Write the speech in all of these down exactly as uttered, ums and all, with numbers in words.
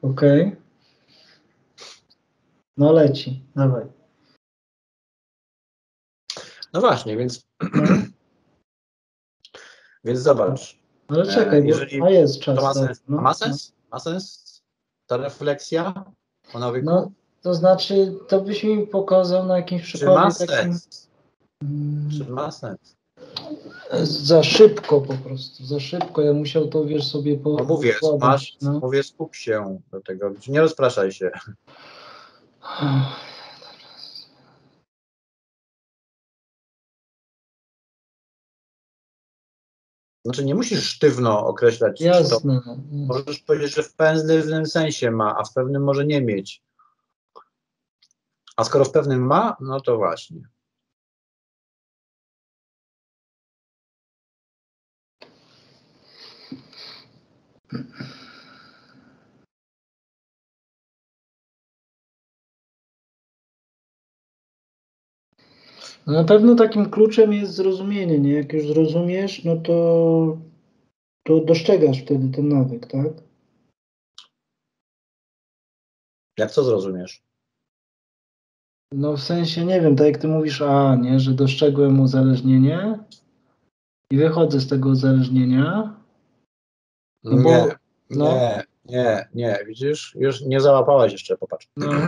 Okej. Okay. No leci, dawaj. No właśnie, więc No. więc zobacz. Ale czekaj, e, jeżeli bo a jest czas. to ma To, sens, no, ma sens? Ma sens ta refleksja o nawyku? no, to znaczy, to byś mi pokazał na jakimś Czy ma przykładzie takim... sens? Czy ma sens? Za szybko po prostu, za szybko. Ja musiał to, wiesz, sobie po, No mówię, pokładać. masz, No. mówię, skup się do tego. Nie rozpraszaj się. Znaczy nie musisz sztywno określać, Jasne. to. Możesz powiedzieć, że w pewnym sensie ma, a w pewnym może nie mieć. A skoro w pewnym ma, no to właśnie. No na pewno takim kluczem jest zrozumienie, nie? Jak już zrozumiesz, no to, to dostrzegasz wtedy ten nawyk, tak? Jak co zrozumiesz? No w sensie, nie wiem, tak jak ty mówisz, a nie, że dostrzegłem uzależnienie i wychodzę z tego uzależnienia. No bo, Nie, no, nie, nie, nie. Widzisz? Już nie załapałaś jeszcze, popatrz. no,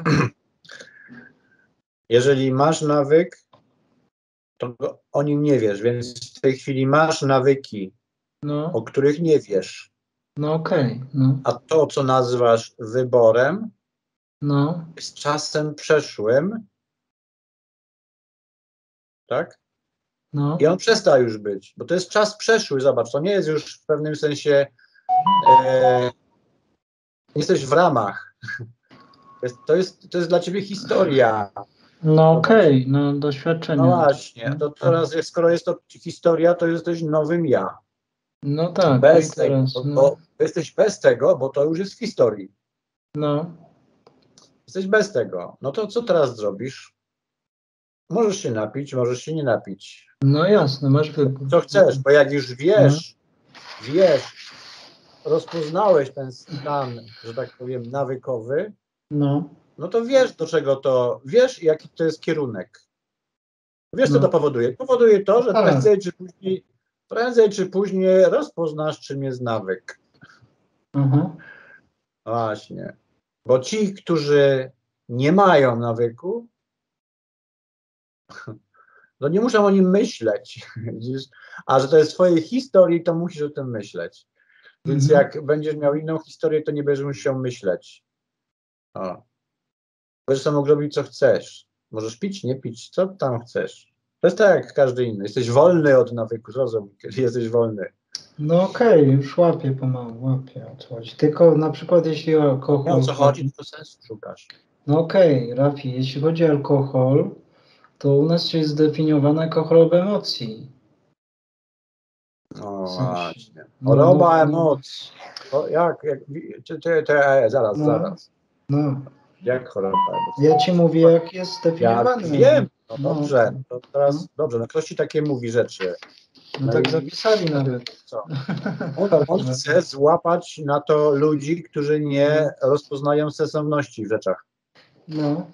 Jeżeli masz nawyk, to o nim nie wiesz, więc w tej chwili masz nawyki, no, o których nie wiesz. no okej, okay, no, A to, co nazywasz wyborem, no, jest czasem przeszłym, tak? no, I on przestał już być, bo to jest czas przeszły, zobacz, to nie jest już w pewnym sensie, e, jesteś w ramach. To jest, to, jest, to jest dla ciebie historia. no okej, okay, no doświadczenie. No właśnie, to teraz skoro jest to historia, to jesteś nowym ja. No tak, Bez no teraz, tego, no. bo jesteś bez tego, bo to już jest w historii. No. Jesteś bez tego. No to co teraz zrobisz? Możesz się napić, możesz się nie napić. No jasne, masz wybór. Co chcesz, bo jak już wiesz, no. wiesz, rozpoznałeś ten stan, że tak powiem, nawykowy, no, no to wiesz, do czego to, wiesz, jaki to jest kierunek. Wiesz, co no. to powoduje? Powoduje to, że tak. prędzej czy później, prędzej czy później rozpoznasz, czym jest nawyk. Mhm. Właśnie. Bo ci, którzy nie mają nawyku, no nie muszą o nim myśleć. A że to jest w twojej historii, to musisz o tym myśleć. Więc mhm. jak będziesz miał inną historię, to nie będziesz musiał myśleć. O. Będziesz sam mógł robić, co chcesz. Możesz pić, nie pić, co tam chcesz. To jest tak jak każdy inny. Jesteś wolny od nawyku, zrozum, kiedy jesteś wolny. No okej, okay, już łapię pomału, łapię o co chodzi. Tylko na przykład jeśli o alkohol... No o co chodzi, to sensu szukasz. No okej, okay, Rafi, jeśli chodzi o alkohol, to u nas jest zdefiniowana jako choroba emocji. No w sensie. właśnie. No, Choroba no, emocji. O, jak, jak, ty, ty, ty, e, zaraz, no, zaraz. No. Jak choroba emocji? Ja ci mówię, jak jest Ja zdefiniowany. wiem, no No. dobrze, to teraz, No. dobrze, no ktoś ci takie mówi rzeczy. No, No tak i zapisali nawet. co? On, on chce złapać na to ludzi, którzy nie rozpoznają sensowności w rzeczach. No.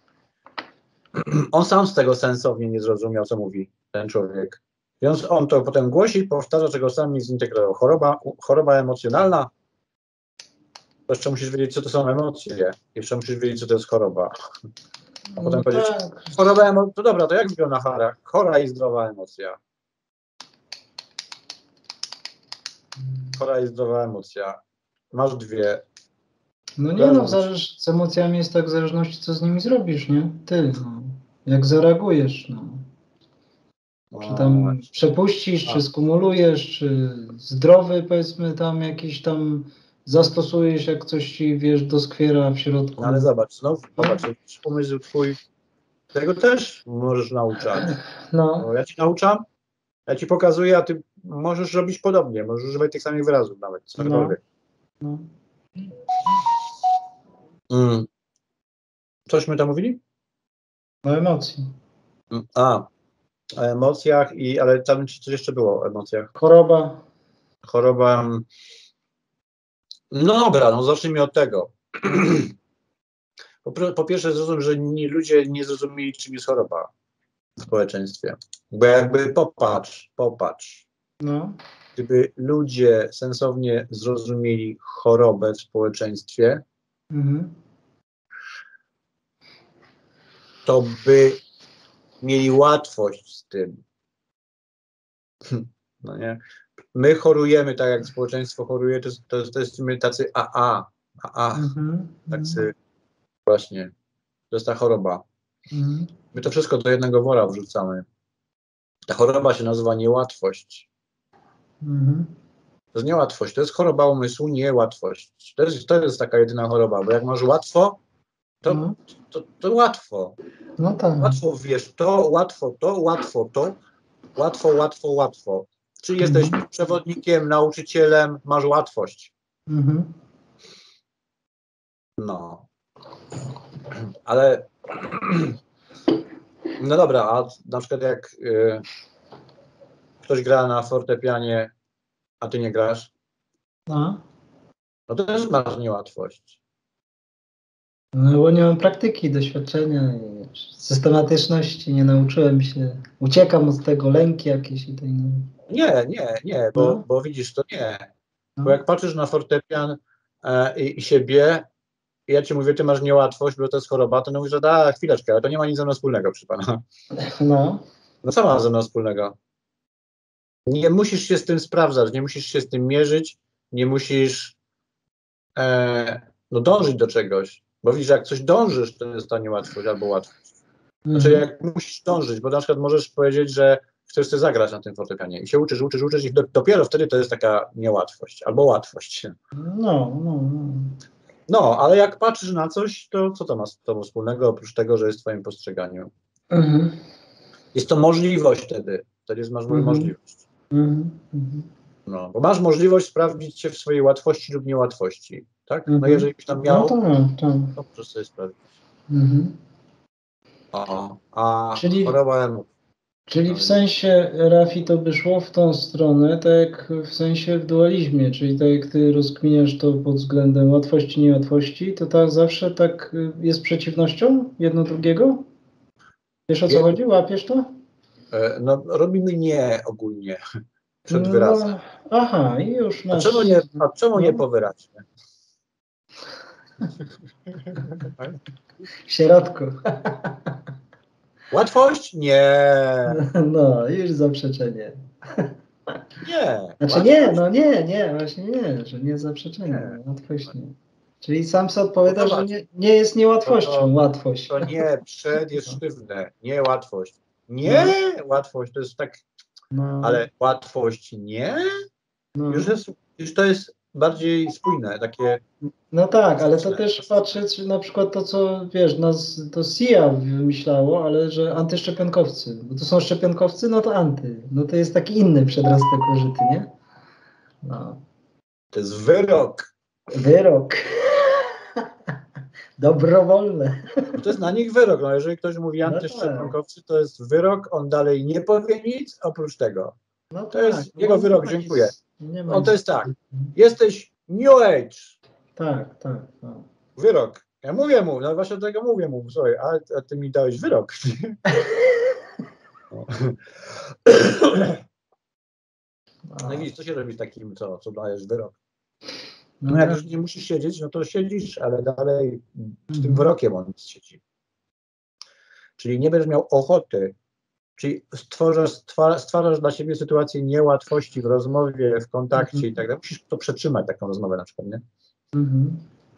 On sam z tego sensownie nie zrozumiał, co mówi ten człowiek. Więc on to potem głosi i powtarza, czego sam nie zintegrował. Choroba, choroba emocjonalna. Jeszcze musisz wiedzieć, co to są emocje. Jeszcze musisz wiedzieć, co to jest choroba. A potem No powiedzieć, tak. choroba emocji. To dobra, to jak wygląda chora? Chora i zdrowa emocja. Chora i zdrowa emocja. Masz dwie. No nie no, zależ, z emocjami jest tak w zależności, co z nimi zrobisz, nie? Ty, no. Jak zareagujesz, no. Czy tam O, przepuścisz, a. czy skumulujesz, czy zdrowy, powiedzmy, tam jakiś tam zastosujesz, jak coś ci, wiesz, doskwiera w środku. No ale zobacz, znowu, zobacz, pomysł twój, tego też możesz nauczać. No. Bo ja ci nauczam, ja ci pokazuję, a ty możesz robić podobnie, możesz używać tych samych wyrazów nawet, cokolwiek. No. No. Mm. Coś tam mówili? O emocji. A, o emocjach, i, ale tam coś jeszcze było o emocjach. Choroba. Choroba. No dobra, no zacznijmy od tego. Po, po pierwsze zrozum, że nie, ludzie nie zrozumieli, czym jest choroba w społeczeństwie. Bo jakby popatrz, popatrz. No. Gdyby ludzie sensownie zrozumieli chorobę w społeczeństwie, Mhm. to by mieli łatwość z tym. No nie? My chorujemy tak, jak społeczeństwo choruje, to, to, to jesteśmy tacy a a, a, a Mhm. tacy właśnie. To jest ta choroba. Mhm. My to wszystko do jednego wora wrzucamy. Ta choroba się nazywa niełatwość. Mhm. To jest niełatwość, to jest choroba umysłu, niełatwość. To jest, to jest taka jedyna choroba, bo jak masz łatwo, to, No. to, to łatwo. No tak. Łatwo wiesz to, łatwo to, łatwo to, łatwo, łatwo, łatwo. Czy jesteś Mhm. przewodnikiem, nauczycielem, masz łatwość. Mhm. No. Ale no dobra, a na przykład jak y, ktoś gra na fortepianie, a ty nie grasz, No. no to też masz niełatwość. No bo nie mam praktyki, doświadczenia i systematyczności, nie nauczyłem się. Uciekam od tego, lęki jakieś i tak dalej. Nie, nie, nie, bo, No. bo widzisz, to nie. Bo No. jak patrzysz na fortepian e, i, i siebie, i ja ci mówię, ty masz niełatwość, bo to jest choroba, to mówisz, że da, chwileczkę, ale to nie ma nic ze mną wspólnego, proszę pana. No. No co ma ze mną wspólnego? Nie musisz się z tym sprawdzać, nie musisz się z tym mierzyć, nie musisz e, no dążyć do czegoś. Bo widzisz, jak coś dążysz, to jest ta niełatwość albo łatwość. Znaczy Mhm. jak musisz dążyć, bo na przykład możesz powiedzieć, że chcesz sobie zagrać na tym fortepianie i się uczysz, uczysz, uczysz i do, dopiero wtedy to jest taka niełatwość albo łatwość. No, no, no. No, ale jak patrzysz na coś, to co to ma z tobą wspólnego, oprócz tego, że jest w twoim postrzeganiu? Mhm. Jest to możliwość wtedy. Wtedy jest, masz Mhm. możliwość. Mhm. Mhm. No, bo masz możliwość sprawdzić się w swojej łatwości lub niełatwości, tak? No Mhm. jeżeli byś tam No miał, tak, tak. to możesz sobie sprawdzić. Mhm. O, a Czyli, choroba emocji. czyli w sensie, Rafi, to by szło w tą stronę, tak jak w sensie w dualizmie, czyli tak jak ty rozkminiasz to pod względem łatwości, niełatwości, to tak zawsze tak y, jest przeciwnością jedno drugiego? Wiesz, o co chodzi? Łapiesz to? No, robimy nie ogólnie przed No, wyrazem. aha, i już A masz. czemu nie, a czemu nie No, po wyraźnie? w środku. Łatwość? Nie. No, już zaprzeczenie. Nie. Znaczy nie, Łatwość? no nie, nie, właśnie nie, że nie zaprzeczenie, Nie. no, łatwość nie. Czyli sam sobie No odpowiadasz, że zobacz, nie, nie jest to, niełatwością, to, łatwość. to nie, przed jest sztywne, nie łatwość. Nie, No, łatwość to jest tak, no, ale łatwość nie? Już, no. jest, już to jest bardziej spójne, takie No tak, ale to logyczne. też patrzeć na przykład to, co wiesz, nas to S I A wymyślało, ale że antyszczepionkowcy, bo to są szczepionkowcy, no to anty. No to jest taki inny przedrostek użyty, nie? No. To jest wyrok. Wyrok. Dobrowolne. No to jest na nich wyrok. No jeżeli ktoś mówi No tak. antyszczepionkowcy, to jest wyrok, on dalej nie powie nic oprócz tego. No To tak. jest bo jego nie wyrok, ma dziękuję. nic- nie ma On to nic- jest tak, jesteś New Age. Tak, tak. tak. Wyrok. Ja mówię mu, no właśnie tego mówię mu, słuchaj, a, a ty mi dałeś wyrok. No. No i widzisz, co się robi z takim, co, co dajesz wyrok? No jak już nie musisz siedzieć, no to siedzisz, ale dalej z tym wyrokiem on siedzi. Czyli nie będziesz miał ochoty, czyli stworzasz, stwarzasz, stwarzasz dla siebie sytuację niełatwości w rozmowie, w kontakcie Mhm. i tak dalej. Musisz to przetrzymać, taką rozmowę na przykład, nie? Mhm.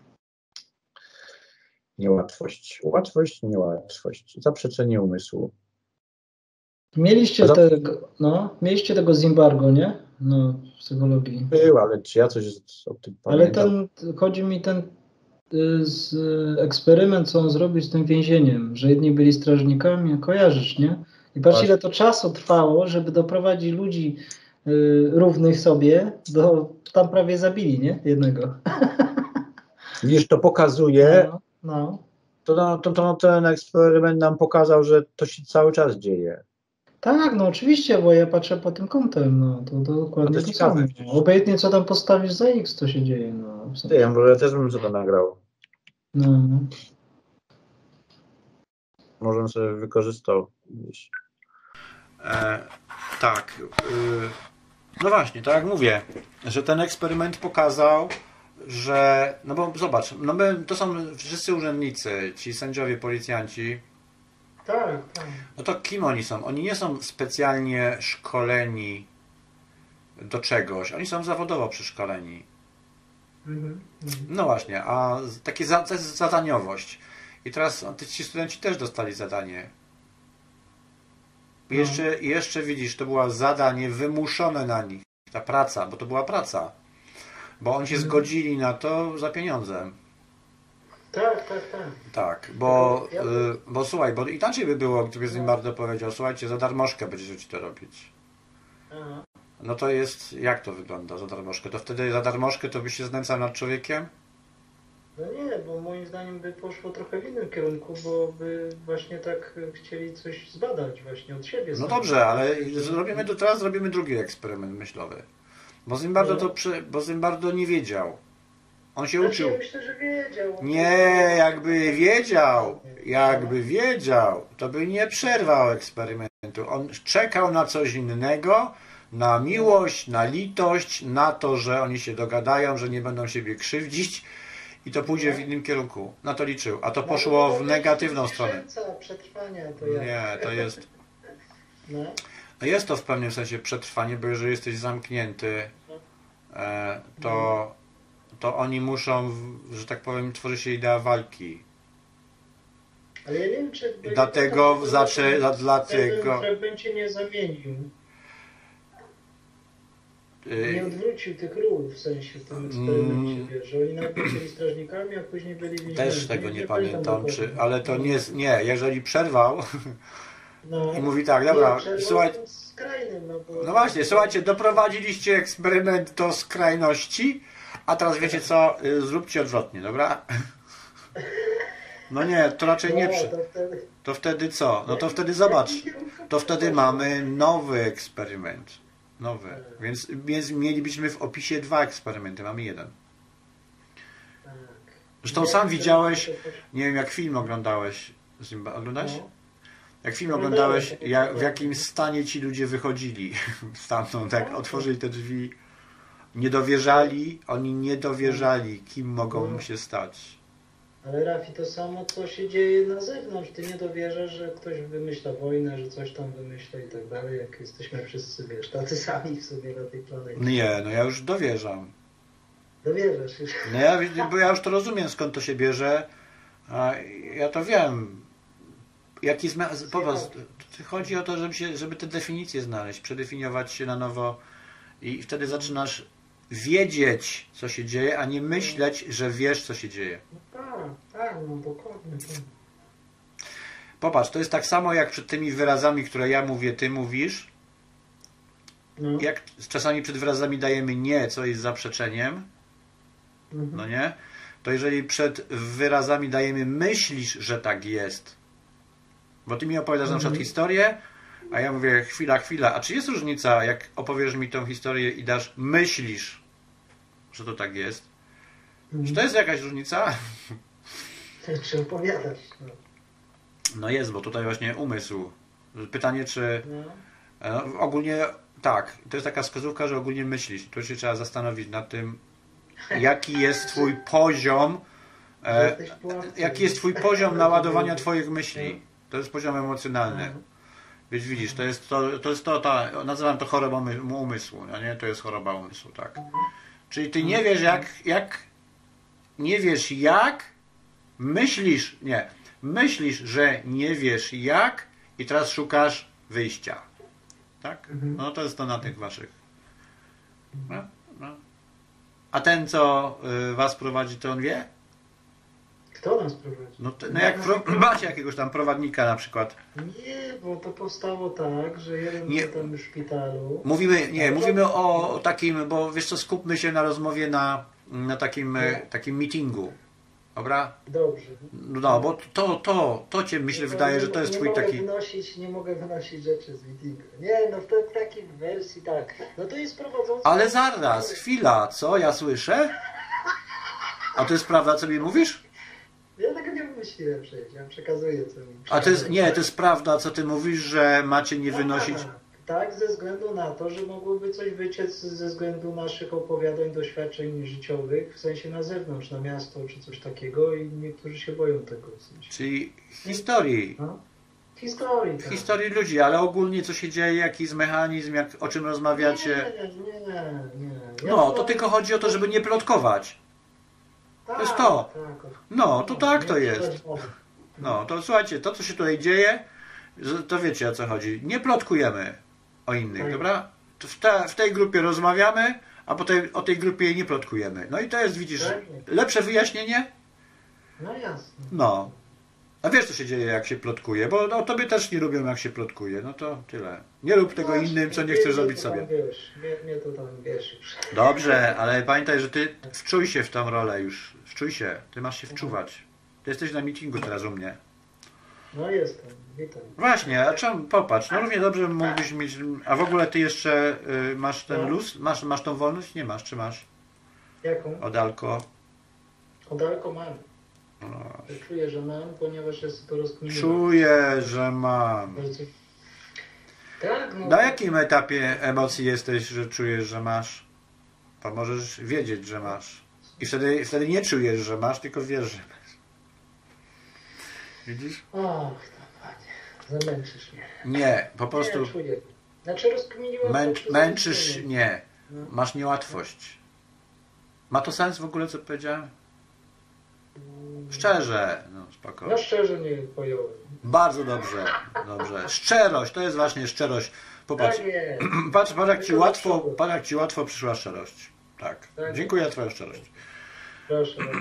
Niełatwość. Łatwość, niełatwość. Zaprzeczenie umysłu. Mieliście, Zawsze tego, no, mieliście tego Zimbargo, nie? No, w psychologii. był, ale czy ja coś o tym Ale pamiętam? ten, chodzi mi ten y, z, y, eksperyment, co on zrobił z tym więzieniem, że jedni byli strażnikami, kojarzysz, nie? I patrz, ile to czasu trwało, żeby doprowadzić ludzi y, równych sobie, do, tam prawie zabili, nie? Jednego. Widzisz, to pokazuje, No, no. to, to, to ten eksperyment nam pokazał, że to się cały czas dzieje. Tak, no oczywiście, bo ja patrzę pod tym kątem, no to, to dokładnie to jest to ciekawe samo. przecież. Obojętnie co tam postawisz za X, to się dzieje, no. W Ty, sensie. ja może też bym sobie to nagrał. No. Może on sobie wykorzystał gdzieś. E, tak. Y, no właśnie, tak jak mówię, że ten eksperyment pokazał, że, no bo zobacz, no my, to są wszyscy urzędnicy, ci sędziowie, policjanci. Tak, tak. No to kim oni są? Oni nie są specjalnie szkoleni do czegoś, oni są zawodowo przeszkoleni. Mhm. No właśnie, a takie za, to jest zadaniowość. I teraz ci studenci też dostali zadanie. I No. jeszcze, jeszcze widzisz, to było zadanie wymuszone na nich. Ta praca, bo to była praca. Bo oni się Mhm. zgodzili na to za pieniądze. Tak, tak, tak. Tak, bo, Ja- y, bo słuchaj, bo inaczej by było, gdyby Zimbardo powiedział, słuchajcie, za darmożkę będziecie ci to robić. Aha. No to jest, jak to wygląda za darmożkę? To wtedy za darmożkę to byś się znęcał nad człowiekiem? No nie, bo moim zdaniem by poszło trochę w innym kierunku, bo by właśnie tak chcieli coś zbadać właśnie od siebie. No sami. dobrze, ale zrobimy to teraz, zrobimy drugi eksperyment myślowy. Bo Zimbardo No. to przy, bo Zimbardo nie wiedział. On się Znaczy, uczył. ja myślę, że wiedział. Nie, jakby wiedział, jakby wiedział, to by nie przerwał eksperymentu. On czekał na coś innego, na miłość, na litość, na to, że oni się dogadają, że nie będą siebie krzywdzić i to pójdzie w innym kierunku. Na to liczył, a to poszło w negatywną stronę. Przetrwania to jak? Nie, to jest... No. No jest to w pewnym sensie przetrwanie, bo jeżeli jesteś zamknięty, e, to, to oni muszą, w- że tak powiem, tworzy się idea walki. Ale ja nie wiem, czy... by- Dlatego to- zaczę, dla- W dlatego... pewnym fragmencie nie zamienił. Nie y, odwrócił tych ról w sensie w tym eksperymencie, wiesz, że oni najpierw byli strażnikami, a później byli więźniami. Też tego nie pamiętam, dokładnie. czy, ale to nie jest, nie, jeżeli przerwał No. i mówi tak, dobra, Nie, przerwał słuchaj, skrajnym, no, bo... no właśnie, słuchajcie, doprowadziliście eksperyment do skrajności, a teraz wiecie co, y, zróbcie odwrotnie, dobra? No nie, to raczej nie, No, prze, to wtedy... to wtedy co? No to wtedy zobacz, to wtedy mamy nowy eksperyment, nowy, więc, więc mielibyśmy w opisie dwa eksperymenty, mamy jeden. Tak. Zresztą Nie, sam to- widziałeś, to- to- nie wiem jak film oglądałeś, Zimba, oglądałeś? No. Jak film Oglądałem, oglądałeś, to jak, w oglądałem. jakim stanie ci ludzie wychodzili stamtąd, jak No. otworzyli te drzwi, nie dowierzali, oni nie dowierzali, kim mogą No. się stać. Ale Rafi, to samo co się dzieje na zewnątrz. Ty nie dowierzasz, że ktoś wymyśla wojnę, że coś tam wymyśla i tak dalej, jak jesteśmy wszyscy, wiesz, tacy sami w sobie na tej planecie. Nie, no ja już dowierzam. Dowierzasz już. No ja, bo ja już to rozumiem, skąd to się bierze, a ja to wiem. Jaki zma- popatrz, chodzi o to, żeby, się, żeby te definicje znaleźć, przedefiniować się na nowo i wtedy zaczynasz wiedzieć, co się dzieje, a nie myśleć, że wiesz, co się dzieje. No tak, tak, no dokładnie. Tak. Popatrz, to jest tak samo jak przed tymi wyrazami, które ja mówię, ty mówisz. No. Jak czasami przed wyrazami dajemy nie, co jest zaprzeczeniem, Mhm. no nie? To jeżeli przed wyrazami dajemy myślisz, że tak jest, bo ty mi opowiadasz na przykład Mhm. historię, a ja mówię chwila, chwila, a czy jest różnica, jak opowiesz mi tą historię i dasz myślisz, że to tak jest? Czy to jest jakaś różnica? Czy opowiadasz? No. No jest, bo tutaj właśnie umysł. Pytanie, czy No. e, ogólnie tak, to jest taka wskazówka, że ogólnie myślisz. Tu się trzeba zastanowić nad tym, jaki jest twój poziom, e, Jesteś w pułapce. jaki jest twój poziom naładowania twoich myśli. To jest poziom emocjonalny. Wiesz, widzisz, to jest to, to jest to, ta, nazywam to chorobą my- umysłu, no nie? To jest choroba umysłu, tak. Czyli ty nie wiesz jak, jak, nie wiesz jak, myślisz, nie, myślisz, że nie wiesz jak i teraz szukasz wyjścia. Tak? Mhm. No to jest to na tych waszych. No, no. A ten, co y, was prowadzi, to on wie? Kto nas prowadzi? No, to, no jak pro, macie jakiegoś tam prowadnika na przykład. Nie, bo to powstało tak, że jeden Nie. był tam w szpitalu. Mówimy, nie, mówimy o takim, bo wiesz co, skupmy się na rozmowie na, na takim, e, takim meetingu. Dobra? Dobrze. No, bo to, to, to cię myślę wydaje, że to jest nie twój mogę taki... Wynosić, nie mogę wynosić rzeczy z meetingu. Nie, no w, te, w takiej wersji tak. No to jest prowadzący... Ale zaraz, chwila, co ja słyszę? A to jest prawda, co mi mówisz? musi lepsze. Ja przekazuję, co mi A to jest, nie, to jest prawda, co ty mówisz, że macie nie wynosić... Tak, tak, ze względu na to, że mogłoby coś wyciec ze względu naszych opowiadań, doświadczeń życiowych, w sensie na zewnątrz, na miasto czy coś takiego i niektórzy się boją tego. W sensie. Czyli historii. No? Historii, tak. Historii ludzi, ale ogólnie co się dzieje, jaki jest mechanizm, jak, o czym rozmawiacie. Nie, nie, nie. Ja No, to tylko chodzi o to, żeby nie plotkować. tak, to jest to. Tak, No, to tak to nie jest. czytać mowy. No, to słuchajcie, to co się tutaj dzieje, to wiecie o co chodzi. Nie plotkujemy o innych, Tak. dobra? To w, te, w tej grupie rozmawiamy, a potem o tej grupie nie plotkujemy. No i to jest, widzisz, Tak. lepsze wyjaśnienie? No jasne. No. A wiesz co się dzieje jak się plotkuje, bo o tobie też nie lubią jak się plotkuje, no to tyle. Nie rób tego No, innym, co nie mnie chcesz to zrobić tam, sobie. Wiesz, mnie, mnie to tam wiesz już. Dobrze, ale pamiętaj, że ty wczuj się w tą rolę już. Wczuj się, ty masz się wczuwać. Ty jesteś na meetingu teraz u mnie. No jestem, witam. Właśnie, a czemu? Popatrz, no równie dobrze mógłbyś mieć... A w ogóle ty jeszcze y, masz ten No. luz? Masz, masz tą wolność? Nie masz, czy masz? Jaką? Od alko? Od alko mam. No. Czuję, że mam, ponieważ jest to rozkminione. Czuję, że mam. Bardzo- Tak, no. Na jakim etapie emocji jesteś, że czujesz, że masz? To możesz wiedzieć, że masz. I wtedy, wtedy nie czujesz, że masz, tylko wiesz, że masz. Widzisz? Och, tam panie, zamęczysz mnie. Nie, po prostu Nie, czuję. Znaczy rozkminiłem... męcz, poprzez męczysz, rozkminienie. nie. No. Masz niełatwość. Ma to sens w ogóle, co powiedziałem? Szczerze, no spoko. No szczerze nie pojąłem. Bardzo dobrze, dobrze. Szczerość, to jest właśnie szczerość. Popatrz, Tak jest. patrz, patrz jak ci Tylko łatwo, do przodu. patrz jak ci łatwo przyszła szczerość. Tak. Tak. Dziękuję za twoją szczerość. Proszę bardzo.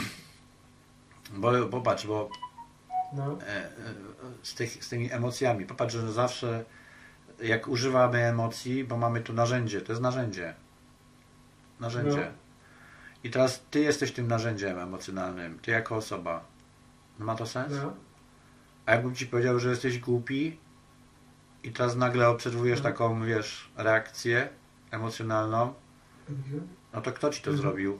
Bo popatrz, bo No. e, e, z, tych, z tymi emocjami, popatrz, że zawsze jak używamy emocji, bo mamy tu narzędzie, to jest narzędzie. Narzędzie. No. I teraz ty jesteś tym narzędziem emocjonalnym, ty jako osoba. Ma to sens? No. A jakbym ci powiedział, że jesteś głupi i teraz nagle obserwujesz Mhm. taką, wiesz, reakcję emocjonalną, Mhm. no to kto ci to Mhm. zrobił?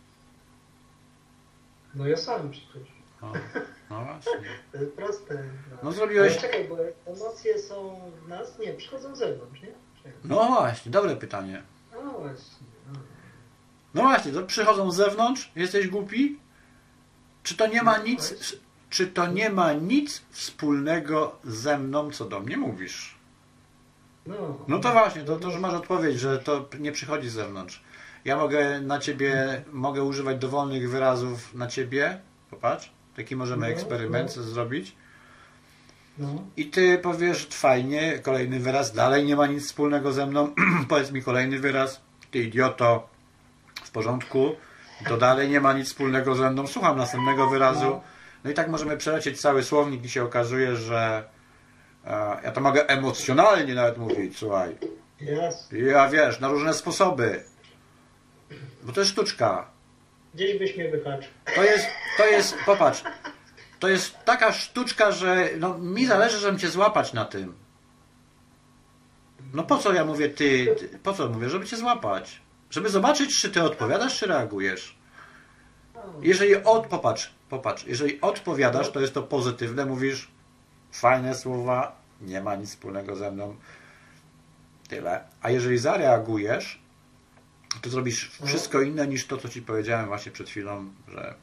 No ja sam przecież. No, no właśnie. To jest proste. No zrobiłeś... Ale czekaj, bo emocje są w nas? Nie, przychodzą z zewnątrz, nie? Czekaj. No właśnie, dobre pytanie. No właśnie. No. No właśnie, to przychodzą z zewnątrz, jesteś głupi? Czy to nie ma nic, czy to nie ma nic wspólnego ze mną, co do mnie mówisz? No, No to właśnie, to, to już masz odpowiedź, że to nie przychodzi z zewnątrz. Ja mogę na ciebie, mogę używać dowolnych wyrazów na ciebie, popatrz, taki możemy No, eksperyment no. zrobić. No. I ty powiesz, fajnie, kolejny wyraz, dalej nie ma nic wspólnego ze mną, powiedz mi kolejny wyraz, ty idioto, w porządku, to dalej nie ma nic wspólnego ze mną, słucham następnego wyrazu. No i tak możemy przelecieć cały słownik i się okazuje, że e, ja to mogę emocjonalnie nawet mówić, słuchaj. Jasne. Ja wiesz, na różne sposoby. Bo to jest sztuczka. Gdzieś byś mnie wyhaczył. To jest, to jest, popatrz, to jest taka sztuczka, że no, mi zależy, żebym cię złapać na tym. No po co ja mówię ty, ty, po co mówię, żeby cię złapać? Żeby zobaczyć, czy ty odpowiadasz, czy reagujesz. Jeżeli od, popatrz, popatrz, jeżeli odpowiadasz, to jest to pozytywne, mówisz fajne słowa, nie ma nic wspólnego ze mną, tyle. A jeżeli zareagujesz, to zrobisz wszystko inne niż to, co ci powiedziałem właśnie przed chwilą, że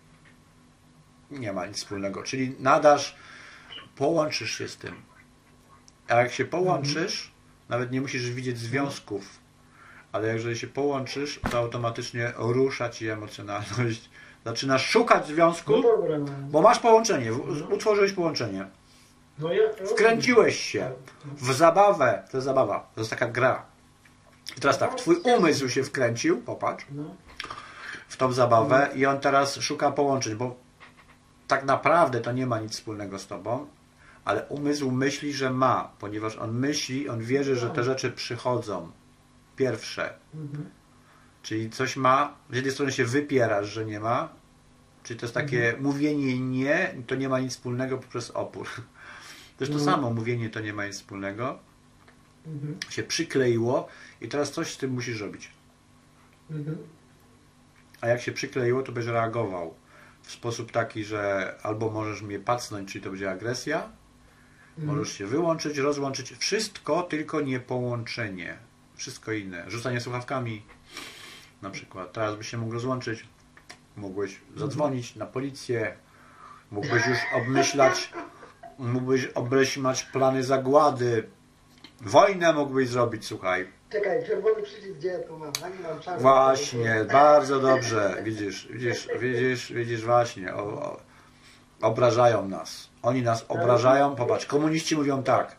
nie ma nic wspólnego. Czyli nadasz, połączysz się z tym. A jak się połączysz, nawet nie musisz widzieć związków, ale jeżeli się połączysz, to automatycznie rusza ci emocjonalność. Zaczynasz szukać związku, No dobra. No. bo masz połączenie, w- utworzyłeś połączenie. No ja, Wkręciłeś się w zabawę, to jest zabawa, to jest taka gra. I teraz tak, twój umysł się wkręcił, popatrz, No. w tą zabawę i on teraz szuka połączeń, bo tak naprawdę to nie ma nic wspólnego z tobą, ale umysł myśli, że ma, ponieważ on myśli, on wierzy, że te rzeczy przychodzą. Pierwsze. Mhm. Czyli coś ma, z jednej strony się wypierasz, że nie ma, czyli to jest takie Mhm. mówienie nie, to nie ma nic wspólnego poprzez opór. To jest to No. samo, mówienie to nie ma nic wspólnego, Mhm. się przykleiło i teraz coś z tym musisz robić. Mhm. A jak się przykleiło, to będziesz reagował. w sposób taki, że albo możesz mnie pacnąć, czyli to będzie agresja, możesz się wyłączyć, rozłączyć, wszystko, tylko nie połączenie. Wszystko inne. Rzucanie słuchawkami na przykład. Teraz byś się mógł rozłączyć, mógłbyś zadzwonić na policję, mógłbyś już obmyślać, mógłbyś obmyślać plany zagłady, wojnę mógłbyś zrobić, słuchaj. Czekaj, czerwony przycisk, gdzie ja tu mam? A nie mam czarny. Właśnie, bardzo dobrze. Widzisz, widzisz, widzisz, widzisz właśnie. O, o, obrażają nas. Oni nas obrażają. Popatrz, komuniści mówią tak.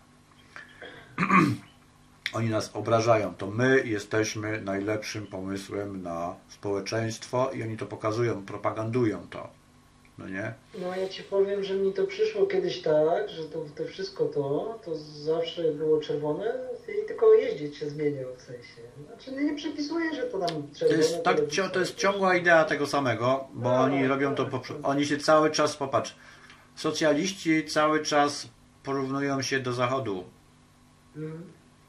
Oni nas obrażają. To my jesteśmy najlepszym pomysłem na społeczeństwo i oni to pokazują, propagandują to. No nie? No ja ci powiem, że mi to przyszło kiedyś tak, że to, to wszystko to, to zawsze było czerwone i tylko jeździć się zmieniał w sensie. Znaczy nie przypisuję, że to nam To czerwone... jest, tak, to jest ciągła idea tego samego, bo No, oni robią to, tak, po, tak. oni się cały czas, popatrz, socjaliści cały czas porównują się do Zachodu. Mm.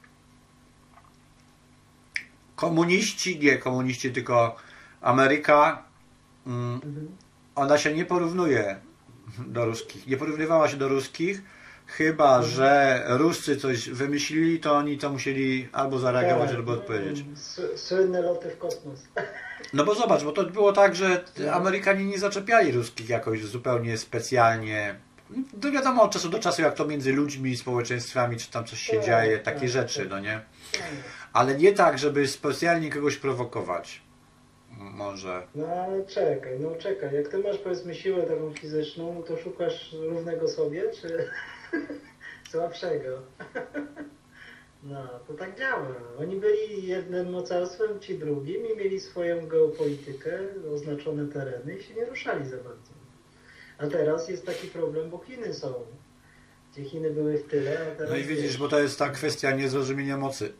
Komuniści, nie komuniści, tylko Ameryka, mm, Mhm. ona się nie porównuje do ruskich. Nie porównywała się do ruskich, chyba że Ruscy coś wymyślili, to oni to musieli albo zareagować, Tak, albo no, odpowiedzieć. s- Słynne loty w kosmos. No bo zobacz, bo to było tak, że Amerykanie nie zaczepiali ruskich jakoś zupełnie specjalnie. No wiadomo, od czasu do czasu, jak to między ludźmi, społeczeństwami, czy tam coś się Tak, dzieje, tak, takie tak. rzeczy, no nie? Ale nie tak, żeby specjalnie kogoś prowokować. Może. No ale czekaj, no czekaj, jak ty masz powiedzmy siłę taką fizyczną, to szukasz równego sobie, czy słabszego? No, to tak działa. Oni byli jednym mocarstwem, ci drugim i mieli swoją geopolitykę, oznaczone tereny i się nie ruszali za bardzo. A teraz jest taki problem, bo Chiny są. Gdzie Chiny były w tyle, a teraz... No i widzisz, bo to jest ta kwestia niezrozumienia mocy.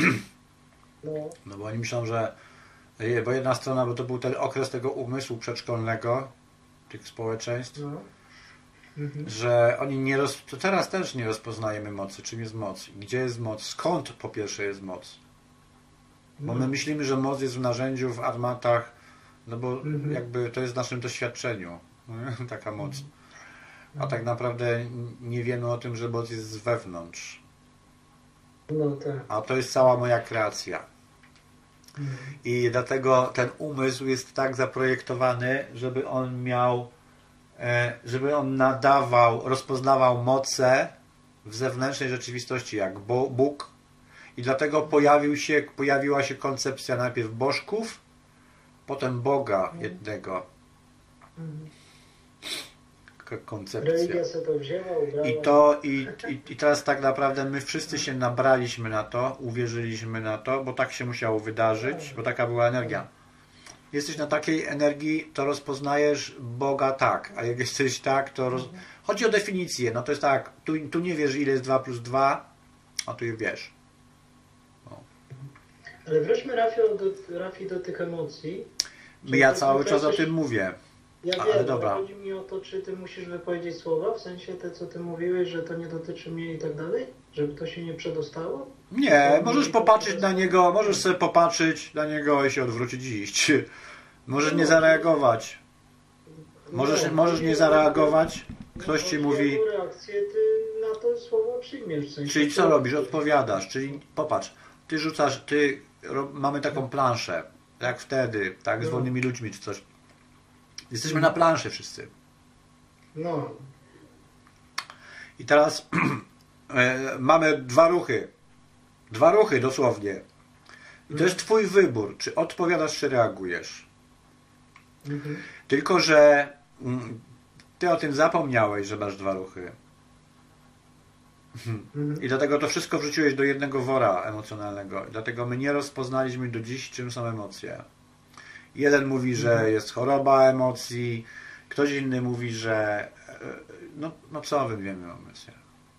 No, No bo oni myślą, że bo jedna strona, bo to był ten okres tego umysłu przedszkolnego, tych społeczeństw, no. Mhm. że oni nie roz... to teraz też nie rozpoznajemy mocy, czym jest moc, gdzie jest moc, skąd po pierwsze jest moc. Bo my myślimy, że moc jest w narzędziu, w armatach, no bo Mhm. jakby to jest w naszym doświadczeniu, taka moc. A tak naprawdę nie wiemy o tym, że moc jest z wewnątrz. No tak. A to jest cała moja kreacja. Mhm. I dlatego ten umysł jest tak zaprojektowany, żeby on miał, e, żeby on nadawał, rozpoznawał moce w zewnętrznej rzeczywistości, jak Bo- Bóg. I dlatego pojawił się, pojawiła się koncepcja najpierw bożków, potem Boga jednego. Mhm. Taka koncepcja. Religia sobie to wzięła, ubrała. I to, i, i, i teraz tak naprawdę my wszyscy się nabraliśmy na to, uwierzyliśmy na to, bo tak się musiało wydarzyć, bo taka była energia. Jesteś na takiej energii, to rozpoznajesz Boga tak, a jak jesteś tak, to roz... chodzi o definicję, no to jest tak, tu, tu nie wiesz ile jest dwa plus dwa, a tu wiesz. Ale wróćmy Rafi do, Rafi do tych emocji. Czy Ja ty cały czas o konkretnie- tym mówię. Ja Ale wiem, dobra. ale chodzi mi o to, czy ty musisz wypowiedzieć słowa, w sensie te, co ty mówiłeś, że to nie dotyczy mnie i tak dalej? Żeby to się nie przedostało? Nie, możesz popatrzeć na niego, możesz sobie popatrzeć na niego i się odwrócić i iść. Możesz nie zareagować. Możesz, No, możesz chodzi nie o- zareagować. Ktoś no, ci chodzi mówi, o reakcję, ty na to słowo przyjmiesz. W sensie, czyli co to- robisz? Odpowiadasz. Czyli popatrz, ty rzucasz, ty, ro, mamy taką planszę, jak wtedy, tak, z No. wolnymi ludźmi czy coś. Jesteśmy na planszy wszyscy. No, I teraz e, mamy dwa ruchy. Dwa ruchy dosłownie. I to jest twój wybór, czy odpowiadasz, czy reagujesz. mhm. Tylko, że mm, ty o tym zapomniałeś, że masz dwa ruchy. Mhm. I dlatego to wszystko wrzuciłeś do jednego wora emocjonalnego. I dlatego my nie rozpoznaliśmy do dziś, czym są emocje. Jeden mówi, że jest choroba emocji, ktoś inny mówi, że e, no, no co wy wiemy o emocjach?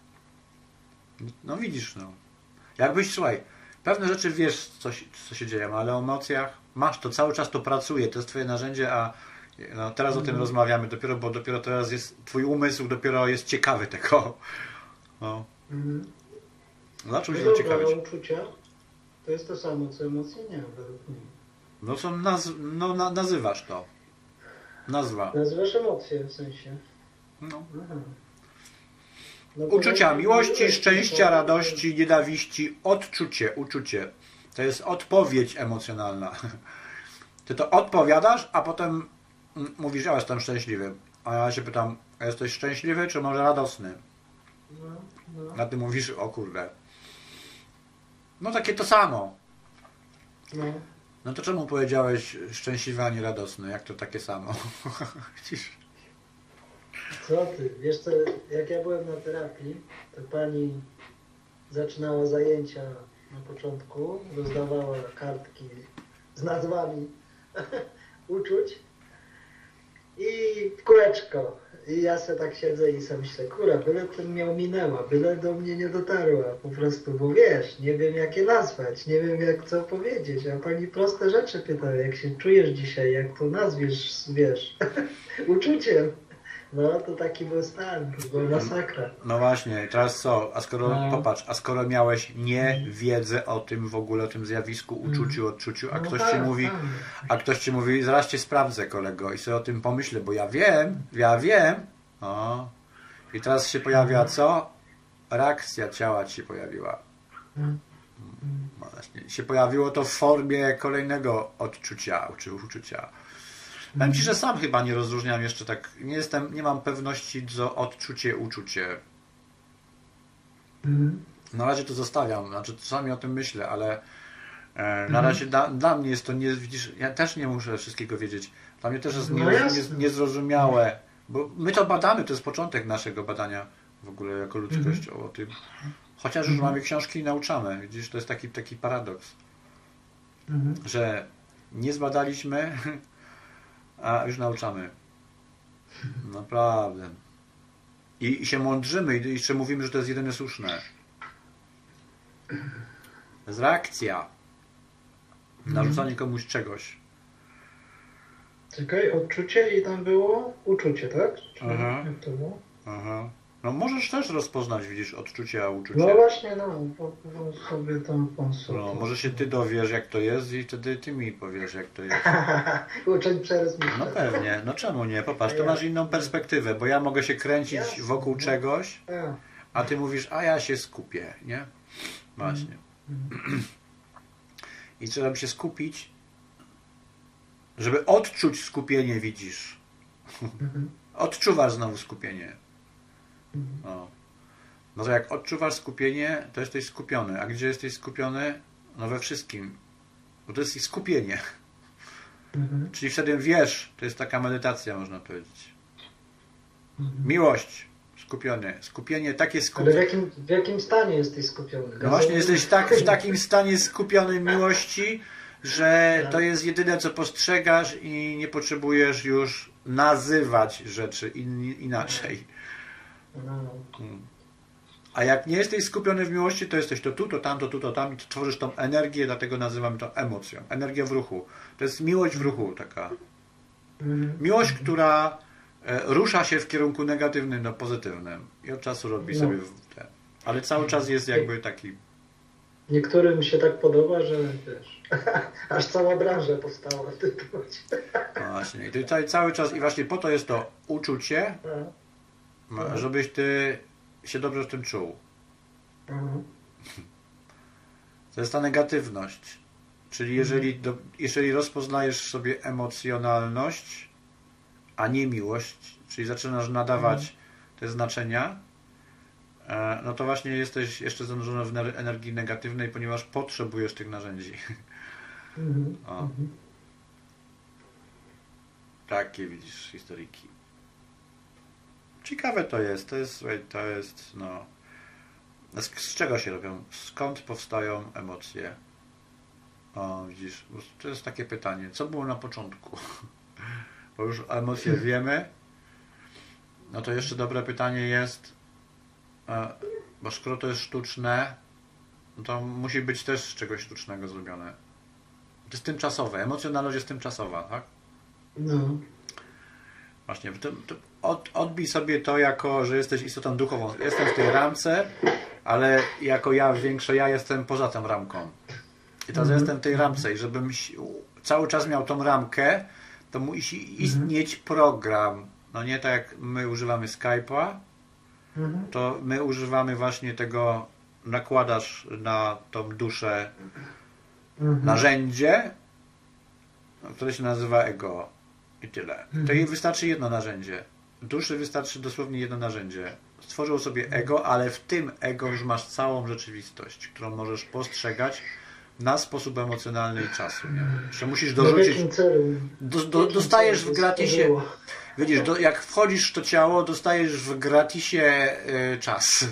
No widzisz, no. Jakbyś, słuchaj, pewne rzeczy wiesz, co się, co się dzieje, ale o emocjach masz to, cały czas to pracuje, to jest twoje narzędzie, a no, teraz o tym rozmawiamy dopiero, bo dopiero teraz jest, twój umysł dopiero jest ciekawy tego. No. Mhm. Zaczął się No dobra, zaciekawić. a uczucia to jest to samo, co emocje? Nie, według mnie. No co naz no, na, nazywasz to. Nazwa. Nazywasz emocje w sensie. No. Aha. No bo Uczucia jak- miłości, jak- szczęścia, to- radości, nienawiści, odczucie, uczucie. To jest odpowiedź emocjonalna. Ty to odpowiadasz, a potem mm, mówisz, ja jestem szczęśliwy. A ja się pytam, a jesteś szczęśliwy, czy może radosny? No, no, A ty mówisz, o kurde. No takie to samo. no. No to czemu powiedziałeś szczęśliwy, a nie radosny? Jak to takie samo? Widzisz? Co ty? Wiesz co, jak ja byłem na terapii, to pani zaczynała zajęcia na początku, rozdawała kartki z nazwami uczuć i w kółeczko. I ja sobie tak siedzę i sobie myślę, kurwa, byle to mnie ominęła, byle do mnie nie dotarła po prostu, bo wiesz, nie wiem jak je nazwać, nie wiem jak co powiedzieć, a pani proste rzeczy pyta, jak się czujesz dzisiaj, jak to nazwiesz, wiesz, uczuciem. No to taki był stan, to była masakra. No właśnie, teraz co? A skoro, No. popatrz, a skoro miałeś nie wiedzę o tym w ogóle, o tym zjawisku, uczuciu, odczuciu, a No ktoś tak, ci mówi, tak. a ktoś ci mówi, zaraz cię sprawdzę, kolego, i sobie o tym pomyślę, bo ja wiem, ja wiem. O. I teraz się pojawia co? Reakcja ciała ci się pojawiła. Mm. No właśnie, się pojawiło to w formie kolejnego odczucia, czy uczucia. Powiem ci, że sam chyba nie rozróżniam jeszcze tak, nie jestem, nie mam pewności co odczucie, uczucie. Mhm. Na razie to zostawiam, znaczy czasami o tym myślę, ale e, na razie da, dla mnie jest to nie, widzisz, ja też nie muszę wszystkiego wiedzieć. Dla mnie też jest No nie, nie, jasne. niezrozumiałe, bo my to badamy, to jest początek naszego badania w ogóle jako ludzkość o tym. Chociaż już mamy książki i nauczamy, widzisz, to jest taki, taki paradoks, Mhm. że nie zbadaliśmy, a już nauczamy. Naprawdę. I, i się mądrzymy i jeszcze mówimy, że to jest jedyne słuszne. To jest reakcja. Narzucanie komuś czegoś. Czekaj, odczucie i tam było uczucie, tak? Czy Aha. jak to było? Aha. No możesz też rozpoznać, widzisz, odczucie, a uczucie. No właśnie, no, po, po sobie tam pan sobie. No, może się ty dowiesz, jak to jest i wtedy ty mi powiesz, jak to jest. Uczeń przez myśl. No pewnie, no czemu nie? Popatrz, to masz inną perspektywę, bo ja mogę się kręcić Jasne. wokół czegoś, A, a ty mówisz, a ja się skupię, nie? Właśnie. I trzeba by się skupić, żeby odczuć skupienie, widzisz. mhm. Odczuwasz znowu skupienie. Mhm. O. No to jak odczuwasz skupienie, to jesteś skupiony. A gdzie jesteś skupiony? No we wszystkim. Bo to jest ich skupienie. Mhm. Czyli wtedy wiesz, to jest taka medytacja, można powiedzieć. Mhm. Miłość, skupiony. Skupienie, takie Ale w skupienie. jakim, w jakim stanie jesteś skupiony? No właśnie jesteś tak, w takim stanie skupionej miłości, że to jest jedyne, co postrzegasz i nie potrzebujesz już nazywać rzeczy in, inaczej. No. A jak nie jesteś skupiony w miłości, to jesteś to tu, to tam, to tu, to tam i tworzysz tą energię, dlatego nazywamy to emocją. Energia w ruchu. To jest miłość w ruchu taka. Mhm. Miłość, która e, rusza się w kierunku negatywnym do pozytywnym i od czasu robi No. sobie w te. Ale cały czas jest jakby taki. Niektórym się tak podoba, że wiesz, aż cała branża powstała w tym temacie. No właśnie. I tutaj cały czas, i właśnie po to jest to uczucie, A, żebyś ty się dobrze w tym czuł. aha. To jest ta negatywność. Czyli jeżeli, do, jeżeli rozpoznajesz sobie emocjonalność, a nie miłość, czyli zaczynasz nadawać te znaczenia, e, no to właśnie jesteś jeszcze zanurzony w ner- energii negatywnej, ponieważ potrzebujesz tych narzędzi. Mhm. O. Mhm. Takie widzisz historyjki. Ciekawe to jest, to jest, słuchaj, to jest, no... Z, z czego się robią? Skąd powstają emocje? O, widzisz, to jest takie pytanie. Co było na początku? Bo już emocje wiemy. No to jeszcze dobre pytanie jest, e, bo skoro to jest sztuczne, no to musi być też z czegoś sztucznego zrobione. To jest tymczasowe. Emocjonalność jest tymczasowa, tak? No. Właśnie, to, to od, odbij sobie to jako, że jesteś istotą duchową. Jestem w tej ramce, ale jako ja, większe ja jestem poza tą ramką. I teraz Mhm. jestem w tej ramce i żebym si- cały czas miał tą ramkę, to musi istnieć program. No nie tak jak my używamy Skype'a, Mhm. to my używamy właśnie tego, nakładasz na tą duszę Mhm. narzędzie, które się nazywa ego i tyle. To jej wystarczy jedno narzędzie. Duszy wystarczy dosłownie jedno narzędzie. Stworzył sobie ego, ale w tym ego już masz całą rzeczywistość, którą możesz postrzegać na sposób emocjonalny i czasu. Nie? Że musisz No w dorzucić. jakim celu? Do, W do, jakim dostajesz celu w to gratisie. stworzyło? Widzisz, do, jak wchodzisz w to ciało, dostajesz w gratisie y, czas.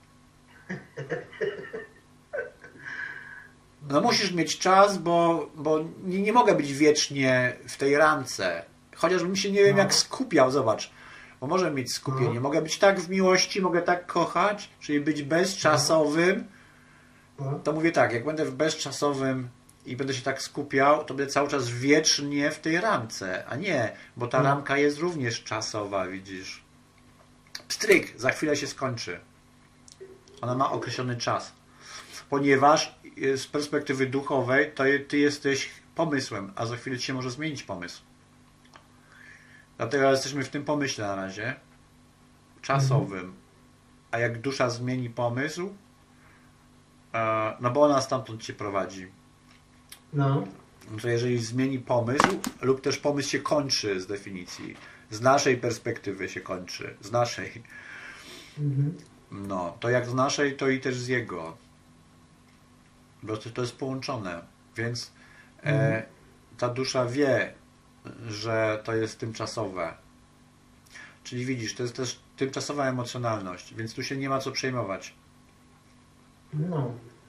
No musisz mieć czas, bo, bo nie, nie mogę być wiecznie w tej ramce. Chociażbym się nie wiem jak skupiał, zobacz. Bo może mieć skupienie. Mogę być tak w miłości, mogę tak kochać, czyli być bezczasowym. No. To mówię tak, jak będę w bezczasowym i będę się tak skupiał, to będę cały czas wiecznie w tej ramce. A nie, bo ta ramka jest również czasowa, widzisz. Pstryk, za chwilę się skończy. Ona ma określony czas. Ponieważ z perspektywy duchowej to ty jesteś pomysłem, a za chwilę ci się może zmienić pomysł. Dlatego jesteśmy w tym pomyśle na razie. Czasowym. A jak dusza zmieni pomysł, no bo ona stamtąd cię prowadzi. No. To jeżeli zmieni pomysł, lub też pomysł się kończy z definicji. Z naszej perspektywy się kończy. Z naszej. Mhm. No, to jak z naszej, to i też z jego. Bo to, to jest połączone. Więc e, ta dusza wie, że to jest tymczasowe. Czyli widzisz, to jest też tymczasowa emocjonalność, więc tu się nie ma co przejmować. No.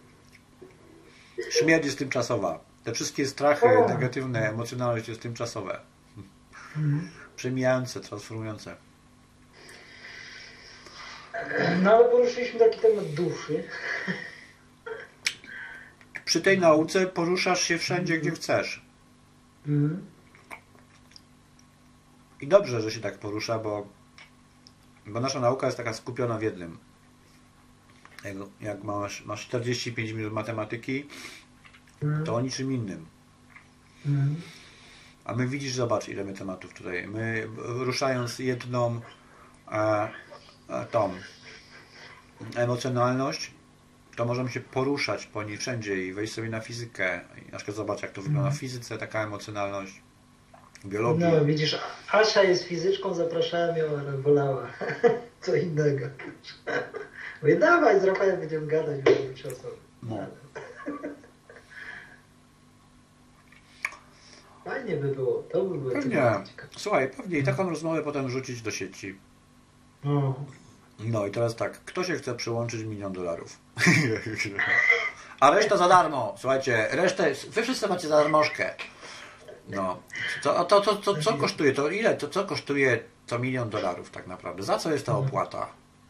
Śmierć jest tymczasowa. Te wszystkie strachy O. negatywne, emocjonalność jest tymczasowe. Przemijające, transformujące. No ale poruszyliśmy taki temat duszy. Przy tej nauce poruszasz się wszędzie, gdzie chcesz. Mhm. I dobrze, że się tak porusza, bo, bo nasza nauka jest taka skupiona w jednym. Jak, jak masz, masz czterdzieści pięć minut matematyki, to o niczym innym. Mhm. A my widzisz, zobacz ile my tematów tutaj. My ruszając jedną e, e, tą emocjonalność, to możemy się poruszać po niej wszędzie i wejść sobie na fizykę. I na przykład zobacz jak to wygląda w fizyce, taka emocjonalność. Biologii. No widzisz, Asia jest fizyczką, zapraszałem ją, ale wolała co innego. Mówię, dawaj, z Rafaelem będziemy gadać, będziemy trzy osoby. No. Fajnie by było, to by było Pewnie. ciekawe. Słuchaj, pewnie i taką rozmowę potem rzucić do sieci. No. No i teraz tak, kto się chce przyłączyć milion dolarów? A reszta za darmo. Słuchajcie, resztę, wy wszyscy macie za darmożkę. No, to, to, to, to co kosztuje, to ile, to co kosztuje to milion dolarów tak naprawdę? Za co jest ta opłata?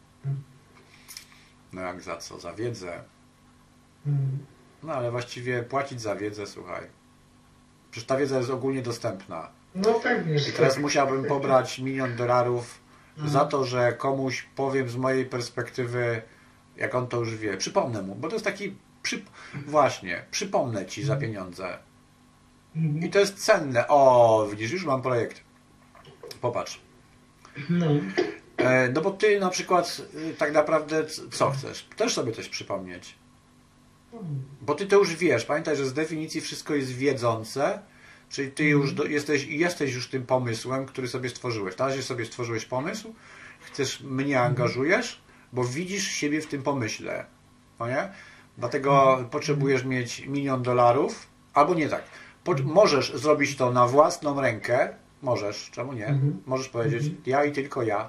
No jak za co? Za wiedzę. No ale właściwie płacić za wiedzę, słuchaj. Przecież ta wiedza jest ogólnie dostępna. No pewnie, że I teraz tak. musiałbym pobrać milion dolarów za to, że komuś powiem z mojej perspektywy, jak on to już wie. Przypomnę mu, bo to jest taki, przy... właśnie, przypomnę ci za pieniądze. I to jest cenne. O, widzisz, już mam projekt. Popatrz. No. E, no bo ty na przykład y, tak naprawdę c- co chcesz? Też sobie coś przypomnieć. Bo ty to już wiesz. Pamiętaj, że z definicji wszystko jest wiedzące, czyli ty już do, jesteś, jesteś już tym pomysłem, który sobie stworzyłeś. Na razie sobie stworzyłeś pomysł, chcesz, mnie angażujesz, bo widzisz siebie w tym pomyśle. No nie? Dlatego potrzebujesz mieć milion dolarów, albo nie tak. Po, możesz zrobić to na własną rękę, możesz, czemu nie? Możesz powiedzieć, ja i tylko ja.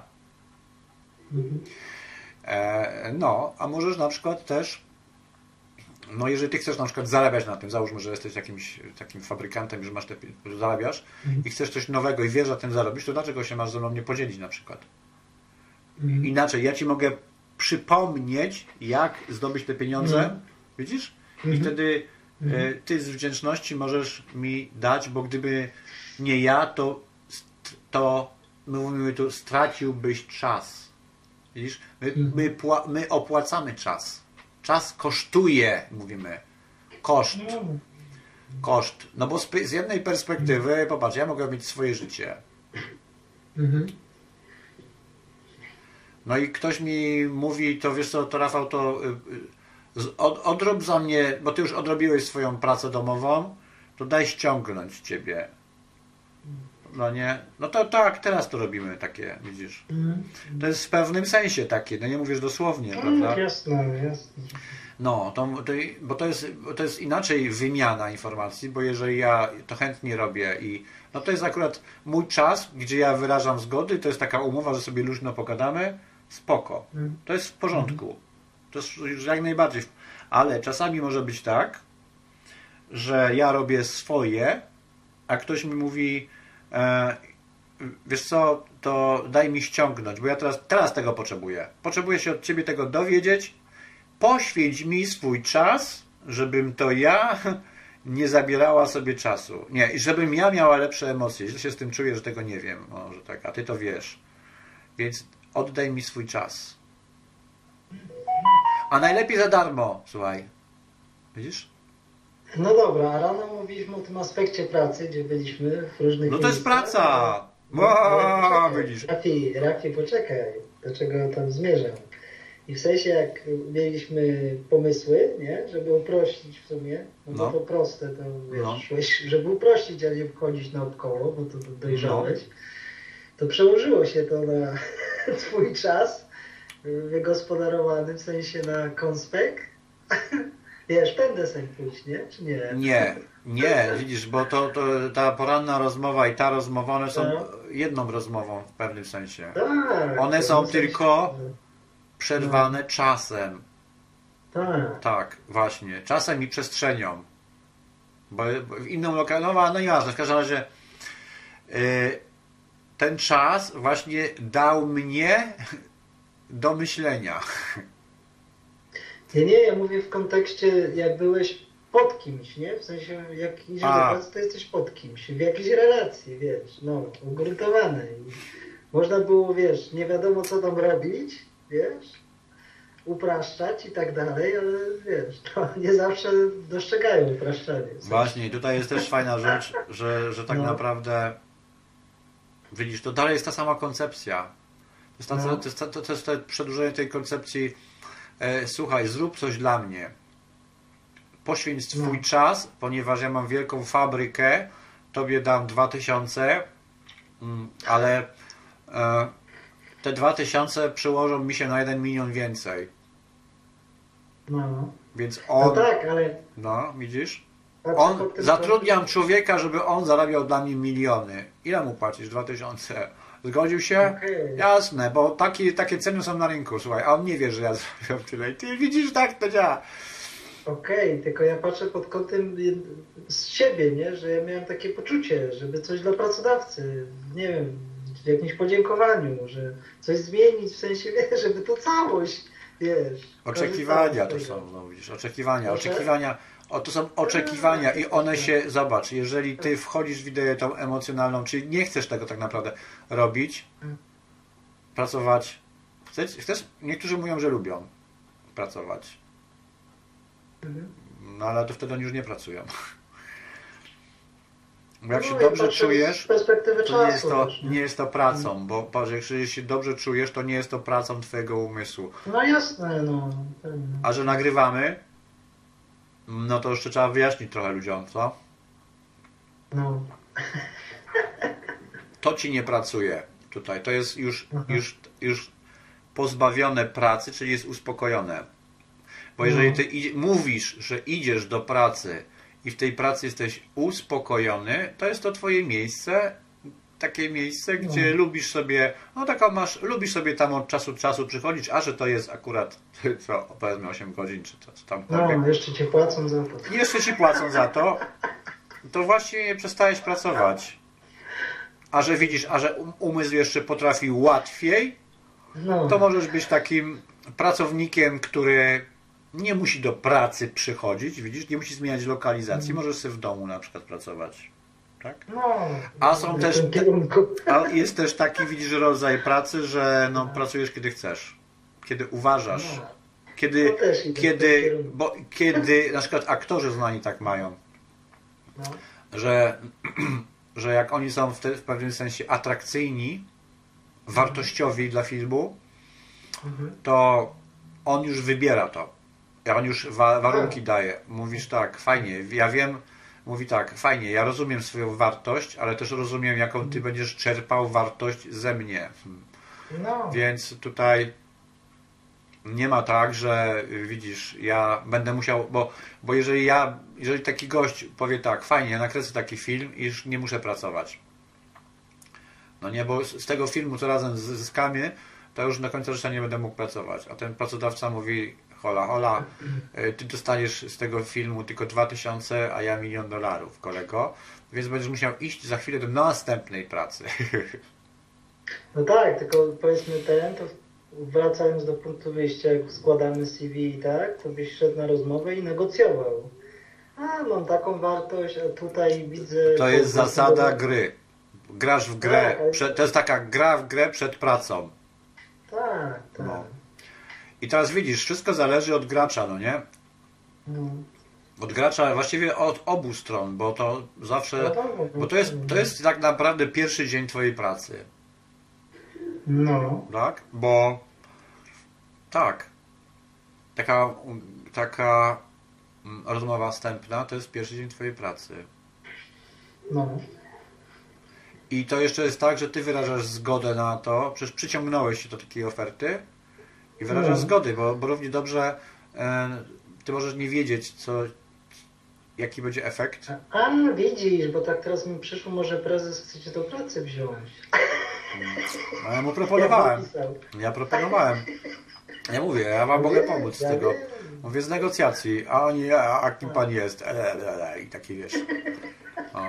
E, no, a możesz na przykład też, no jeżeli ty chcesz na przykład zarabiać na tym, załóżmy, że jesteś jakimś takim fabrykantem, że masz te, że zarabiasz i chcesz coś nowego i wiesz, że tym zarobisz, to dlaczego się masz ze mną nie podzielić na przykład? Inaczej, ja ci mogę przypomnieć, jak zdobyć te pieniądze, widzisz? I wtedy e, ty z wdzięczności możesz mi dać, bo gdyby nie ja, to, to my mówimy tu, straciłbyś czas. Widzisz? My, my, pła- my opłacamy czas. Czas kosztuje, mówimy. Koszt. koszt. No bo z, z jednej perspektywy, popatrz, ja mogę mieć swoje życie. Mhm. No i ktoś mi mówi, to wiesz co, to Rafał, to od, odrób za mnie, bo ty już odrobiłeś swoją pracę domową, to daj ściągnąć ciebie. No nie? No to tak, teraz to robimy takie, widzisz. Mhm. To jest w pewnym sensie takie, no nie mówisz dosłownie, No, prawda? jasne, jasne. No, to, to, bo to jest, to jest inaczej wymiana informacji, bo jeżeli ja to chętnie robię i no to jest akurat mój czas, gdzie ja wyrażam zgody, to jest taka umowa, że sobie luźno pogadamy, spoko. Mhm. To jest w porządku. To jest już jak najbardziej. Ale czasami może być tak, że ja robię swoje, a ktoś mi mówi, e, wiesz co, to daj mi ściągnąć, bo ja teraz, teraz tego potrzebuję. Potrzebuję się od ciebie tego dowiedzieć. Poświęć mi swój czas, żebym to ja nie zabierała sobie czasu. Nie, i żebym ja miała lepsze emocje. Źle się z tym czuję, że tego nie wiem. Może tak, a ty to wiesz. Więc oddaj mi swój czas. A najlepiej za darmo, słuchaj. Widzisz? No dobra, a rano mówiliśmy o tym aspekcie pracy, gdzie byliśmy w różnych No to jest miejscach. praca! No, Wow, poczekaj, widzisz. Rafi, Rafi, poczekaj, do czego tam zmierzam. I w sensie jak mieliśmy pomysły, nie, żeby uprościć w sumie, no, No. bo to proste, to wiesz, No. szłeś, żeby uprościć, a nie wchodzić naokoło, bo to, to dojrzałeś, to przełożyło się to na twój czas wygospodarowany, w sensie na konspekt. Wiesz, tędy sobie pójść, nie? Czy nie? Nie, nie, widzisz, bo to, to ta poranna rozmowa i ta rozmowa, one są No. jedną rozmową w pewnym sensie. Tak. One w są pewnym sensie, tylko że- Przerwane czasem. Tak. Tak, właśnie. Czasem i przestrzenią. Bo w inną lokalizację, no, no nieważne, w każdym razie yy, ten czas właśnie dał mnie do myślenia. Nie, nie, ja mówię w kontekście, jak byłeś pod kimś, nie? W sensie, jak idziesz do A. pracy, to jesteś pod kimś, w jakiejś relacji, wiesz, no, ugruntowanej. Można było, wiesz, nie wiadomo co tam robić, wiesz, upraszczać i tak dalej, ale wiesz, to nie zawsze dostrzegają upraszczanie. Właśnie, tutaj jest też fajna rzecz, że, że tak No. naprawdę widzisz, to dalej jest ta sama koncepcja. To jest, ta, No. to jest, ta, to jest to przedłużenie tej koncepcji. E, słuchaj, zrób coś dla mnie. Poświęć swój No. czas, ponieważ ja mam wielką fabrykę, tobie dam dwa tysiące, mm, ale e, te dwa tysiące przyłożą mi się na jeden milion więcej. No, Więc no on, tak, ale no widzisz, patrz on, pod tym zatrudniam człowieka, żeby on zarabiał dla mnie miliony. Ile mu płacisz? Dwa tysiące. Zgodził się? Okej. Jasne, bo takie, takie ceny są na rynku, słuchaj, a on nie wie, że ja zarabiam tyle. I ty widzisz, tak to działa. Okej, tylko ja patrzę pod kątem jed- z siebie, nie? Że ja miałem takie poczucie, żeby coś dla pracodawcy, nie wiem, w jakimś podziękowaniu, że coś zmienić, w sensie, wiesz, żeby to całość, wiesz. Oczekiwania to korzystać z tego. są, no widzisz, oczekiwania, Proszę? oczekiwania, o, to są oczekiwania i one się, zobacz, jeżeli ty wchodzisz w ideę tą emocjonalną, czyli nie chcesz tego tak naprawdę robić, pracować, chcesz, chcesz? Niektórzy mówią, że lubią pracować, Mhm. no ale to wtedy oni już nie pracują. Bo jak No, się ja dobrze patrzę czujesz, z perspektywy to czasu nie jest to, też, nie jest to pracą, bo patrz, jak się dobrze czujesz, to nie jest to pracą twojego umysłu. No jasne, no. pewnie. A że nagrywamy, no to jeszcze trzeba wyjaśnić trochę ludziom, co? No. To ci nie pracuje tutaj. To jest już, Aha. już, już pozbawione pracy, czyli jest uspokojone. Bo No. jeżeli ty idzie, mówisz, że idziesz do pracy i w tej pracy jesteś uspokojony, to jest to twoje miejsce, takie miejsce, gdzie No. lubisz sobie, no taką masz, lubisz sobie tam od czasu do czasu przychodzić, a że to jest akurat, co, powiedzmy osiem godzin, czy co, co tamkolwiek. No, jeszcze cię płacą za to. Jeszcze ci płacą za to, to właśnie przestajesz pracować. A że widzisz, a że um- umysł jeszcze potrafi łatwiej, No. to możesz być takim pracownikiem, który nie musi do pracy przychodzić, widzisz, nie musi zmieniać lokalizacji, możesz sobie w domu na przykład pracować. Tak? No. A są w też tym te- kierunku. A jest też taki, widzisz, rodzaj pracy, że no, pracujesz kiedy chcesz, kiedy uważasz, No. kiedy, To też idę w tym kiedy, kierunku. bo, kiedy, na przykład aktorzy znani tak mają. No. że, że jak oni są w, te, w pewnym sensie atrakcyjni, wartościowi dla filmu, Mhm. to on już wybiera to. On już wa warunki daje. Mówisz tak, fajnie, ja wiem, mówi tak, fajnie, ja rozumiem swoją wartość, ale też rozumiem, jaką ty będziesz czerpał wartość ze mnie. No. Więc tutaj nie ma tak, że widzisz, ja będę musiał, bo, bo jeżeli ja, jeżeli taki gość powie tak, fajnie, ja nakręcę taki film i już nie muszę pracować. No nie, bo z tego filmu, co razem zyskamy, to już do końca życia nie będę mógł pracować. A ten pracodawca mówi, hola, hola, ty dostaniesz z tego filmu tylko dwa tysiące, a ja milion dolarów, kolego, więc będziesz musiał iść za chwilę do następnej pracy. No tak, tylko powiedzmy ten, to wracając do punktu wyjścia, jak składamy C V i tak, to byś szedł na rozmowę i negocjował. A, mam taką wartość, a tutaj widzę... To jest po- zasada gry. Grasz w grę, Tak, ale- przed, to jest taka gra w grę przed pracą. Tak, tak. No. I teraz widzisz, wszystko zależy od gracza, no nie? No. Od gracza, właściwie od obu stron, bo to zawsze, No tak, bo to jest, to jest tak naprawdę pierwszy dzień twojej pracy, No. tak? Bo tak, taka, taka mm, rozmowa wstępna to jest pierwszy dzień twojej pracy. No. I to jeszcze jest tak, że ty wyrażasz zgodę na to, przecież przyciągnąłeś się do takiej oferty i wyrażasz No. zgody, bo, bo równie dobrze e, ty możesz nie wiedzieć, co, jaki będzie efekt. A, widzisz, bo tak teraz mi przyszło, może prezes chce cię do pracy wziąć. No, ja mu proponowałem. Ja napisał. Ja proponowałem. Ja mówię, ja wam mogę pomóc z Ja tego. wiem. Mówię, z negocjacji. A oni, a, a kim pan jest? E, e, e, I taki wiesz. O.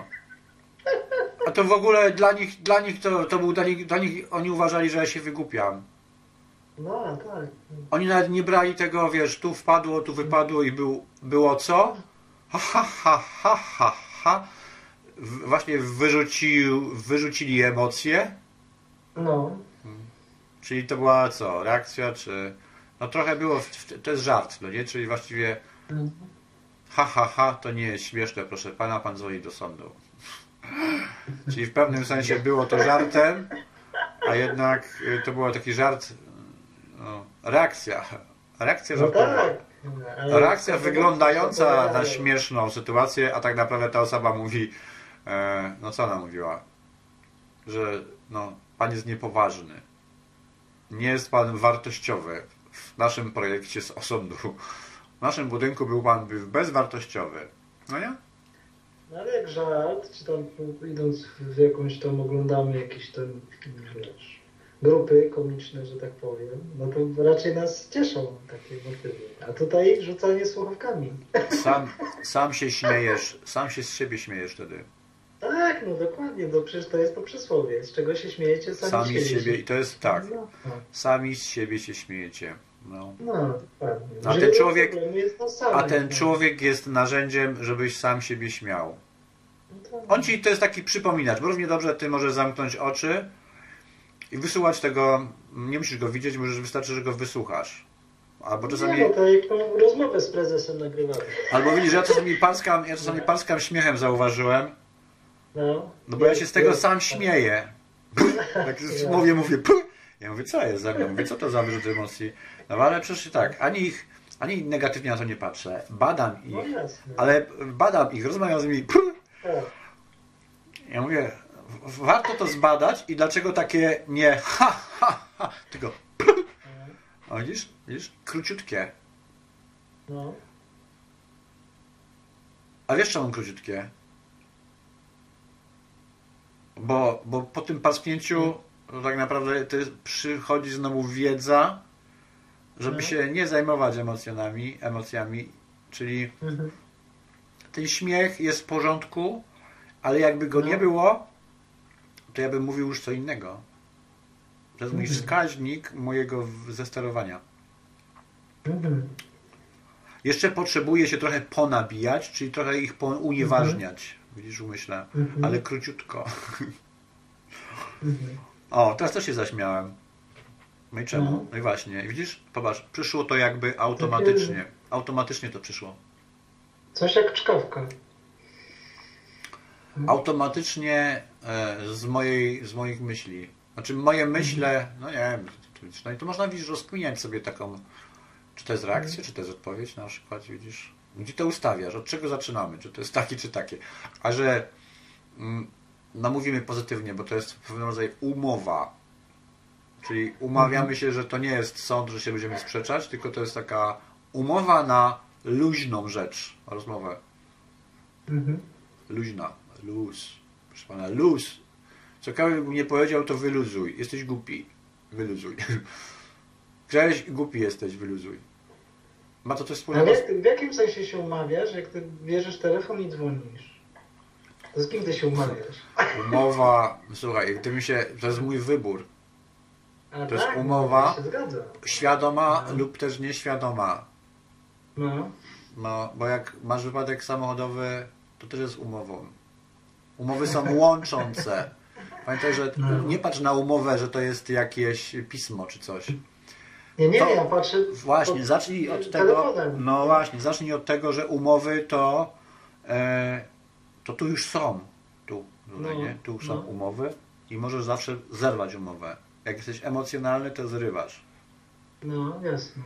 A to w ogóle dla nich, dla nich to, to był dla nich, dla nich, oni uważali, że ja się wygłupiam. No, tak. Oni nawet nie brali tego, wiesz, tu wpadło, tu wypadło i był, było co? Ha, ha, ha, ha, ha, ha. W- Właśnie wyrzucił, wyrzucili emocje. No. Czyli to była co? Reakcja, czy... No trochę było, w, w, to jest żart, no nie? Czyli właściwie Mhm. ha, ha, ha, to nie jest śmieszne, proszę pana, pan dzwoni do sądu. Czyli w pewnym sensie było to żartem, a jednak y, to był taki żart, no, reakcja. Reakcja No żartowa. tak. Ale Reakcja to wyglądająca opowiadają. na śmieszną sytuację, a tak naprawdę ta osoba mówi, e, no co ona mówiła? Że no, pan jest niepoważny. Nie jest pan wartościowy. W naszym projekcie z osądu. W naszym budynku był pan bezwartościowy. No nie? No ale jak żart, czy tam idąc w jakąś tam, oglądamy jakieś tam, wiesz, grupy komiczne, że tak powiem, no to raczej nas cieszą takie motywy. A tutaj rzucanie słuchawkami. Sam, sam się śmiejesz, sam się z siebie śmiejesz wtedy. Tak, no dokładnie, no przecież to jest to przysłowie. Z czego się śmiejecie, sami, Sami z siebie, i to jest tak, No, no, sami z siebie się śmiejecie. No. no dokładnie. A ten Źródło człowiek- problemu jest to samo. A ten No. człowiek jest narzędziem, żebyś sam siebie śmiał. No to- On ci to jest taki przypominacz, bo równie dobrze ty możesz zamknąć oczy i wysłuchać tego, nie musisz go widzieć, możesz, wystarczy, że go wysłuchasz. Albo czasami, Nie, no to jak tą rozmowę z prezesem nagrywamy. albo widzisz, ja czasami parskam, ja czasami parskam śmiechem zauważyłem, No, no bo ja się z tego Jest- sam śmieję. Tak Ja. mówię, mówię, puh! Ja mówię, co jest ze mną? Mówię, co to za wyrzut emocji? No ale przecież tak, ani ich, ani negatywnie na to nie patrzę. Badam No ich, jasne. ale badam ich, rozmawiam z nimi, puh! Tak. Ja mówię, w- warto to zbadać i dlaczego takie nie ha, ha, ha, tylko puh! O, widzisz? Widzisz? Króciutkie. No. A wiesz czemu króciutkie? Bo, bo po tym pasknięciu to tak naprawdę to jest, przychodzi znowu wiedza, żeby No. się nie zajmować emocjonami, emocjami, czyli Mhm. ten śmiech jest w porządku, ale jakby go No. nie było, to ja bym mówił już co innego. To jest mój Mhm. wskaźnik mojego w- zesterowania. Mhm. Jeszcze potrzebuję się trochę ponabijać, czyli trochę ich po- unieważniać. Widzisz, umyślę, Mhm. ale króciutko. Mhm. O, teraz też się zaśmiałem. No i czemu? No. No i właśnie, widzisz, popatrz, przyszło to jakby automatycznie. Automatycznie to przyszło. Coś jak czkawka. automatycznie e, z, mojej, z moich myśli. Znaczy moje myśle, no nie wiem, no i to można, widzisz, rozkminiać sobie taką, czy to jest reakcja, czy to jest odpowiedź na przykład, widzisz, gdzie to ustawiasz, od czego zaczynamy, czy to jest takie, czy takie. A że mm, no mówimy pozytywnie, bo to jest pewien rodzaj umowa, czyli umawiamy się, że to nie jest sąd, że się będziemy sprzeczać, tylko to jest taka umowa na luźną rzecz, rozmowę. Mhm. Luźna, luz. Proszę pana, luz. Cokolwiek bym nie powiedział, to wyluzuj. Jesteś głupi. Wyluzuj. Grzałeś, głupi jesteś, wyluzuj. Ma to coś A wspólnego z... jak, w jakim sensie się umawiasz, jak ty bierzesz telefon i dzwonisz? To z kim ty się umawiasz? Umowa, słuchaj, gdyby się, to jest mój wybór. A To jest tak, umowa no, ja się zgadzam. Świadoma No. lub też nieświadoma. No. No, bo jak masz wypadek samochodowy, to też jest umową. Umowy są łączące. Pamiętaj, że No. nie patrz na umowę, że to jest jakieś pismo czy coś. Nie, nie, To- ja patrzę Właśnie, pod zacznij od tego. telefonem. No właśnie, zacznij od tego, że umowy to e, to tu już są. Tu, tutaj, No, nie? Tu są no. umowy i możesz zawsze zerwać umowę. Jak jesteś emocjonalny, to zrywasz. No, jasne.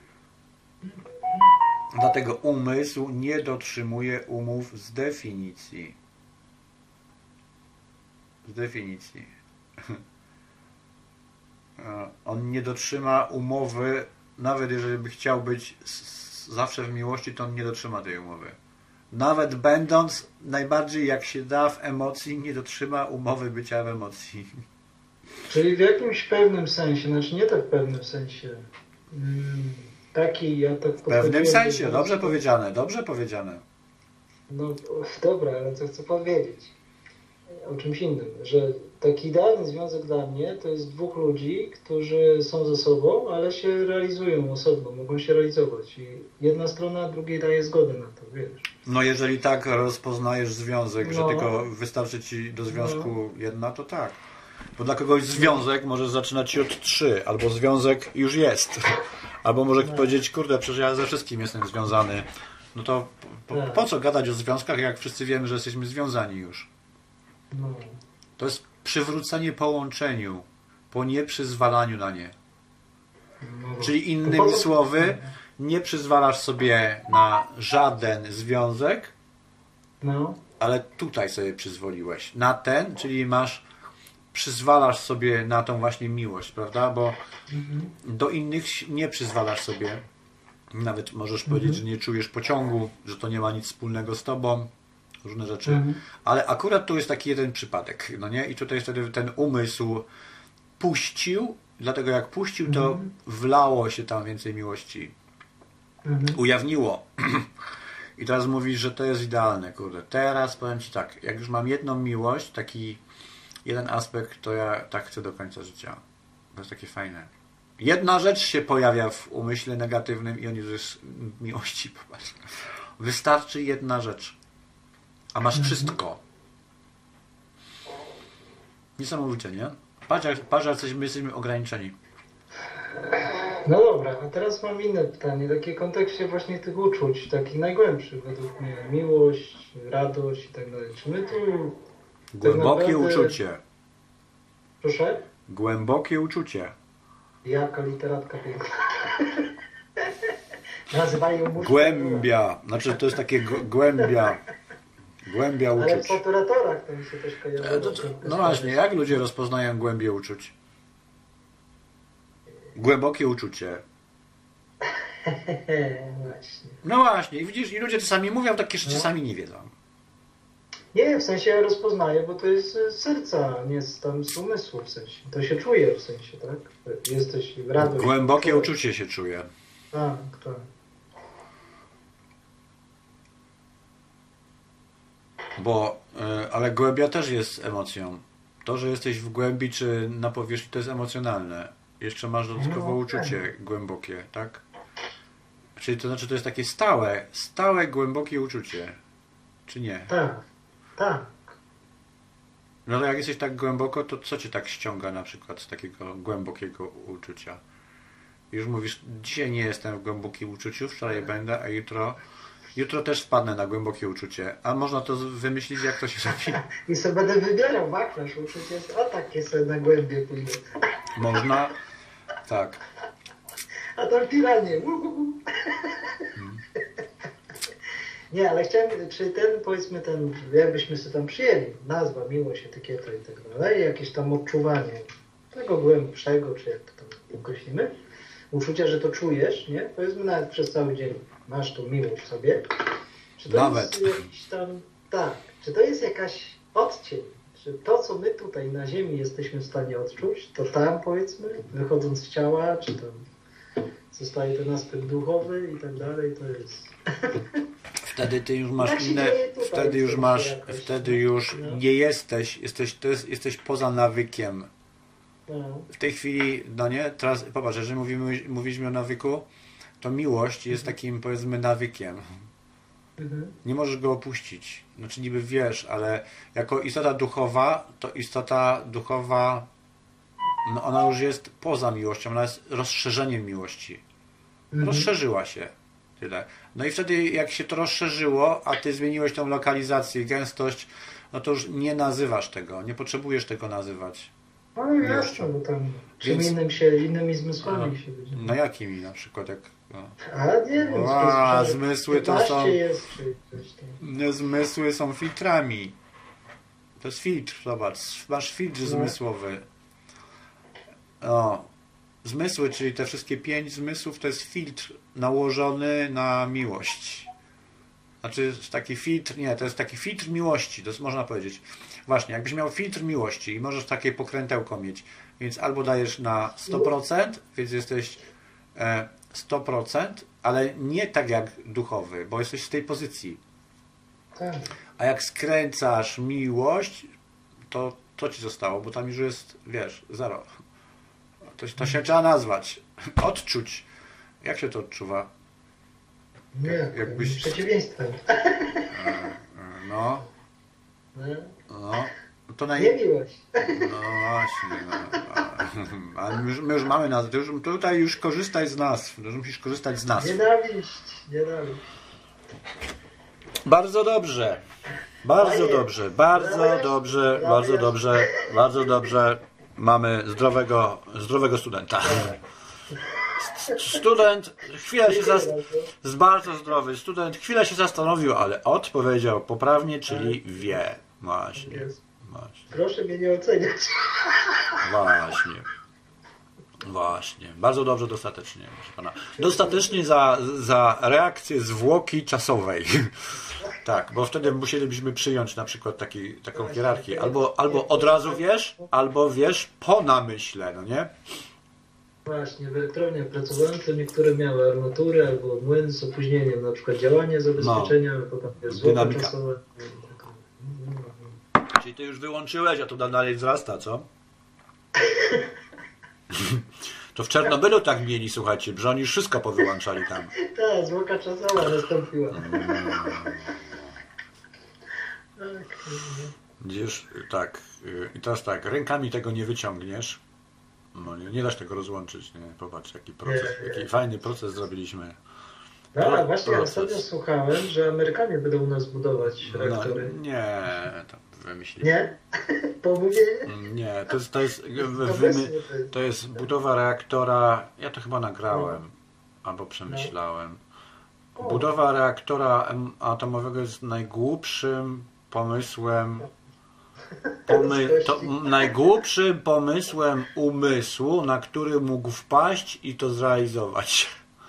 Dlatego umysł nie dotrzymuje umów z definicji. Z definicji. On nie dotrzyma umowy, nawet jeżeli by chciał być s- zawsze w miłości, to on nie dotrzyma tej umowy. Nawet będąc najbardziej jak się da w emocji, nie dotrzyma umowy bycia w emocji. Czyli w jakimś pewnym sensie, znaczy nie tak w pewnym sensie. Mm, taki, ja tak W pewnym podchodziłem sensie, do- dobrze powiedziane, dobrze powiedziane. No dobra, ale co chcę powiedzieć? O czymś innym, że taki idealny związek dla mnie to jest dwóch ludzi, którzy są ze sobą, ale się realizują osobno, mogą się realizować i jedna strona drugiej daje zgodę na to, wiesz. No jeżeli tak rozpoznajesz związek, że No. tylko wystarczy ci do związku jedna, to tak. Bo dla kogoś związek może zaczynać się od trzy, albo związek już jest. Albo może No. powiedzieć, kurde, przecież ja ze wszystkim jestem związany. No to po, Tak. po co gadać o związkach, jak wszyscy wiemy, że jesteśmy związani już? No. To jest przywrócenie połączeniu, po nieprzyzwalaniu na nie. No. Czyli To po innymi co- słowy, nie przyzwalasz sobie na żaden związek, No, ale tutaj sobie przyzwoliłeś. Na ten, czyli masz, przyzwalasz sobie na tą właśnie miłość, prawda? Bo mhm. do innych nie przyzwalasz sobie. Nawet możesz powiedzieć, że nie czujesz pociągu, że to nie ma nic wspólnego z tobą, różne rzeczy. Mhm. Ale akurat tu jest taki jeden przypadek, no nie? I tutaj wtedy ten umysł puścił, dlatego jak puścił, to Mhm. wlało się tam więcej miłości. Mhm. Ujawniło. I teraz mówisz, że to jest idealne, kurde. Teraz powiem ci tak, jak już mam jedną miłość, taki jeden aspekt, to ja tak chcę do końca życia. To jest takie fajne. Jedna rzecz się pojawia w umyśle negatywnym i on już jest miłości, popatrz. Wystarczy jedna rzecz. A masz wszystko. Niesamowicie, nie? Patrz, jak, patrz, jak my jesteśmy ograniczeni. No dobra, a teraz mam inne pytanie, takie w kontekście właśnie tych uczuć, takich najgłębszych według mnie, miłość, radość i tak dalej. Czy my tu, Głębokie naprawdę- uczucie. proszę, Głębokie uczucie. jaka literatka piękna. Nazywają muszką. Głębia. Znaczy to jest takie g- głębia. Głębia Ale w uczuć. saturatorach to mi się też kojarzy. E, to, to, no właśnie, jak ludzie rozpoznają głębię uczuć? Głębokie uczucie. Właśnie. No właśnie, i widzisz, i ludzie czasami mówią takie rzeczy, No. czasami nie wiedzą. Nie, w sensie ja rozpoznaję, bo to jest z serca, nie z, tam z umysłu w sensie. To się czuje w sensie, tak? Jesteś radość. Głębokie czujesz. uczucie się czuje. Tak, tak. Bo, e, ale głębia też jest emocją. To, że jesteś w głębi czy na powierzchni, to jest emocjonalne. Jeszcze masz dodatkowo No, uczucie głębokie, tak? Czyli to znaczy, to jest takie stałe, stałe, głębokie uczucie. Czy nie? Tak, tak. No to jak jesteś tak głęboko, to co cię tak ściąga na przykład z takiego głębokiego uczucia? Już mówisz, dzisiaj nie jestem w głębokim uczuciu, wczoraj będę, a jutro Jutro też wpadnę na głębokie uczucie. A można to wymyślić, jak to się robi? I sobie będę wybierał wachlarz, uczucie jest, o takie sobie na głębie pójdę. Można? Tak. A tam piranie. Uhuhu. Hmm. Nie, ale chciałem, czy ten, powiedzmy ten, jakbyśmy sobie tam przyjęli, nazwa, miłość, etykieta i tak dalej, jakieś tam odczuwanie tego głębszego, czy jak to tam określimy, uczucia, że to czujesz, nie? Powiedzmy nawet przez cały dzień masz tą miłość w sobie. Czy to Nawet. jest jakiś tam, tak, czy to jest jakaś odcień, czy to, co my tutaj na ziemi jesteśmy w stanie odczuć, to tam, powiedzmy, wychodząc z ciała, czy tam zostaje ten aspekt duchowy i tak dalej, to jest... Wtedy ty już masz Jak się inne, dzieje tutaj wtedy już coś masz, jakoś, wtedy no. już No. nie jesteś, jesteś, to jest, jesteś poza nawykiem. No. W tej chwili, no nie, teraz popatrz, jeżeli mówimy, mówiliśmy o nawyku, to miłość jest takim, powiedzmy, nawykiem. Mhm. Nie możesz go opuścić. Znaczy niby wiesz, ale jako istota duchowa, to istota duchowa, no ona już jest poza miłością, ona jest rozszerzeniem miłości. Mhm. Rozszerzyła się. Tyle. No i wtedy jak się to rozszerzyło, a ty zmieniłeś tą lokalizację, gęstość, no to już nie nazywasz tego, nie potrzebujesz tego nazywać. No jasne, bo tam czym Więc- innym się, innymi zmysłami się będzie. No jakimi na przykład, jak... No. A nie wiem, A, że zmysły to piętnaście są- jest, czy coś tam. No, zmysły są filtrami. To jest filtr, zobacz, masz filtr No. zmysłowy. O, zmysły, czyli te wszystkie pięć zmysłów, to jest filtr nałożony na miłość. Znaczy taki filtr, nie, to jest taki filtr miłości, to jest, można powiedzieć. Właśnie, jakbyś miał filtr miłości i możesz takie pokrętełko mieć, więc albo dajesz na sto procent, więc jesteś e, sto procent, ale nie tak jak duchowy, bo jesteś w tej pozycji. Tak. A jak skręcasz miłość, to co ci zostało? Bo tam już jest, wiesz, zero. To, to się trzeba nazwać. Odczuć. Jak się to odczuwa? Nie, Jak- jakbyś- przeciwieństwem. No, Nie? no. To naj... Nie miłość. No właśnie. No. A my już, my już mamy nazwę. Ty już, tutaj już korzystaj z nazw. Już musisz korzystać z nazw. Nienawiść, nienawiść. Bardzo dobrze. Bardzo Daję. dobrze. Bardzo Dajesz. dobrze. Dajesz. Bardzo dobrze. Bardzo dobrze. Mamy zdrowego, zdrowego studenta. Student chwilę się zas... jest bardzo zdrowy. Student chwilę się zastanowił, ale odpowiedział poprawnie, czyli wie. Właśnie. Jest. Właśnie. Proszę mnie nie oceniać. Właśnie. Właśnie. Bardzo dobrze, dostatecznie, proszę pana. Dostatecznie za, za reakcję zwłoki czasowej. Tak, bo wtedy musielibyśmy przyjąć na przykład taki, taką hierarchię. Albo, albo od razu wiesz, albo wiesz po namyśle, no nie? Właśnie, w elektrowniach pracowałem, to niektóre miały armatury albo młyn z opóźnieniem, na przykład działanie zabezpieczenia, albo tam jest zwłoka Dynamika. czasowa. Czyli ty już wyłączyłeś, a to dalej wzrasta, co? To w Czarnobylu tak mieli, słuchajcie, że oni już wszystko powyłączali tam. Tak, zwłoka czasowa nastąpiła. Tak, Gdzież, tak, yy, i teraz tak, rękami tego nie wyciągniesz. No nie, nie dasz tego rozłączyć, nie? Popatrz, jaki proces, Nie, nie. jaki fajny proces zrobiliśmy. no, a właśnie ja Proces. ostatnio słuchałem, że Amerykanie będą u nas budować No, reaktory. nie, to wymyślili. Nie? Pomówienie? Nie, to jest, to jest, w- Domysły wymy, to jest. to jest budowa reaktora, ja to chyba nagrałem, albo przemyślałem. O. Budowa reaktora em- atomowego jest najgłupszym pomysłem, pomy, to, m- najgłupszym pomysłem umysłu, na który mógł wpaść i to zrealizować.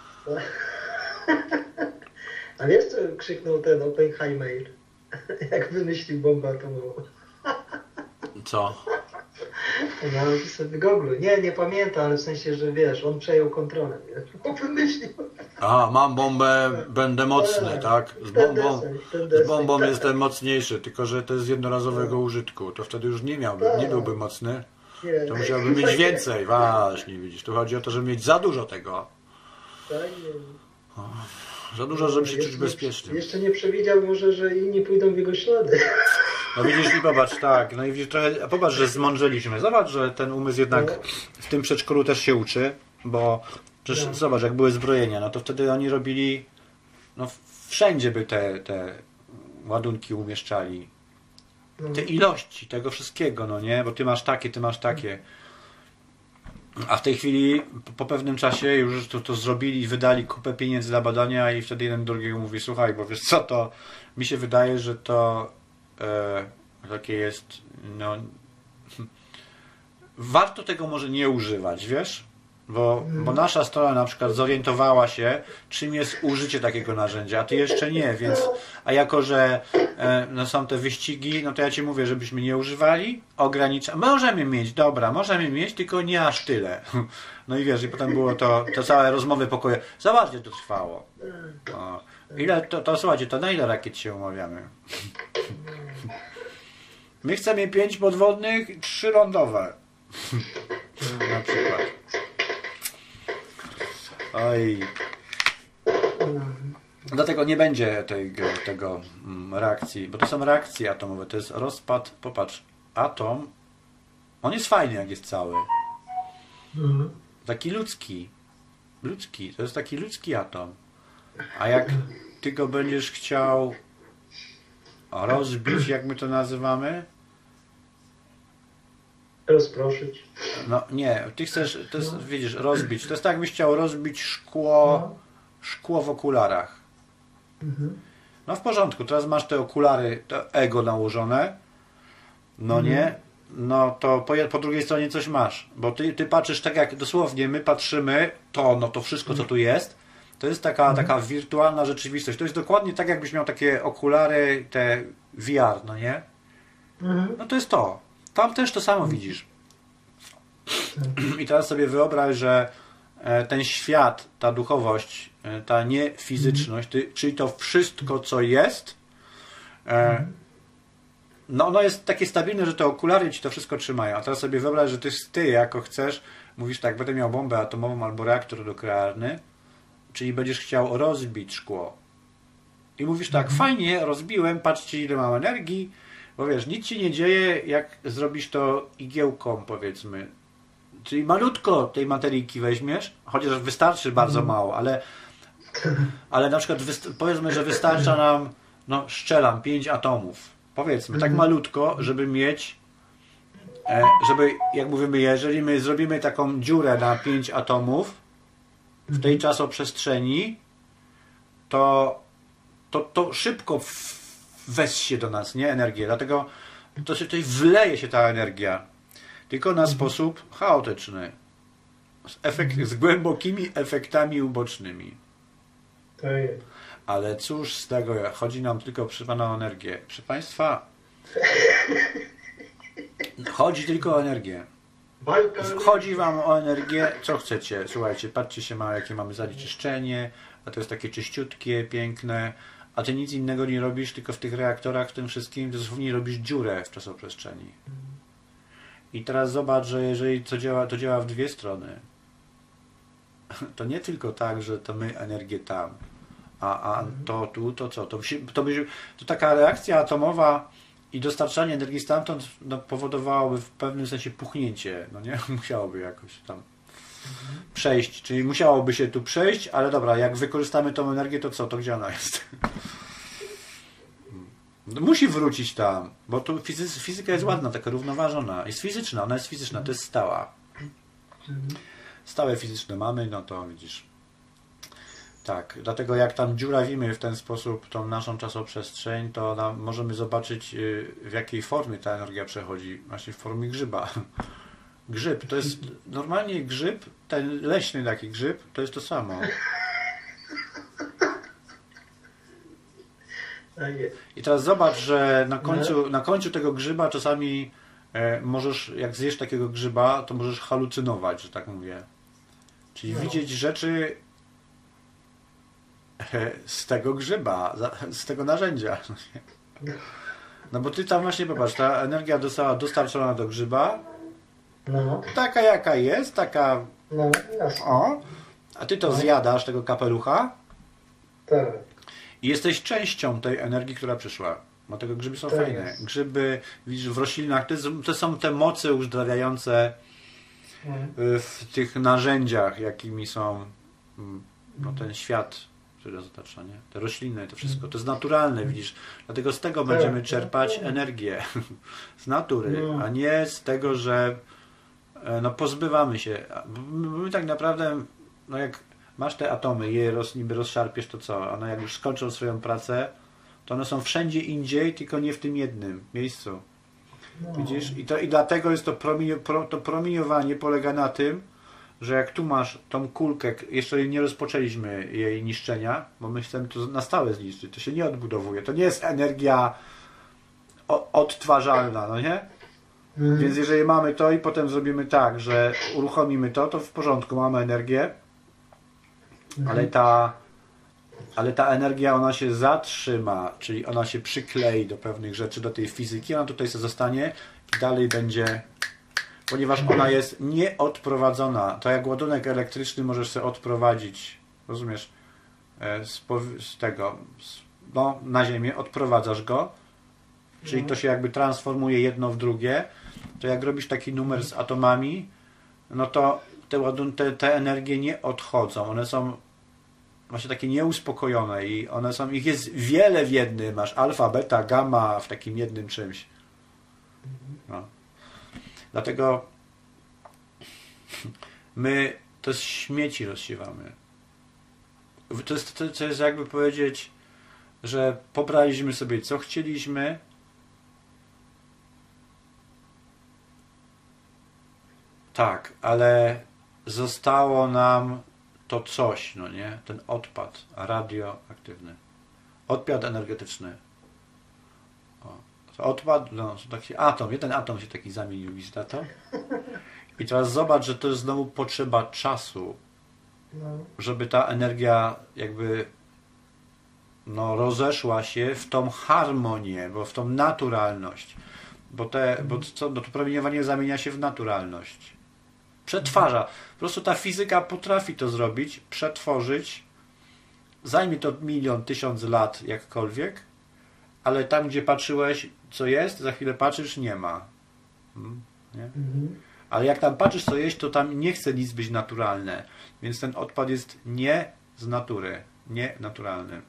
A wiesz co krzyknął ten Oppenheimer, jak wymyślił bombę atomową? Co? No, sobie googluj. Nie, nie pamiętam, ale w sensie, że wiesz, on przejął kontrolę, wiesz. On wymyślił. A, mam bombę, będę mocny, tak? Z Ten bombą, deseń, ten z deseń, bombą tak. jestem mocniejszy, tylko że to jest jednorazowego użytku. To wtedy już nie miałby, nie byłby mocny. Nie, To musiałby mieć więcej. Właśnie, widzisz. Tu chodzi o to, żeby mieć za dużo tego. Tak, nie. Za dużo, żeby się czuć Jeszcze- bezpiecznym. Jeszcze nie przewidział może, że inni pójdą w jego ślady. No widzisz i popatrz, tak. No i widzisz, trochę, a popatrz, że zmądrzeliśmy. Zobacz, że ten umysł jednak w tym przedszkolu też się uczy, bo przecież No. zobacz, jak były zbrojenia, no to wtedy oni robili no wszędzie by te, te ładunki umieszczali. Te ilości tego wszystkiego, no nie? Bo ty masz takie, ty masz takie. A w tej chwili po pewnym czasie już to, to zrobili, wydali kupę pieniędzy dla badania i wtedy jeden drugiego mówi, słuchaj, bo wiesz co, to mi się wydaje, że to e, takie jest, no warto tego może nie używać, wiesz? Bo, bo nasza strona na przykład zorientowała się, czym jest użycie takiego narzędzia, a ty jeszcze nie, więc a jako, że e, no są te wyścigi, no to ja ci mówię, żebyśmy nie używali, ograniczamy, możemy mieć, dobra, możemy mieć, tylko nie aż tyle. No i wiesz, i potem było to, to całe rozmowy pokoje, zobaczcie, to trwało. O, ile, to, to słuchajcie, to na ile rakiet się umawiamy? My chcemy pięć podwodnych, trzy lądowe. Na przykład. Oj. Dlatego nie będzie tego, tego reakcji, bo to są reakcje atomowe, to jest rozpad, popatrz, atom, on jest fajny jak jest cały. Taki ludzki. Ludzki, to jest taki ludzki atom. A jak ty go będziesz chciał rozbić, jak my to nazywamy? Rozproszyć. No nie, ty chcesz, to jest, widzisz, rozbić. To jest tak, jakbyś chciał rozbić szkło, szkło w okularach. No w porządku, teraz masz te okulary, to ego nałożone, no nie, no to po, po drugiej stronie coś masz, bo ty, ty patrzysz tak jak dosłownie my patrzymy, to no to wszystko co tu jest, to jest taka, taka wirtualna rzeczywistość. To jest dokładnie tak jakbyś miał takie okulary, te V R, no nie? No to jest to. Tam też to samo widzisz. I teraz sobie wyobraź, że ten świat, ta duchowość, ta niefizyczność, czyli to wszystko, co jest, no ono jest takie stabilne, że te okulary ci to wszystko trzymają. A teraz sobie wyobraź, że ty, ty jako chcesz, mówisz tak, będę miał bombę atomową albo reaktor nuklearny, czyli będziesz chciał rozbić szkło. I mówisz tak, fajnie, rozbiłem, patrzcie ile mam energii, bo wiesz, nic się nie dzieje, jak zrobisz to igiełką, powiedzmy. Czyli malutko tej materyjki weźmiesz, chociaż wystarczy bardzo mało, ale, ale na przykład powiedzmy, że wystarcza nam, no szczelam, pięć atomów. Powiedzmy, tak malutko, żeby mieć, żeby, jak mówimy, jeżeli my zrobimy taką dziurę na pięć atomów w tej czasoprzestrzeni, to, to, to szybko weź się do nas, nie? Energię. Dlatego to się tutaj wleje się ta energia. Tylko na sposób chaotyczny. Z, efekt, z głębokimi efektami ubocznymi. Tak. Ale cóż z tego, chodzi nam tylko przy Pana o energię. Proszę Państwa, chodzi tylko o energię. Chodzi Wam o energię, co chcecie. Słuchajcie, patrzcie się, ma, jakie mamy zanieczyszczenie, a to jest takie czyściutkie, piękne, a Ty nic innego nie robisz, tylko w tych reaktorach, w tym wszystkim, dosłownie robisz dziurę w czasoprzestrzeni. I teraz zobacz, że jeżeli to działa, to działa w dwie strony. To nie tylko tak, że to my energię tam, a, a to tu, to co? To, to, by, to taka reakcja atomowa i dostarczanie energii stamtąd no, powodowałoby w pewnym sensie puchnięcie. No nie? Musiałoby jakoś tam przejść. Czyli musiałoby się tu przejść, ale dobra, jak wykorzystamy tą energię, to co? To gdzie ona jest? Musi wrócić tam, bo tu fizyka jest ładna, taka równoważona. Jest fizyczna, ona jest fizyczna, to jest stała. Stałe fizyczne mamy, no to widzisz. Tak, dlatego jak tam dziurawimy w ten sposób tą naszą czasoprzestrzeń, to nam możemy zobaczyć, w jakiej formie ta energia przechodzi. Właśnie w formie grzyba. Grzyb, to jest normalnie grzyb, ten leśny taki grzyb, to jest to samo. I teraz zobacz, że na końcu, na końcu tego grzyba czasami e, możesz, jak zjesz takiego grzyba, to możesz halucynować, że tak mówię. Czyli no. widzieć rzeczy e, z tego grzyba, z tego narzędzia. No bo ty tam właśnie, popatrz, ta energia została dostarczona do grzyba, no. taka jaka jest, taka no, o, a ty to no. zjadasz, tego kapelucha. Tak. I jesteś częścią tej energii, która przyszła. Dlatego grzyby są tak fajne. Jest. Grzyby, widzisz, w roślinach, to, jest, to są te moce uzdrawiające w tych narzędziach, jakimi są no, ten świat które nas otacza, nie? Te roślinne, to wszystko, to jest naturalne, widzisz. Dlatego z tego będziemy czerpać energię. Z natury, a nie z tego, że no, pozbywamy się. My tak naprawdę, no jak masz te atomy, je roz, niby rozszarpiesz, to co? One jak już skończą swoją pracę, to one są wszędzie indziej, tylko nie w tym jednym miejscu. Widzisz? I, to, i dlatego jest to, promienio, pro, to promieniowanie polega na tym, że jak tu masz tą kulkę, jeszcze nie rozpoczęliśmy jej niszczenia, bo my chcemy to na stałe zniszczyć, to się nie odbudowuje. To nie jest energia o, odtwarzalna, no nie? Mhm. Więc jeżeli mamy to i potem zrobimy tak, że uruchomimy to, to w porządku, mamy energię, mhm. ale ta ale ta energia, ona się zatrzyma, czyli ona się przyklei do pewnych rzeczy, do tej fizyki, ona tutaj sobie zostanie i dalej będzie, ponieważ ona jest nieodprowadzona. To jak ładunek elektryczny możesz sobie odprowadzić, rozumiesz, z, z tego, z, no, na ziemię, odprowadzasz go, czyli to się jakby transformuje jedno w drugie, to jak robisz taki numer z atomami, no to te, ładun te, te energie nie odchodzą, one są właśnie takie nieuspokojone i one są, ich jest wiele w jednym, masz alfa, beta, gamma w takim jednym czymś. No. Dlatego my to jest śmieci rozsiewamy. To jest, to, to jest jakby powiedzieć, że pobraliśmy sobie co chcieliśmy, tak, ale zostało nam to coś, no nie? Ten odpad radioaktywny. Odpad energetyczny. O. To odpad, no, taki atom, jeden atom się taki zamienił, widzisz na to? I teraz zobacz, że to jest znowu potrzeba czasu, żeby ta energia jakby no, rozeszła się w tą harmonię, bo w tą naturalność. Bo, te, bo co, no, to promieniowanie zamienia się w naturalność. Przetwarza. Po prostu ta fizyka potrafi to zrobić, przetworzyć. Zajmie to milion, tysiąc lat jakkolwiek, ale tam, gdzie patrzyłeś, co jest, za chwilę patrzysz, nie ma. Nie? Mhm. Ale jak tam patrzysz, co jest, to tam nie chce nic być naturalne. Więc ten odpad jest nie z natury, nie naturalny.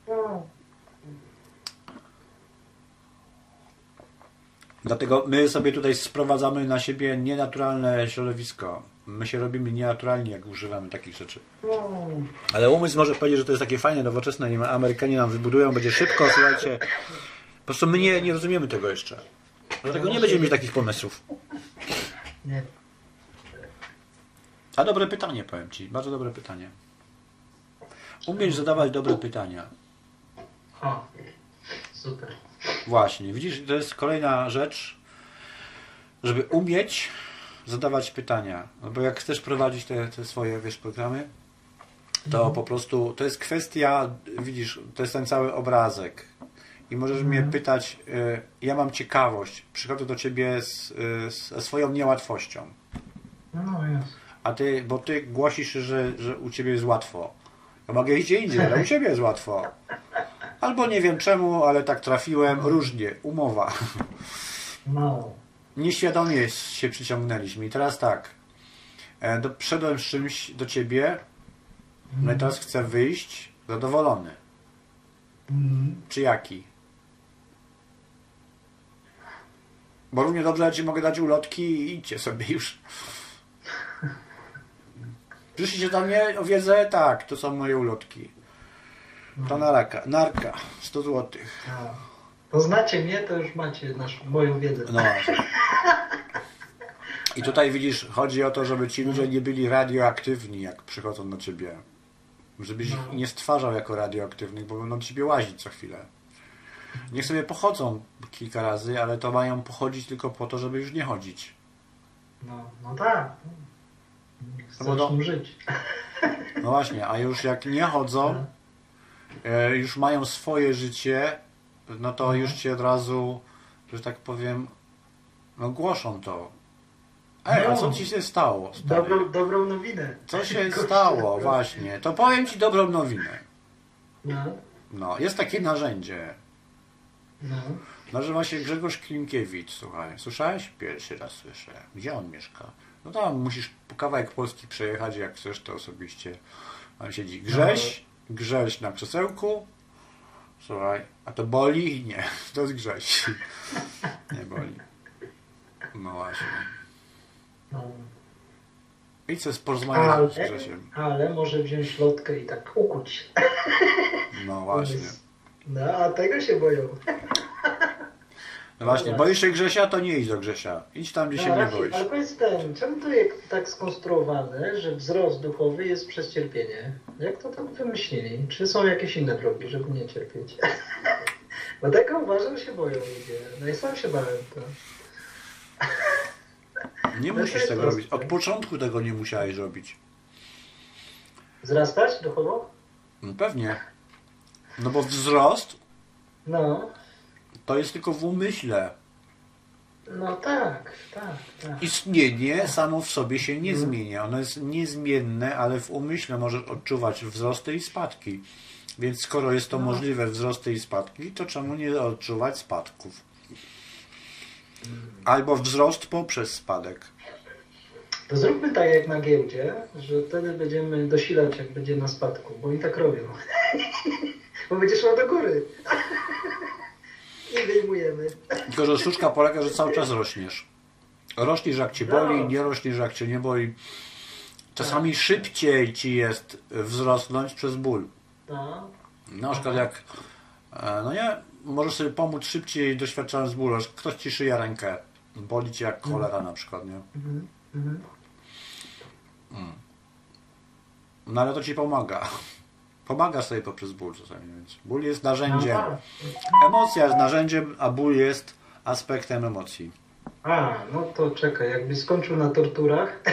Dlatego my sobie tutaj sprowadzamy na siebie nienaturalne środowisko. My się robimy nienaturalni, jak używamy takich rzeczy. Ale umysł może powiedzieć, że to jest takie fajne, nowoczesne, nie Amerykanie nam wybudują, będzie szybko, słuchajcie. Po prostu my nie, nie rozumiemy tego jeszcze. Dlatego nie będziemy mieć takich pomysłów. Nie. A dobre pytanie, powiem Ci. Bardzo dobre pytanie. Umieć zadawać dobre pytania. O, super. Właśnie, widzisz, to jest kolejna rzecz, żeby umieć zadawać pytania. No bo jak chcesz prowadzić te, te swoje, wiesz, programy, to mhm. po prostu to jest kwestia, widzisz, to jest ten cały obrazek. I możesz mhm. mnie pytać, y, ja mam ciekawość, przychodzę do Ciebie z, y, z swoją niełatwością. No jest. A Ty, bo Ty głosisz, że, że u Ciebie jest łatwo. Ja mogę iść gdzie indziej, ale u Ciebie jest łatwo. Albo nie wiem czemu, ale tak trafiłem, różnie, umowa. No. Nieświadomie się przyciągnęliśmy. I teraz tak, do, przyszedłem z czymś do Ciebie, no i teraz chcę wyjść zadowolony. Mm. Czy jaki? Bo równie dobrze ja Ci mogę dać ulotki i idźcie sobie już. Przyszliście do mnie o wiedzę? Tak, to są moje ulotki. To naraka, narka, sto złotych. Poznacie mnie, to już macie nasz, moją wiedzę. No. I tutaj widzisz, chodzi o to, żeby ci ludzie nie byli radioaktywni, jak przychodzą do Ciebie. Żebyś ich nie stwarzał jako radioaktywnych, bo będą Ciebie łazić co chwilę. Niech sobie pochodzą kilka razy, ale to mają pochodzić tylko po to, żeby już nie chodzić. No, no tak. Chcą no, no, żyć. No właśnie, a już jak nie chodzą, e, już mają swoje życie, no to już Ci od razu, że tak powiem, no głoszą to. Ej, a co Ci się stało? Dobrą, dobrą nowinę. Co się stało? Właśnie. To powiem Ci dobrą nowinę. No. No, jest takie narzędzie. No. Nazywa się Grzegorz Klimkiewicz, słuchaj. Słyszałeś? Pierwszy raz słyszę. Gdzie on mieszka? No tam musisz po kawałek Polski przejechać, jak chcesz, to osobiście. Tam siedzi Grześ Grześ na krzesełku. Słuchaj, a to boli? Nie, to jest Grześ. Nie boli. No właśnie. No. I co porozmawiać Ale, z Grzesiem. ale może wziąć lotkę i tak ukuć. No właśnie. No, a tego się boją. No właśnie, boisz się Grzesia, to nie idź do Grzesia. Idź tam, gdzie się No, nie Rafi, boisz. ale powiedz ten, czemu to jest tak skonstruowane, że wzrost duchowy jest przez cierpienie? Jak to tak wymyślili? Czy są jakieś inne drogi, żeby nie cierpieć? Bo tego uważam, się boją ludzie. No i sam się bałem to. Nie To musisz jest tego proste. robić. Od początku tego nie musiałeś robić. Wzrastać duchowo? No pewnie. No bo wzrost No, to jest tylko w umyśle. no tak, tak, tak. Istnienie samo w sobie się nie zmienia. Ono jest niezmienne, ale w umyśle możesz odczuwać wzrosty i spadki. Więc skoro jest to No. możliwe, wzrosty i spadki, to czemu nie odczuwać spadków? Albo wzrost poprzez spadek. To zróbmy tak jak na giełdzie, że wtedy będziemy dosilać, jak będzie na spadku, bo oni tak robią. Bo będzie szła do góry. I wyjmujemy. Tylko, że sztuczka polega, że cały czas rośniesz. Rośniesz jak cię boli, No. nie rośniesz jak cię nie boli. Czasami szybciej ci jest wzrosnąć przez ból. No, Na przykład jak, e, no nie, możesz sobie pomóc szybciej doświadczając bólu. Ktoś ci szyja rękę, boli cię jak cholera na przykład, nie? mhm, mhm. No ale to ci pomaga. Pomaga sobie poprzez ból czasami, więc ból jest narzędziem. Aha. Emocja jest narzędziem, a ból jest aspektem emocji. A, no to czekaj, jakby skończył na torturach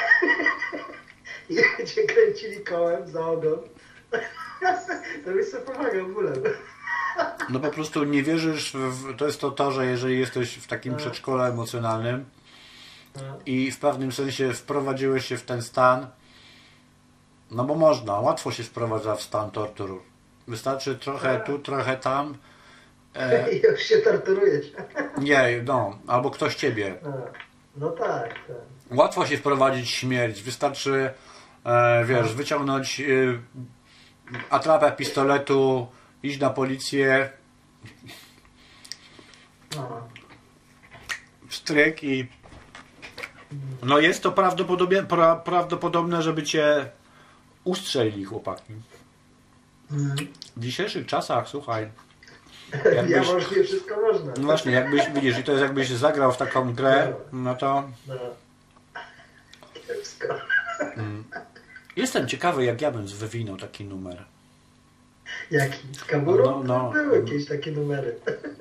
i cię kręcili kołem za ogon, to byś sobie pomagał bólem. No po prostu nie wierzysz, w, to jest to to, że jeżeli jesteś w takim przedszkole emocjonalnym No, i w pewnym sensie wprowadziłeś się w ten stan, no bo można, łatwo się wprowadza w stan tortur. Wystarczy trochę tu, trochę tam. E, i już się torturujesz. nie, no, albo ktoś ciebie. No, no tak, tak. Łatwo się wprowadzić w śmierć. Wystarczy, e, wiesz, wyciągnąć e, atrapę pistoletu, iść na policję, No. stryk i no jest to prawdopodobnie, pra, prawdopodobne, żeby cię ustrzelili chłopaki. Mhm. W dzisiejszych czasach, słuchaj, Ja jakbyś, możliwie wszystko można. no właśnie, jakbyś, widzisz, i to jest jakbyś zagrał w taką grę, no to No. Kiepsko. jestem ciekawy, jak ja bym wywinął taki numer. Jaki? Z kaburą? No, no. Były jakieś takie numery.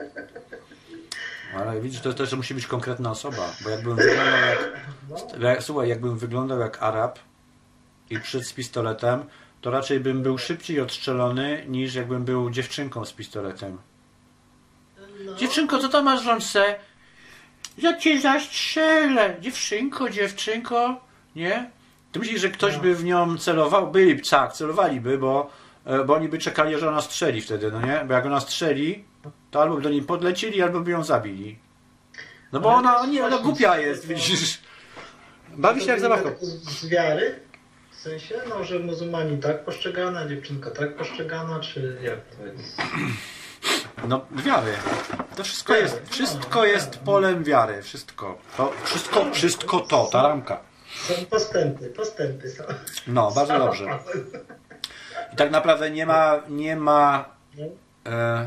Ale widzisz, to też musi być konkretna osoba, bo jakbym wyglądał jak, No. jak, słuchaj, jakbym wyglądał jak Arab i przyszedł z pistoletem, to raczej bym był szybciej odstrzelony, niż jakbym był dziewczynką z pistoletem. No. Dziewczynko, co tam masz w rączce? Ja cię zastrzelę! Dziewczynko, dziewczynko, nie? Ty myślisz, że ktoś No. by w nią celował? Byli, tak, celowaliby, bo, e, bo oni by czekali, że ona strzeli wtedy, no nie? Bo jak ona strzeli, to albo by do niej podlecili, albo by ją zabili. No bo Ale ona, to nie, ona właśnie głupia z- jest, widzisz? Bawi się jak zabawka. Z, z wiary? W sensie, no, że muzułmani tak postrzegana, dziewczynka tak postrzegana, czy jak to jest? No, wiary. To wszystko jest, wszystko jest polem wiary, wszystko. To, wszystko, wszystko to, ta ramka. Są postępy, postępy są. No, bardzo dobrze. I tak naprawdę nie ma, nie ma, No. e,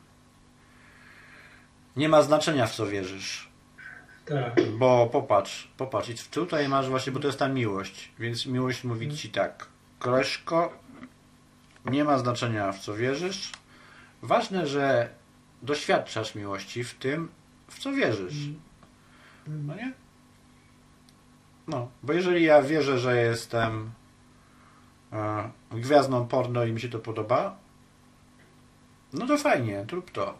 nie ma znaczenia, w co wierzysz. Tak. Bo popatrz, popatrz, i tutaj masz właśnie, bo to jest ta miłość, więc miłość mówi ci tak, koleżko, nie ma znaczenia, w co wierzysz, ważne, że doświadczasz miłości w tym, w co wierzysz. No nie? No, bo jeżeli ja wierzę, że jestem e, gwiazdą porno i mi się to podoba, no to fajnie, rób to.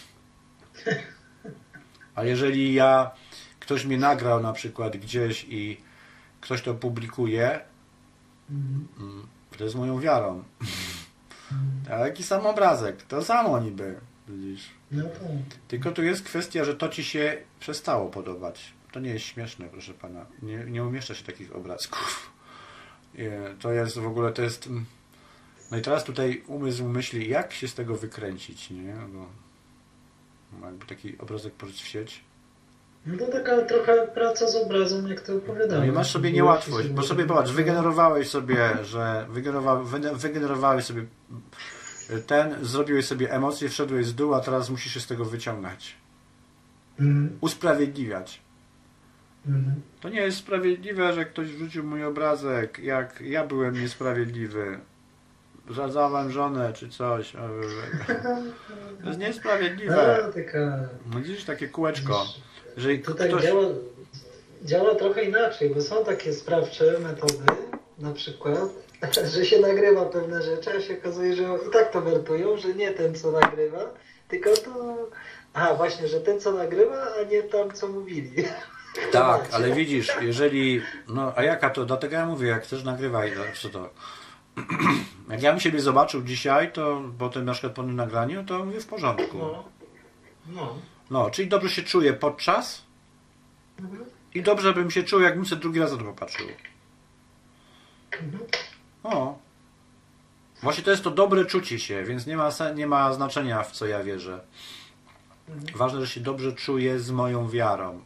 A jeżeli ja, ktoś mnie nagrał na przykład gdzieś i ktoś to publikuje, Mhm. to jest moją wiarą. Taki sam obrazek, to samo niby, widzisz. No to. Tylko tu jest kwestia, że to ci się przestało podobać. To nie jest śmieszne, proszę pana. Nie, nie umieszcza się takich obrazków. Nie, to jest w ogóle, to jest... No i teraz tutaj umysł myśli, jak się z tego wykręcić, nie? Bo jakby taki obrazek pożyć w sieć. No to taka trochę praca z obrazem, jak to opowiadałem. No i masz sobie niełatwość, bo sobie popatrz, wygenerowałeś sobie, że wygenerowa, wygenerowałeś sobie ten, zrobiłeś sobie emocje, wszedłeś z dół, a teraz musisz się z tego wyciągać. Mhm. Usprawiedliwiać. Mhm. To nie jest sprawiedliwe, że ktoś wrzucił mój obrazek, jak ja byłem niesprawiedliwy. Zadzałem żonę czy coś. To jest niesprawiedliwe. No, taka... No widzisz, takie kółeczko. Jeżeli Tutaj ktoś... działa, działa trochę inaczej, bo są takie sprawcze metody, na przykład, że się nagrywa pewne rzeczy, a się okazuje, że i tak to wertują, że nie ten, co nagrywa, tylko to... A, właśnie, że ten, co nagrywa, a nie tam, co mówili. Tak, ale widzisz, jeżeli... No, a jaka to? Dlatego ja mówię, jak chcesz nagrywaj, no, co to... Jak ja bym siebie zobaczył dzisiaj, to potem na przykład po tym nagraniu, to mówię w porządku. No. No. No, czyli dobrze się czuję podczas Mhm. i dobrze bym się czuł, jakbym sobie drugi raz na to popatrzył. Mhm. O. Właśnie to jest to dobre czucie się, więc nie ma, nie ma znaczenia, w co ja wierzę. Ważne, że się dobrze czuję z moją wiarą.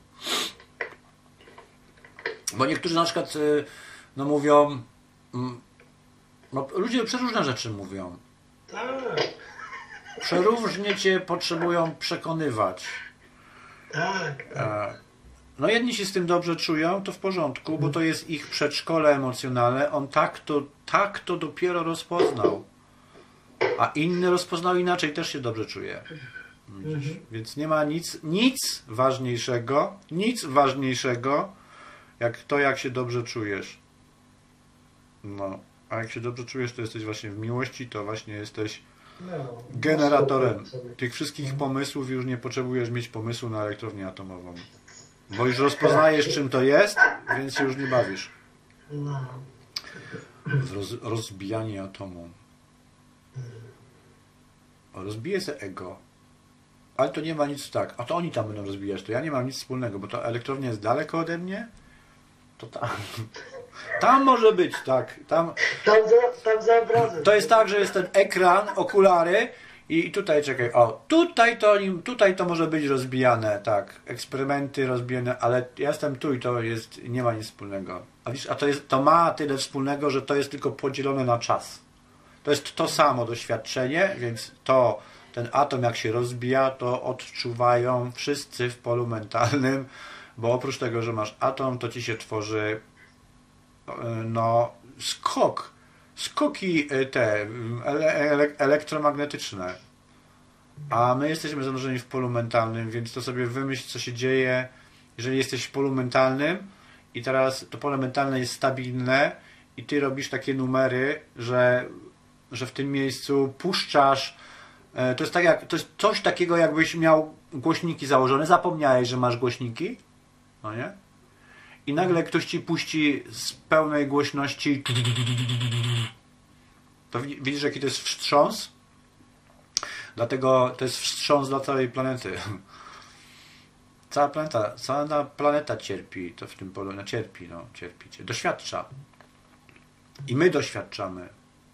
Bo niektórzy na przykład no mówią, no ludzie przeróżne rzeczy mówią. Tak, Przeróżnie cię potrzebują przekonywać. tak, tak. No jedni się z tym dobrze czują, to w porządku, bo to jest ich przedszkole emocjonalne. On tak to, tak to dopiero rozpoznał. A inny rozpoznał inaczej, też się dobrze czuje. Widzisz? Więc nie ma nic, nic ważniejszego, nic ważniejszego, jak to, jak się dobrze czujesz. No, a jak się dobrze czujesz, to jesteś właśnie w miłości, to właśnie jesteś No, generatorem sobie. tych wszystkich pomysłów. Już nie potrzebujesz mieć pomysłu na elektrownię atomową. Bo już rozpoznajesz, czym to jest, więc się już nie bawisz. No. W roz, rozbijanie atomu. Rozbije se ego. Ale to nie ma nic tak. A to oni tam będą rozbijać. To ja nie mam nic wspólnego, bo ta elektrownia jest daleko ode mnie. To tam. Tam może być, tak. Tam, Tam za, tam za obrazem. to jest tak, że jest ten ekran, okulary i tutaj, czekaj, o, tutaj to, tutaj to może być rozbijane, tak. Eksperymenty rozbijane, ale ja jestem tu i to jest, nie ma nic wspólnego. A widzisz, a to, jest, to ma tyle wspólnego, że to jest tylko podzielone na czas. To jest to samo doświadczenie, więc to, ten atom jak się rozbija, to odczuwają wszyscy w polu mentalnym, bo oprócz tego, że masz atom, to ci się tworzy no skok, skoki te ele, ele, elektromagnetyczne. A my jesteśmy zanurzeni w polu mentalnym, więc to sobie wymyśl, co się dzieje, jeżeli jesteś w polu mentalnym i teraz to pole mentalne jest stabilne i ty robisz takie numery, że, że w tym miejscu puszczasz. To jest tak jak, to jest coś takiego, jakbyś miał głośniki założone, zapomniałeś, że masz głośniki, no nie? I nagle ktoś ci puści z pełnej głośności. To widzisz, jaki to jest wstrząs? Dlatego to jest wstrząs dla całej planety. Cała planeta, cała planeta cierpi, to w tym polu, no cierpi, no, cierpi, doświadcza. I my doświadczamy.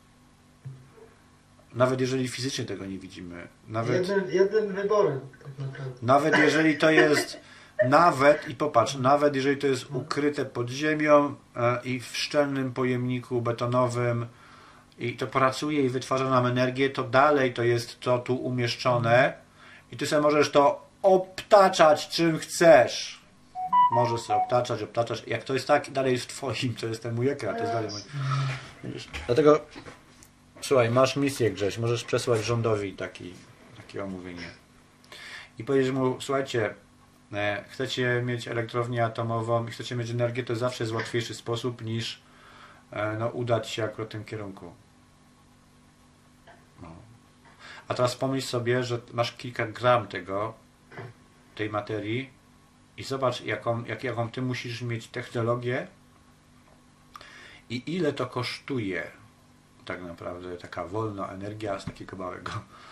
Nawet jeżeli fizycznie tego nie widzimy. Nawet, Jednym, jednym wyborem, tak naprawdę. nawet jeżeli to jest, nawet, i popatrz, nawet jeżeli to jest ukryte pod ziemią e, i w szczelnym pojemniku betonowym i to pracuje i wytwarza nam energię, to dalej to jest to tu umieszczone i ty sobie możesz to obtaczać czym chcesz. Możesz sobie obtaczać, obtaczać. Jak to jest tak, dalej jest w twoim, to jest ten mój ekran, to jest dalej mój. Widzisz? Dlatego słuchaj, masz misję, Grześ, możesz przesłać rządowi taki, takie omówienie. I powiedzieć mu, słuchajcie, e, chcecie mieć elektrownię atomową i chcecie mieć energię, to zawsze jest łatwiejszy sposób niż e, no, udać się akurat w tym kierunku. No. A teraz pomyśl sobie, że masz kilka gram tego, tej materii i zobacz, jaką, jak, jaką ty musisz mieć technologię i ile to kosztuje. Tak naprawdę taka wolna energia z takiego małego.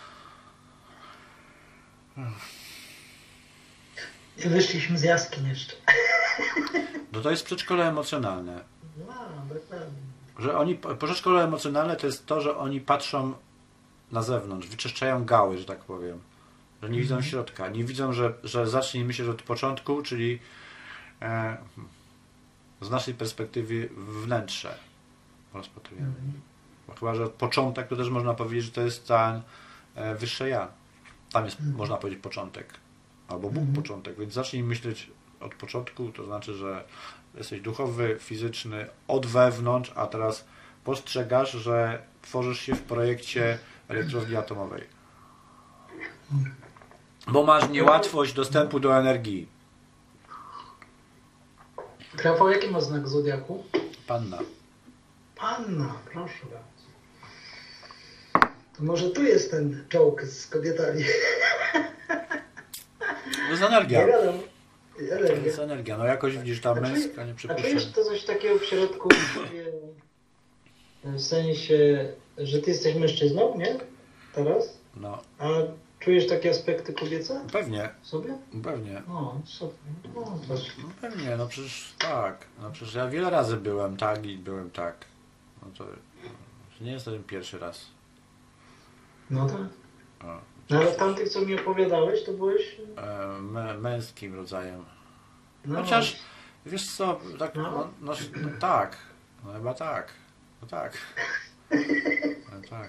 I wyszliśmy z jaskiń jeszcze. No to jest przedszkole emocjonalne. No, dokładnie. że oni, porzeczkowe emocjonalne to jest to, że oni patrzą na zewnątrz, wyczyszczają gały, że tak powiem. Że nie widzą środka. Nie widzą, że, że zacznie myśleć od początku, czyli e, z naszej perspektywy wnętrze rozpatrujemy. Bo chyba, że od początek to też można powiedzieć, że to jest ten e, wyższe ja. Tam jest, mhm. można powiedzieć, początek. Albo Bóg mhm. początek. Więc zacznij myśleć od początku, to znaczy, że jesteś duchowy, fizyczny od wewnątrz, a teraz postrzegasz, że tworzysz się w projekcie elektrowni atomowej. Bo masz niełatwość dostępu do energii. Rafał, jaki ma znak zodiaku? Panna. Panna, proszę bardzo. To może tu jest ten joke z kobietami. To jest energia. Nie wiadomo. To jest energia. No jakoś widzisz, ta męska, nie A przypuszczam. czujesz to coś takiego w środku, w sensie, że ty jesteś mężczyzną, nie? Teraz? No. A czujesz takie aspekty kobiece Pewnie. w sobie? Pewnie. O, super. No, to... No pewnie, no przecież tak. No przecież ja wiele razy byłem tak i byłem tak. No to nie jest ten pierwszy raz. No tak. O, No ale tamtych, co mi opowiadałeś, to byłeś... e, mę, męskim rodzajem. No, Chociaż, wiesz co, tak, No. no, no, no tak. No chyba tak. No tak. No tak.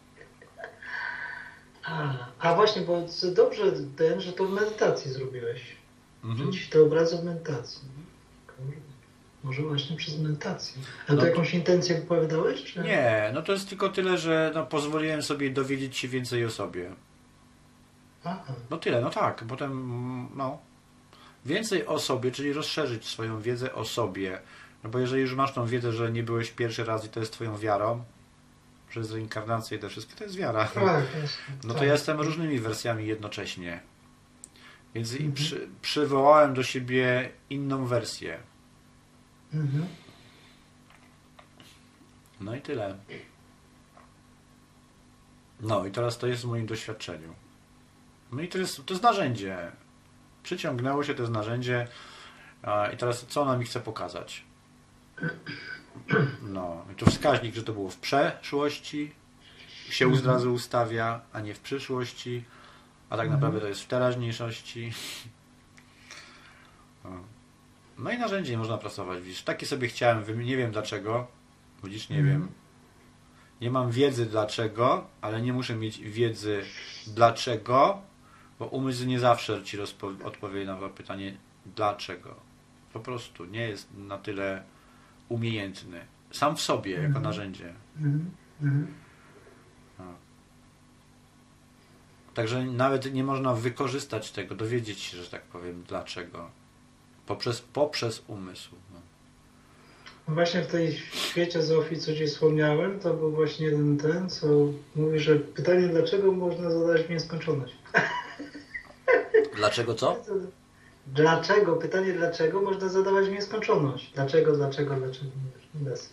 A, a właśnie, bo dobrze ten, że to w medytacji zrobiłeś. Mhm. Że ci te obrazy w medytacji. Kurde. Może właśnie przez medytację. A to No. jakąś intencję wypowiadałeś? Czy... Nie, no to jest tylko tyle, że no, pozwoliłem sobie dowiedzieć się więcej o sobie. Aha. No tyle, no tak. Potem, no, więcej o sobie, czyli rozszerzyć swoją wiedzę o sobie. No bo jeżeli już masz tą wiedzę, że nie byłeś pierwszy raz i to jest twoją wiarą, przez reinkarnację i te wszystkie, to jest wiara. Tak, jasne. No to Tak. ja jestem różnymi wersjami jednocześnie. Więc Mhm. i przy, przywołałem do siebie inną wersję. Mhm. No i tyle. No i teraz to jest w moim doświadczeniu. No i to jest, to jest narzędzie. Przyciągnęło się, to jest narzędzie. A, i teraz co ona mi chce pokazać? No, i to wskaźnik, że to było w przeszłości, się od razu ustawia, a nie w przyszłości, a tak naprawdę to jest w teraźniejszości. No. No i narzędzie można pracować, widzisz. Takie sobie chciałem, nie wiem dlaczego, widzisz, nie wiem. Nie mam wiedzy dlaczego, ale nie muszę mieć wiedzy dlaczego, bo umysł nie zawsze ci odpowie na to pytanie dlaczego. Po prostu nie jest na tyle umiejętny. Sam w sobie, jako Mhm. narzędzie. Mhm. Mhm. No. Także nawet nie można wykorzystać tego, dowiedzieć się, że tak powiem, dlaczego. Poprzez, poprzez umysł. No. No właśnie w tej świecie Zofii, co ci wspomniałem, to był właśnie jeden ten, co mówi, że pytanie dlaczego można zadać w nieskończoność. Dlaczego co? Dlaczego? Pytanie dlaczego można zadawać w nieskończoność. Dlaczego, dlaczego, dlaczego? Bez.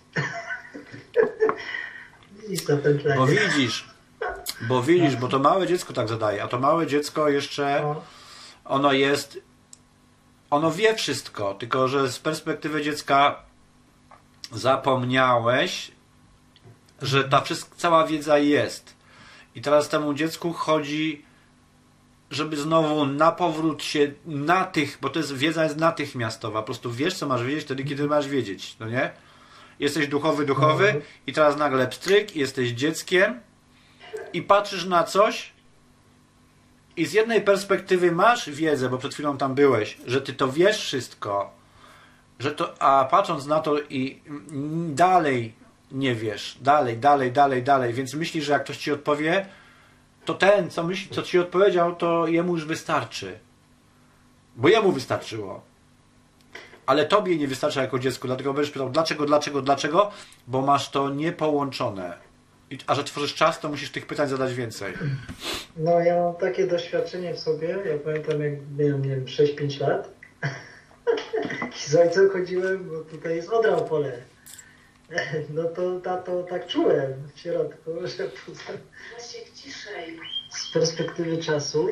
I zapętlenie. Bo widzisz, bo widzisz, bo to małe dziecko tak zadaje, a to małe dziecko jeszcze, No. ono jest, ono wie wszystko, tylko że z perspektywy dziecka zapomniałeś, że ta wszystko, cała wiedza jest. I teraz temu dziecku chodzi, żeby znowu na powrót się natych, bo to jest wiedza jest natychmiastowa, po prostu wiesz, co masz wiedzieć wtedy, kiedy masz wiedzieć, no nie? Jesteś duchowy, duchowy i teraz nagle pstryk, jesteś dzieckiem i patrzysz na coś i z jednej perspektywy masz wiedzę, bo przed chwilą tam byłeś, że ty to wiesz wszystko, że to, a patrząc na to i dalej nie wiesz, dalej, dalej, dalej, dalej, więc myślisz, że jak ktoś ci odpowie, to ten, co myśli, co ci odpowiedział, to jemu już wystarczy. Bo jemu wystarczyło. Ale tobie nie wystarcza jako dziecku, dlatego będziesz pytał, dlaczego, dlaczego, dlaczego, bo masz to niepołączone. I, a że tworzysz czas, to musisz tych pytań zadać więcej. No ja mam takie doświadczenie w sobie, ja pamiętam jak miałem, nie wiem, sześć pięć lat i z ojcem chodziłem, bo tutaj jest Odra Opole. No to tato tak czułem w środku, że poza... Lesiek, ciszej. z perspektywy czasu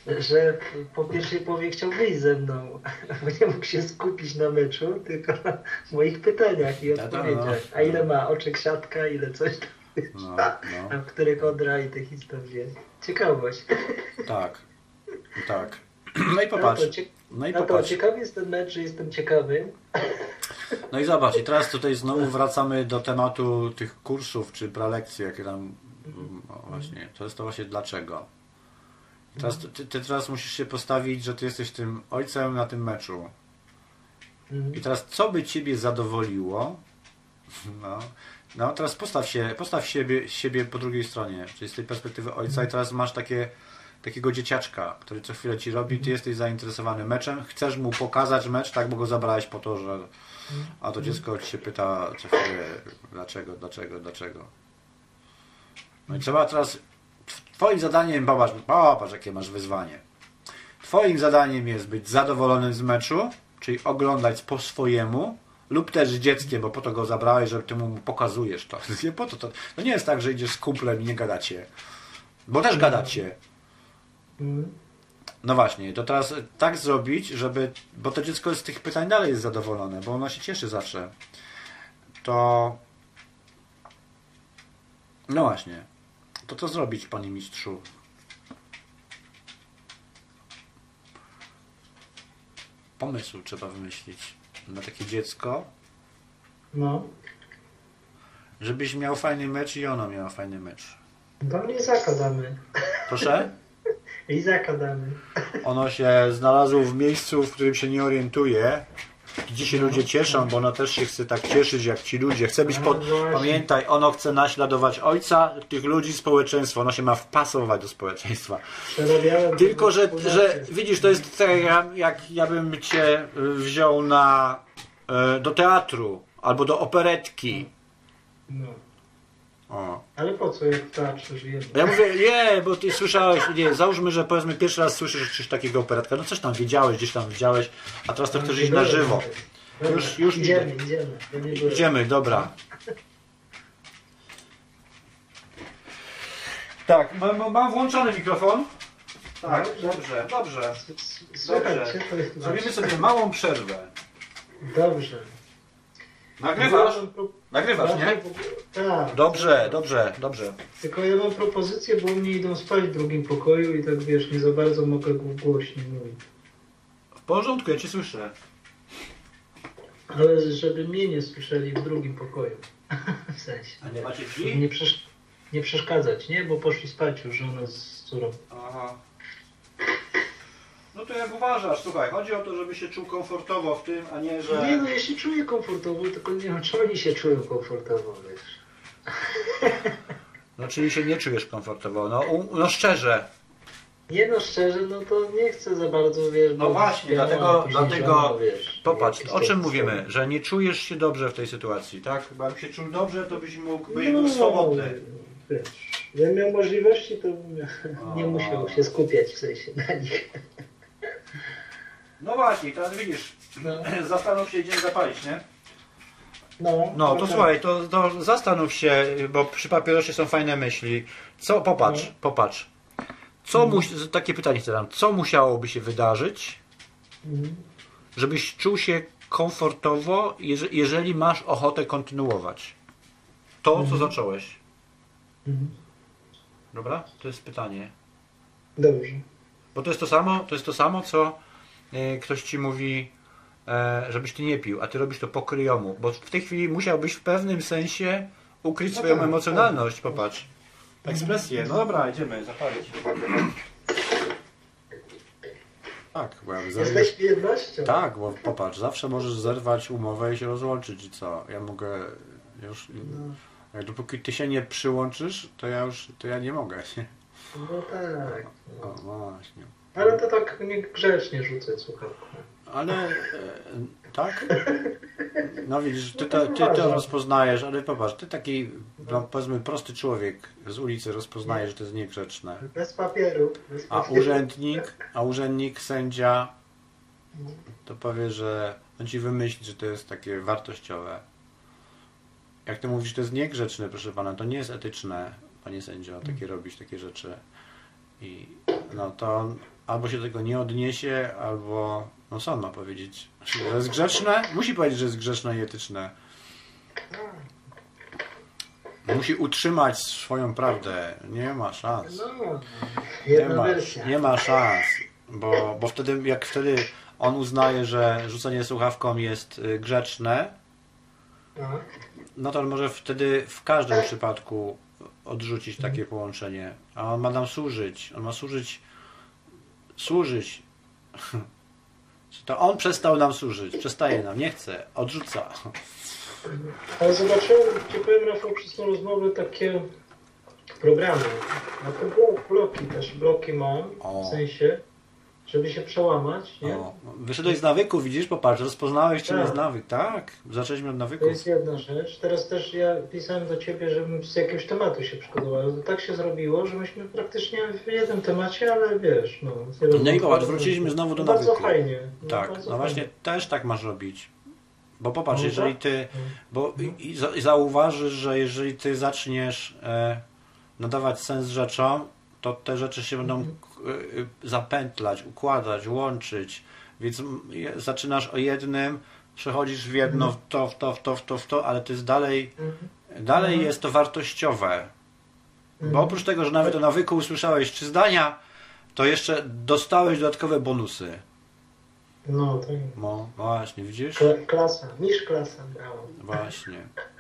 że po pierwszej połowie chciał wyjść ze mną, bo nie mógł się skupić na meczu, tylko na moich pytaniach i No to odpowiedziach. no. A ile ma oczek siatka, ile coś tam, No, a no, w które kodra i te historie. Ciekawość. tak, tak. No i No to, popatrz, cie... no i no to popatrz. ciekawy jest ten mecz, że jestem ciekawy. No i zobacz, i teraz tutaj znowu wracamy do tematu tych kursów czy prelekcji, jakie tam, no właśnie, to jest to właśnie dlaczego. I teraz ty, ty teraz musisz się postawić, że ty jesteś tym ojcem na tym meczu. Mhm. I teraz co by ciebie zadowoliło? No, no teraz postaw się, postaw siebie, siebie po drugiej stronie, czyli z tej perspektywy ojca i teraz masz takie, takiego dzieciaczka, który co chwilę ci robi, ty jesteś zainteresowany meczem, chcesz mu pokazać mecz, tak, bo go zabrałeś po to, że a to dziecko ci się pyta co chwilę dlaczego, dlaczego, dlaczego. No i trzeba teraz, twoim zadaniem, popatrz, popatrz jakie masz wyzwanie. Twoim zadaniem jest być zadowolonym z meczu, czyli oglądać po swojemu, lub też z dzieckiem, bo po to go zabrałeś, że ty mu pokazujesz to. Nie po to, to. To nie jest tak, że idziesz z kumplem i nie gadacie. Bo też gadacie. Mhm. No właśnie, to teraz tak zrobić, żeby... Bo to dziecko z tych pytań dalej jest zadowolone, bo ono się cieszy zawsze. To... No właśnie. To co zrobić, panie mistrzu? Pomysł trzeba wymyślić na takie dziecko, No. żebyś miał fajny mecz i ono miało fajny mecz. Tam Izaka damy. Proszę? Izaka damy. Ono się znalazło w miejscu, w którym się nie orientuje, gdzie się ludzie cieszą, bo ono też się chce tak cieszyć jak ci ludzie. Chce być pod... Pamiętaj, ono chce naśladować ojca, tych ludzi, społeczeństwo. Ono się ma wpasować do społeczeństwa. Przerabiałem Tylko, że, wspólnoty. że widzisz, to jest tak, jak, jak ja bym cię wziął na, e, do teatru albo do operetki. No. O. Ale po co, jak w teatrze żyjemy? Ja mówię, nie, bo ty słyszałeś, nie, załóżmy, że powiedzmy pierwszy raz słyszysz coś takiego operetka, no coś tam wiedziałeś, gdzieś tam widziałeś, a teraz to chcesz iść na żywo. Dobra, Już- już idziemy, idę. idziemy. Ja nie byłem. Idziemy, dobra. Tak, mam, mam włączony mikrofon. Tak, dobrze, dobrze. S- s- Słuchajcie, to jest... Zrobimy sobie małą przerwę. Dobrze. Nagrywasz? Ja mam pro- Nagrywasz, nie? Tak. Dobrze, dobrze, dobrze. Tylko ja mam propozycję, bo mnie idą spać w drugim pokoju i tak wiesz, nie za bardzo mogę głośniej mówić. W porządku, ja cię słyszę. Ale żeby mnie nie słyszeli w drugim pokoju. W sensie. A nie macie Żeby drzwi? nie, przesz nie przeszkadzać, nie? Bo poszli spać już żona z córą. Aha. No to jak uważasz, słuchaj, chodzi o to, żeby się czuł komfortowo w tym, a nie, że... Nie no, ja się czuję komfortowo, tylko nie wiem, czy oni się czują komfortowo, wiesz. No czyli się nie czujesz komfortowo, no, u, no szczerze. Nie no, szczerze, no to nie chcę za bardzo, wiesz... No bo właśnie, śpiewam, dlatego- a później dlatego- żona, wiesz, Popatrz, jakieś o czym takie mówimy? sprawy. Że nie czujesz się dobrze w tej sytuacji, tak? Bo jakbyś się czuł dobrze, to byś mógł być No, swobodny. Wiesz, gdybym miał możliwości, to bym nie O. musiał się skupiać w sensie na nich. No właśnie, teraz widzisz, No, zastanów się, idziemy zapalić, nie? no, No to tak. słuchaj, to, to zastanów się, bo przy papierosie są fajne myśli. Co, popatrz, No. popatrz. Co musi, takie pytanie chcę dam, co musiałoby się wydarzyć, Mhm. żebyś czuł się komfortowo, jeże- jeżeli masz ochotę kontynuować to, co Mhm. zacząłeś. Mhm. Dobra? To jest pytanie. Dobrze. Bo to jest to samo, to jest to samo, co e, ktoś ci mówi, e, żebyś ty nie pił, a ty robisz to po kryjomu. Bo w tej chwili musiałbyś w pewnym sensie ukryć No swoją tak, emocjonalność. Popatrz. Ekspresję. No dobra, idziemy zapalić. Tak, bo jak zerwiesz... Jesteśmy jednością. Tak, bo popatrz, zawsze możesz zerwać umowę i się rozłączyć i co? Ja mogę już... No, Jak dopóki ty się nie przyłączysz, to ja już, to ja nie mogę. Nie? no tak. O, No. właśnie. Ale to tak niegrzecznie rzucać słuchawką. Ale e, tak? No widzisz, ty to, ty to rozpoznajesz, ale popatrz, ty taki, no, powiedzmy, prosty człowiek z ulicy rozpoznaje, że to jest niegrzeczne. Bez papieru. Bez A papieru. urzędnik, a urzędnik, sędzia, to powie, że on ci wymyśli, że to jest takie wartościowe. Jak ty mówisz, to jest niegrzeczne, proszę pana, to nie jest etyczne, panie sędzio, takie robić takie rzeczy. I no to albo się do tego nie odniesie, albo no co on ma powiedzieć? Że jest grzeczne? Musi powiedzieć, że jest grzeczne i etyczne. Musi utrzymać swoją prawdę. Nie ma szans. No, Nie jedna ma, wersja. nie ma szans. Bo, bo wtedy, jak wtedy on uznaje, że rzucenie słuchawką jest y, grzeczne, No. no to on może wtedy w każdym przypadku odrzucić takie połączenie. A on ma nam służyć. On ma służyć. Służyć. To on przestał nam służyć. Przestaje nam. Nie chce. Odrzuca. Ale zobaczyłem, ci powiem, Rafał, przez tą rozmowę takie programy. Na te blo- bloki też, bloki mam, O. w sensie, żeby się przełamać, nie? O, wyszedłeś z nawyku, widzisz? Popatrz, rozpoznałeś, czym Tak. jest nawyk. Tak, zaczęliśmy od To nawyków. jest jedna rzecz. Teraz też ja pisałem do Ciebie, żebym z jakiegoś tematu się przygotował. To tak się zrobiło, że myśmy praktycznie w jednym temacie, ale wiesz, no... No i popatrz, wróciliśmy znowu do Bardzo nawyku. fajnie. No, Tak, bardzo no właśnie fajnie. też tak masz robić. Bo popatrz, No jeżeli tak. ty, bo i, i za- i zauważysz, że jeżeli ty zaczniesz e, nadawać sens rzeczom, to te rzeczy się będą Mhm. k- y, zapętlać, układać, łączyć. Więc m, je- zaczynasz o jednym, przechodzisz w jedno, w to, w to, w to, w to, w to, ale to jest dalej, Mhm. dalej Mhm. jest to wartościowe. Bo Mhm. oprócz tego, że nawet o nawyku usłyszałeś trzy zdania, to jeszcze dostałeś dodatkowe bonusy. No, to No właśnie, widzisz? Kla- klasa, niż klasa, brawo. Właśnie.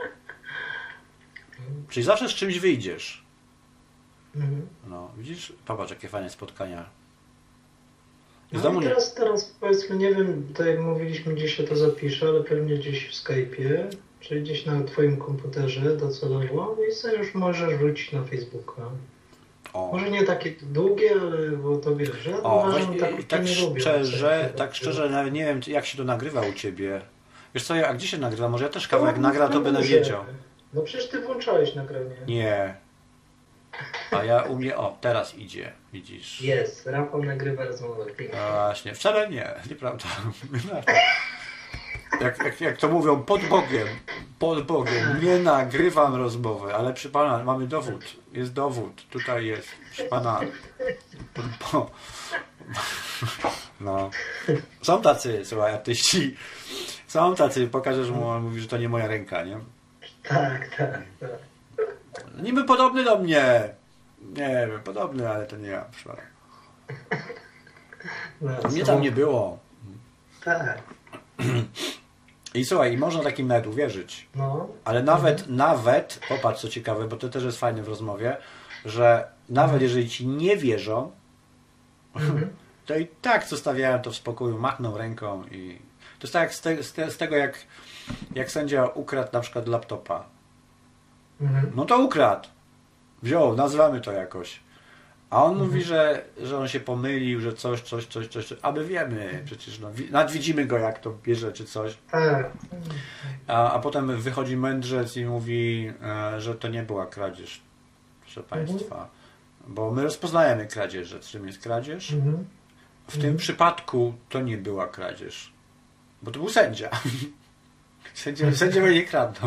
Czyli zawsze z czymś wyjdziesz. Mhm. No, widzisz? Popatrz, jakie fajne spotkania. Z No domu i nie... teraz, teraz powiedzmy, nie wiem, tak jak mówiliśmy, gdzieś się to zapisze, ale pewnie gdzieś w Skype'ie, czy gdzieś na Twoim komputerze docelowo i sobie już możesz wrócić na Facebooka. O, Może nie takie długie, ale bo to wiesz, że o uważam, właśnie, tak, i tak nie lubię. szczerze, Tak, tak szczerze, nawet nie wiem, jak się to nagrywa u Ciebie. Wiesz co, a gdzie się nagrywa? Może ja też kawałek No, nagra, to no będę może. wiedział. No przecież Ty włączałeś nagranie. Nie. A ja u mnie, o, teraz idzie, widzisz. Jest, Rafał nagrywa rozmowę. Pięknie. No właśnie, wcale nie, nieprawda. Jak, jak, jak to mówią, pod Bogiem, pod Bogiem, nie nagrywam rozmowy, ale przy Pana mamy dowód, jest dowód, tutaj jest, przy Pana. Po, no. Są tacy, słuchaj, artyści, są tacy, pokażesz mu, on mówi, że to nie moja ręka, nie? Tak, tak, tak. Niby podobny do mnie, nie wiem, podobny, ale to nie ja, proszę Pana. No, Mnie są- tam nie było. Tak, I słuchaj, i można takim nawet uwierzyć. no. Ale nawet, nawet, popatrz co ciekawe, bo to też jest fajne w rozmowie, że nawet jeżeli ci nie wierzą, Mhm. to i tak zostawiają to w spokoju, machną ręką i to jest tak jak z, te, z, te, z tego jak, jak sędzia ukradł na przykład laptopa. Mhm. No to ukradł. Wziął, nazywamy to jakoś. A on mówi, że, że on się pomylił, że coś, coś, coś, coś, coś. A my wiemy, przecież no, wi- nawet widzimy go jak to bierze czy coś. Tak. A, a potem wychodzi mędrzec i mówi, e, że to nie była kradzież, proszę Państwa. Bo my rozpoznajemy kradzież, czym jest kradzież. Mhm. W tym przypadku to nie była kradzież. Bo to był sędzia. Sędzia sędziowie nie kradną.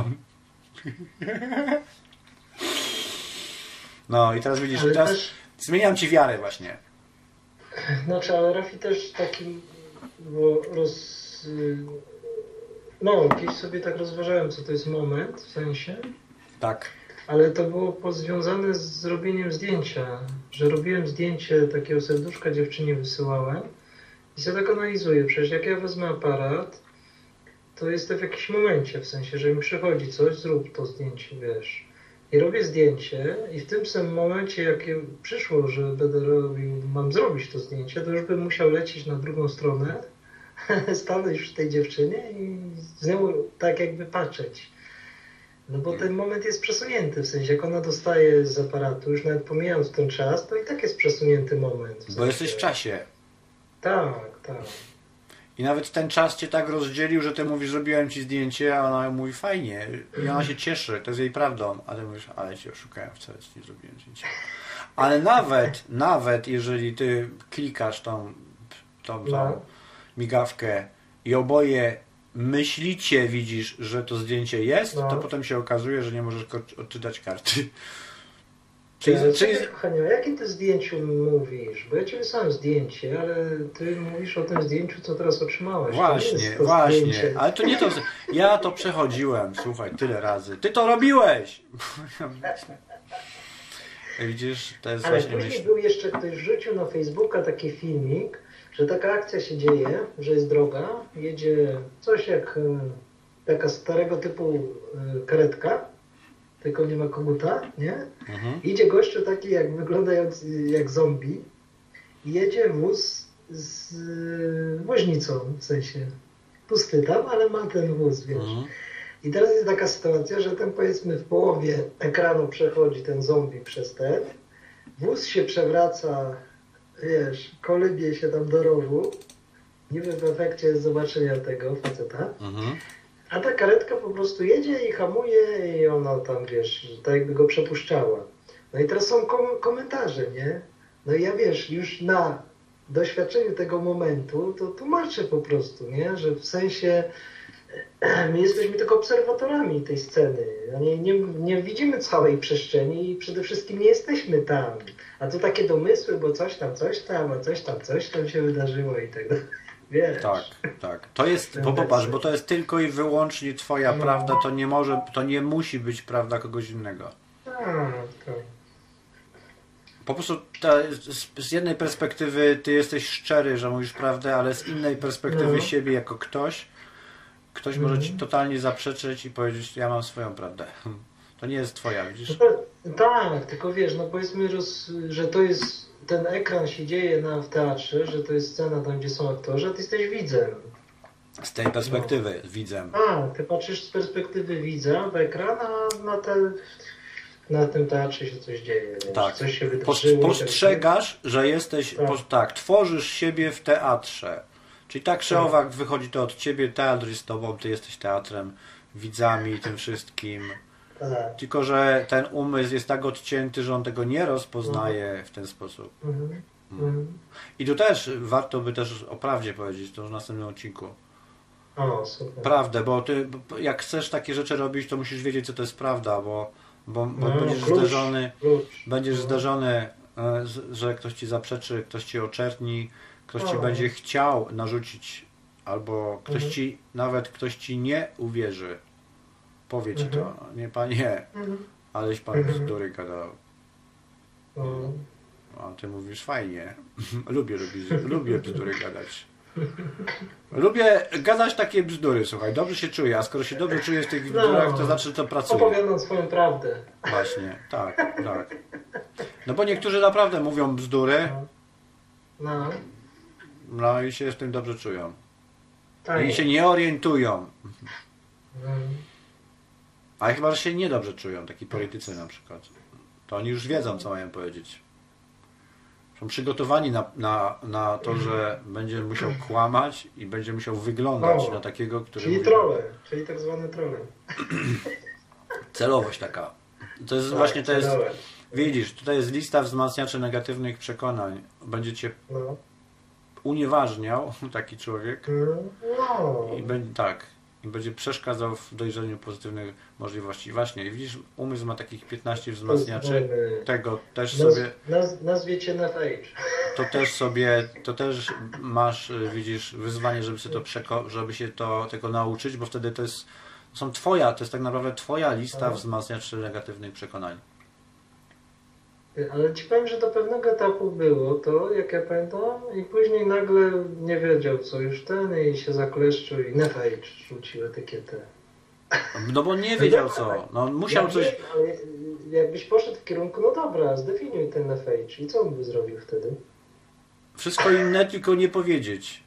No i teraz widzisz, Ale teraz też, zmieniam Ci wiarę właśnie. znaczy, ale Rafi też takim, bo roz... No, kiedyś sobie tak rozważałem, co to jest moment, w sensie, Tak. ale to było pozwiązane z zrobieniem zdjęcia, że robiłem zdjęcie takiego serduszka dziewczynie wysyłałem i sobie tak analizuję, przecież jak ja wezmę aparat, to jestem w jakimś momencie, w sensie, że mi przychodzi coś, zrób to zdjęcie, wiesz. I robię zdjęcie i w tym samym momencie, jak przyszło, że będę robił, mam zrobić to zdjęcie, to już bym musiał lecieć na drugą stronę, stanąć przy tej dziewczynie i z nią tak jakby patrzeć. No bo ten moment jest przesunięty, w sensie jak ona dostaje z aparatu, już nawet pomijając ten czas, to i tak jest przesunięty moment. W Bo sensie. jesteś w czasie. Tak, tak. I nawet ten czas Cię tak rozdzielił, że Ty mówisz, zrobiłem Ci zdjęcie, a ona mówi fajnie. I ona się cieszy, to jest jej prawdą. A Ty mówisz, ale Cię oszukałem, wcale Ci nie zrobiłem zdjęcia. Ale nawet, nawet jeżeli Ty klikasz tą, tą, tą No. migawkę i oboje myślicie, widzisz, że to zdjęcie jest, No. to potem się okazuje, że nie możesz ko- odczytać karty. Czyli, Ale czyli, czekaj, kochanie, o jakim ty zdjęciu mówisz? Bo ja ci wysłałem zdjęcie, ale ty mówisz o tym zdjęciu, co teraz otrzymałeś. To nie właśnie, jest to właśnie, zdjęcie. ale to nie to, ja to przechodziłem, słuchaj, tyle razy. Ty to robiłeś! Widzisz, to jest Ale właśnie później myśl. był jeszcze, ktoś wrzucił na Facebooka taki filmik, że taka akcja się dzieje, że jest droga, jedzie coś jak e, taka starego typu e, karetka, tylko nie ma koguta, nie? Mhm. Idzie gościu taki, jak wygląda jak, jak zombie i jedzie wóz z e, woźnicą, w sensie pusty tam, ale ma ten wóz, wiesz. Mhm. I teraz jest taka sytuacja, że ten powiedzmy w połowie ekranu przechodzi ten zombie przez ten, wóz się przewraca, wiesz, kolybie się tam do rowu, niby w efekcie zobaczenia tego faceta, Mhm. a ta karetka po prostu jedzie i hamuje i ona tam, wiesz, tak jakby go przepuszczała. No i teraz są kom komentarze, nie? No i ja, wiesz, już na doświadczeniu tego momentu, to tłumaczę po prostu, nie? Że w sensie my jesteśmy tylko obserwatorami tej sceny. Nie, nie, nie widzimy całej przestrzeni i przede wszystkim nie jesteśmy tam. A to takie domysły, bo coś tam, coś tam, a coś tam, coś tam się wydarzyło i tak dalej. Wiesz? Tak, tak. To jest, bo popatrz, bo to jest tylko i wyłącznie twoja No. prawda, to nie może, to nie musi być prawda kogoś innego. A, to... Po prostu ta, z, z jednej perspektywy ty jesteś szczery, że mówisz prawdę, ale z innej perspektywy No. siebie jako ktoś, ktoś Mhm. może ci totalnie zaprzeczyć i powiedzieć, ja mam swoją prawdę. To nie jest twoja, widzisz? No to, tak, tylko wiesz, no powiedzmy, roz, że to jest, ten ekran się dzieje na, w teatrze, że to jest scena tam, gdzie są aktorzy, a ty jesteś widzem. Z tej perspektywy widzę. A, ty patrzysz z perspektywy widza w ekran, a na, te, na tym teatrze się coś dzieje. Wiesz, Tak. Coś się Post, wydarzyło. postrzegasz, że jesteś, Tak. po, tak, tworzysz siebie w teatrze. Czyli tak czy Tak. owak wychodzi to od ciebie, teatr jest tobą, ty jesteś teatrem, widzami i tym wszystkim. Tak. Tylko że ten umysł jest tak odcięty, że on tego nie rozpoznaje w ten sposób. Mhm. Mhm. I tu też warto by też o prawdzie powiedzieć, to już w następnym odcinku. O, super. Prawdę, bo ty bo jak chcesz takie rzeczy robić, to musisz wiedzieć, co to jest prawda, bo, bo, bo No, będziesz klucz, zderzony, klucz. będziesz No. zderzony, e, z- że ktoś ci zaprzeczy, ktoś ci oczerni, ktoś ci O. będzie chciał narzucić, albo ktoś Mhm. ci, nawet ktoś ci nie uwierzy. Powie ci Mhm. to, nie panie, Mhm. aleś pan Mhm. bzdury gadał. No. A ty mówisz fajnie. lubię, lubię, lubię bzdury gadać. Lubię gadać takie bzdury, słuchaj, dobrze się czuję, a skoro się dobrze czuję w tych bzdurach, to znaczy, że to pracuje. Opowiadam swoją prawdę. Właśnie, tak, tak. No bo niektórzy naprawdę mówią bzdury, No. no i się z tym dobrze czują. Tak. I się nie orientują. Mhm. A chyba, że się niedobrze czują, taki politycy na przykład. To oni już wiedzą, co mają powiedzieć. Są przygotowani na, na, na to, że będzie musiał kłamać i będzie musiał wyglądać O, na takiego, który Czyli mówi... trolle, czyli tak zwane trolle. Celowość taka. To jest Tak, właśnie, to jest... celowe. Widzisz, tutaj jest lista wzmacniaczy negatywnych przekonań. Będzie cię No. unieważniał taki człowiek No. i będzie tak, i będzie przeszkadzał w dojrzeniu pozytywnych możliwości. Właśnie, i widzisz, umysł ma takich piętnaście wzmacniaczy. Pozwolmy. Tego też Naz, sobie, naz, nazwie cię N F H. to też sobie, to też masz, y, widzisz, wyzwanie, żeby się to przeko- żeby się to tego nauczyć, bo wtedy to jest, są twoja, to jest tak naprawdę twoja lista Aha. wzmacniaczy negatywnych przekonań. Ale ci powiem, że do pewnego etapu było to, jak ja pamiętam, i później nagle nie wiedział co już ten i się zakleszczył i N F H rzucił etykietę. No bo nie wiedział co, no musiał Jak coś, nie- ale jakbyś poszedł w kierunku, no dobra, zdefiniuj ten N F H i co on by zrobił wtedy? wszystko inne, tylko nie powiedzieć.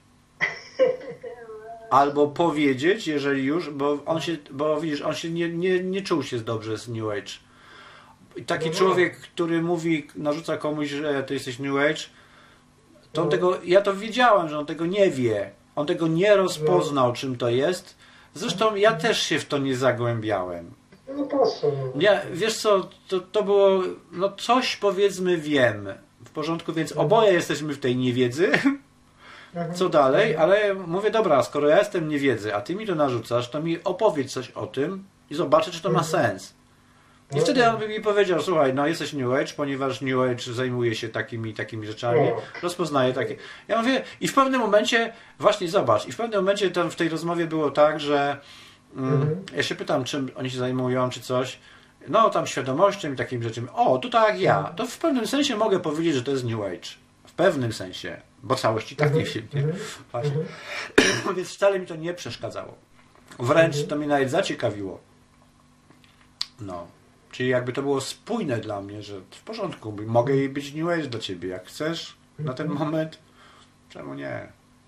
Albo powiedzieć, jeżeli już, bo on się, bo widzisz, on się nie, nie, nie czuł się dobrze z New Age. I taki No. człowiek, który mówi, narzuca komuś, że ty jesteś New Age, to on No. tego, ja to wiedziałem, że on tego nie wie. On tego nie rozpoznał, czym to jest. Zresztą ja też się w to nie zagłębiałem. No po co? No. Nie, wiesz co, to, to było, no coś powiedzmy wiem. W porządku, więc oboje jesteśmy w tej niewiedzy. Mhm. Co dalej? Ale mówię, dobra, skoro ja jestem niewiedzy, a ty mi to narzucasz, to mi opowiedz coś o tym i zobaczę, czy to ma Mhm. sens. I wtedy on by mi powiedział, słuchaj, no jesteś New Age, ponieważ New Age zajmuje się takimi takimi rzeczami, No. rozpoznaje takie. Ja mówię, i w pewnym momencie, właśnie zobacz, i w pewnym momencie tam w tej rozmowie było tak, że mm, Mhm. ja się pytam, czym oni się zajmują, czy coś. No tam świadomością i takimi rzeczami. O, to tak jak ja. To w pewnym sensie mogę powiedzieć, że to jest New Age. W pewnym sensie. Bo całości tak nie się nie. Właśnie. Więc wcale mi to nie przeszkadzało. Wręcz to mnie nawet zaciekawiło. No. Czyli jakby to było spójne dla mnie, że w porządku, mogę jej być New Age dla ciebie, jak chcesz na ten moment. Czemu nie?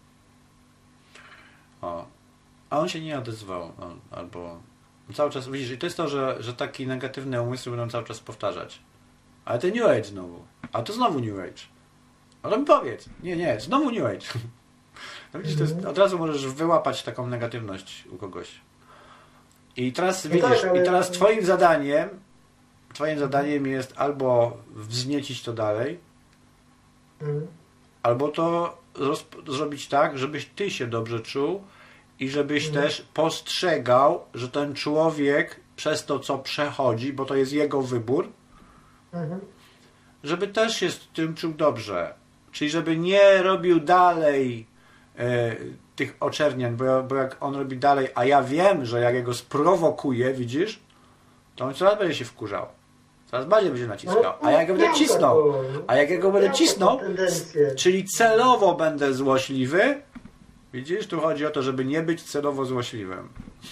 O. A on się nie odezwał. On, albo cały czas, widzisz, i to jest to, że, że takie negatywne umysły będą cały czas powtarzać. Ale to New Age znowu. A to znowu New Age. Ale mi powiedz. Nie, nie, znowu New Age. No widzisz, to jest, od razu możesz wyłapać taką negatywność u kogoś. I teraz No widzisz, tak, ale- i teraz twoim zadaniem twoim zadaniem jest albo wzniecić to dalej, Mhm. albo to rozp- zrobić tak, żebyś ty się dobrze czuł i żebyś Mhm. też postrzegał, że ten człowiek przez to, co przechodzi, bo to jest jego wybór, Mhm. żeby też się z tym czuł dobrze. Czyli żeby nie robił dalej e, tych oczerniań, bo, bo jak on robi dalej, a ja wiem, że jak jego sprowokuje, widzisz, to on coraz będzie się wkurzał. Coraz bardziej będzie naciskał. A jak go będę Miał cisnął, taką- a jak ja go będę miał cisnął, taką tendencję. czyli celowo będę złośliwy, widzisz, tu chodzi o to, żeby nie być celowo złośliwym.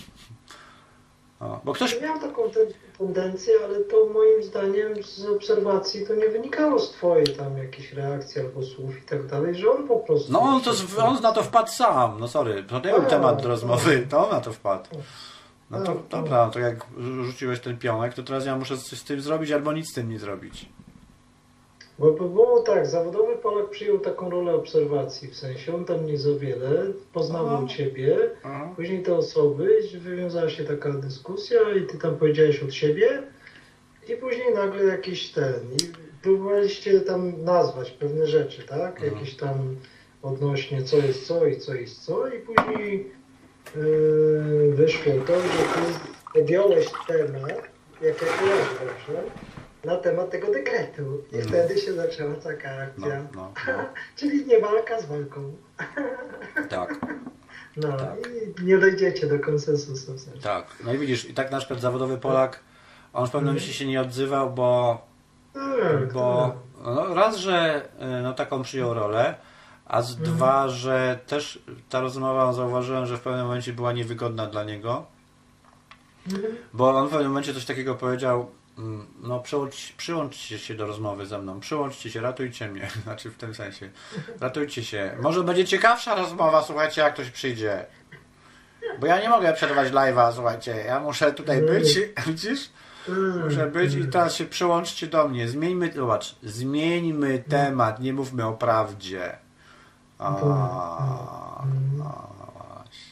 O, bo ktoś... Miał taką ten, tendencję, ale to moim zdaniem z obserwacji to nie wynikało z twojej tam jakiejś reakcji albo słów i tak dalej, że on po prostu... No on, to, z- on na to wpadł sam, no sorry, to nie był A, temat do a. rozmowy, to on na to wpadł. No to A, a. dobra, to jak rzuciłeś ten pionek, to teraz ja muszę coś z tym zrobić albo nic z tym nie zrobić. Bo, bo było tak, zawodowy Polak przyjął taką rolę obserwacji, w sensie on tam nie za wiele, poznawał Aha. ciebie, Aha. później te osoby, wywiązała się taka dyskusja i ty tam powiedziałeś od siebie i później nagle jakiś ten, i próbowaliście tam nazwać pewne rzeczy, tak? Mhm. Jakieś tam odnośnie co jest co i co jest co i później yy, wyszło to, że ty podjąłeś temat, jak ja kojarzę dobrze, na temat tego dekretu i Mhm. wtedy się zaczęła taka No, akcja. no, no, Czyli nie walka z walką. tak, No Tak. i nie dojdziecie do konsensusu w sensie. tak. No i widzisz, i tak na przykład zawodowy Polak, on w pewnym Mhm. momencie się nie odzywał, bo, Tak, bo tak. no, raz, że y, no, taką przyjął rolę, a z Mhm. dwa, że też ta rozmowa zauważyłem, że w pewnym momencie była niewygodna dla niego. Mhm. Bo on w pewnym momencie coś takiego powiedział, mm, no przyłącz, przyłączcie się do rozmowy ze mną, przyłączcie się, ratujcie mnie, znaczy w tym sensie, ratujcie się. Może będzie ciekawsza rozmowa, słuchajcie, jak ktoś przyjdzie. Bo ja nie mogę przerwać live'a, słuchajcie, ja muszę tutaj być, widzisz? Muszę być i teraz się przyłączcie do mnie, zmieńmy, zobacz, zmieńmy temat, nie mówmy o prawdzie. A, a, właśnie.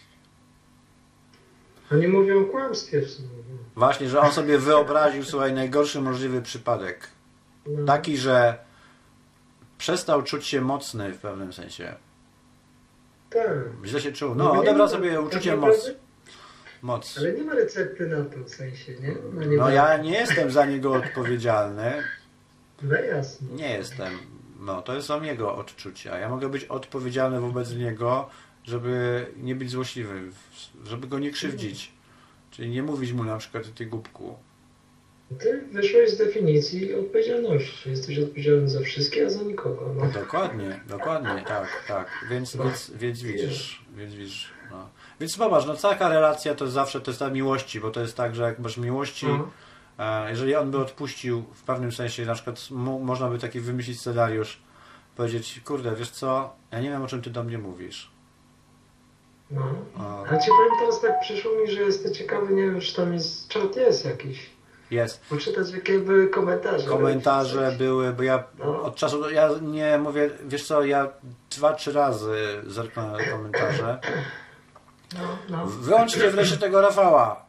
Oni mówią o kłamstwie w sumie. Właśnie, że on sobie wyobraził, słuchaj, najgorszy możliwy przypadek. No. Taki, że przestał czuć się mocny w pewnym sensie. Tak. Źle się czuł. No No, nie odebrał ma- sobie tak uczucie naprawdę- moc. moc. Ale nie ma recepty na to w sensie, nie? No, nie No ma. ja nie jestem za niego odpowiedzialny. No jasne. Nie jestem. No, to są jego odczucia. Ja mogę być odpowiedzialny wobec niego, żeby nie być złośliwy, żeby go nie krzywdzić. Czyli nie mówić mu na przykład ty głupku. Ty wyszłeś z definicji odpowiedzialności. Jesteś odpowiedzialny za wszystkie, a za nikogo. No. Dokładnie, dokładnie, tak, tak. Więc, więc, więc widzisz, więc widzisz. No. Więc zobacz, no taka relacja to zawsze to jest ta miłości, bo to jest tak, że jak masz miłości, Mhm. e, jeżeli on by odpuścił w pewnym sensie, na przykład mu, można by taki wymyślić scenariusz, powiedzieć, kurde, wiesz co, ja nie wiem, o czym ty do mnie mówisz. No. O, A ci powiem teraz tak przyszło mi, że jestem ciekawy, nie wiem, czy tam jest, czat jest jakiś. jest. Poczytać jakie były komentarze. Komentarze były, bo ja No. od czasu, do- ja nie mówię, wiesz co, ja dwa, trzy razy zerknąłem na komentarze. No, no. Wyłączcie wreszcie tego Rafała.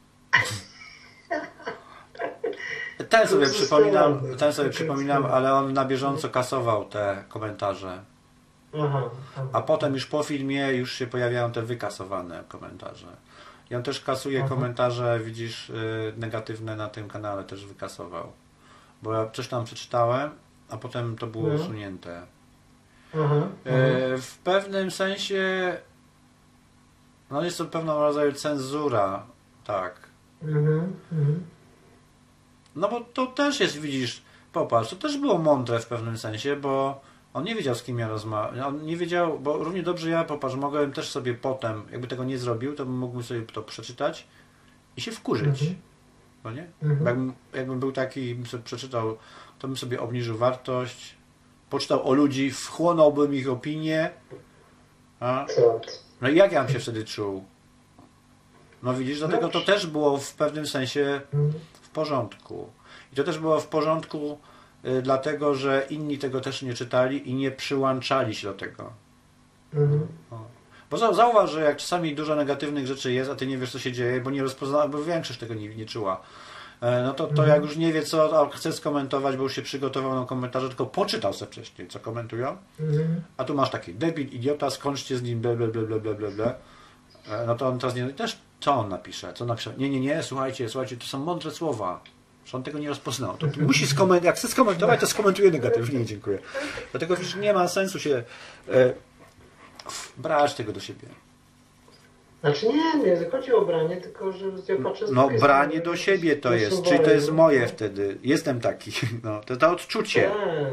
Ten sobie To przypominam, zostało, ten sobie tak przypominam, jest. ale on na bieżąco kasował te komentarze. Aha, aha. A potem już po filmie już się pojawiają te wykasowane komentarze. I on też kasuje Aha. komentarze, widzisz, yy, negatywne na tym kanale też wykasował. Bo ja coś tam przeczytałem, a potem to było No. usunięte. Aha, aha. Yy, w pewnym sensie no jest to pewnego rodzaju cenzura, tak. Mhm, mhm. No bo to też jest, widzisz, popatrz, to też było mądre w pewnym sensie, bo on nie wiedział, z kim ja rozmawiam. On nie wiedział, bo równie dobrze ja, popatrz, mogłem też sobie potem, jakby tego nie zrobił, to bym mógł sobie to przeczytać i się wkurzyć. Mhm. No nie? Mhm. Jakbym, jakbym był taki i bym sobie przeczytał, to bym sobie obniżył wartość, poczytał o ludzi, wchłonąłbym ich opinię. A? Co? No i jak ja bym się wtedy czuł? No widzisz, dlatego to też było w pewnym sensie Mhm. w porządku. I to też było w porządku y, dlatego, że inni tego też nie czytali i nie przyłączali się do tego. Mhm. Bo zau- zauważ, że jak czasami dużo negatywnych rzeczy jest, a ty nie wiesz, co się dzieje, bo nie rozpoznała, bo większość tego nie, nie czuła. E, No to, to jak już nie wie, co a chce skomentować, bo już się przygotował na komentarze, tylko poczytał sobie wcześniej, co komentują. Mhm. A tu masz taki debil, idiota, skończcie z nim, ble, ble, ble, ble, ble, ble, ble. E, No to on teraz nie... Też co on napisze? Co napisze? Nie, nie, nie, słuchajcie, słuchajcie, to są mądre słowa. Że on tego nie rozpoznał. To musi skomentować, jak chce skomentować, to skomentuje negatywnie, dziękuję. Dlatego wiesz, nie ma sensu się e, brać tego do siebie. Znaczy nie, nie chodzi o branie, tylko że ja patrzę z No drugiej branie strony, do siebie to jest, usuwają. czyli to jest moje wtedy. Jestem taki. No, to to odczucie. Tak,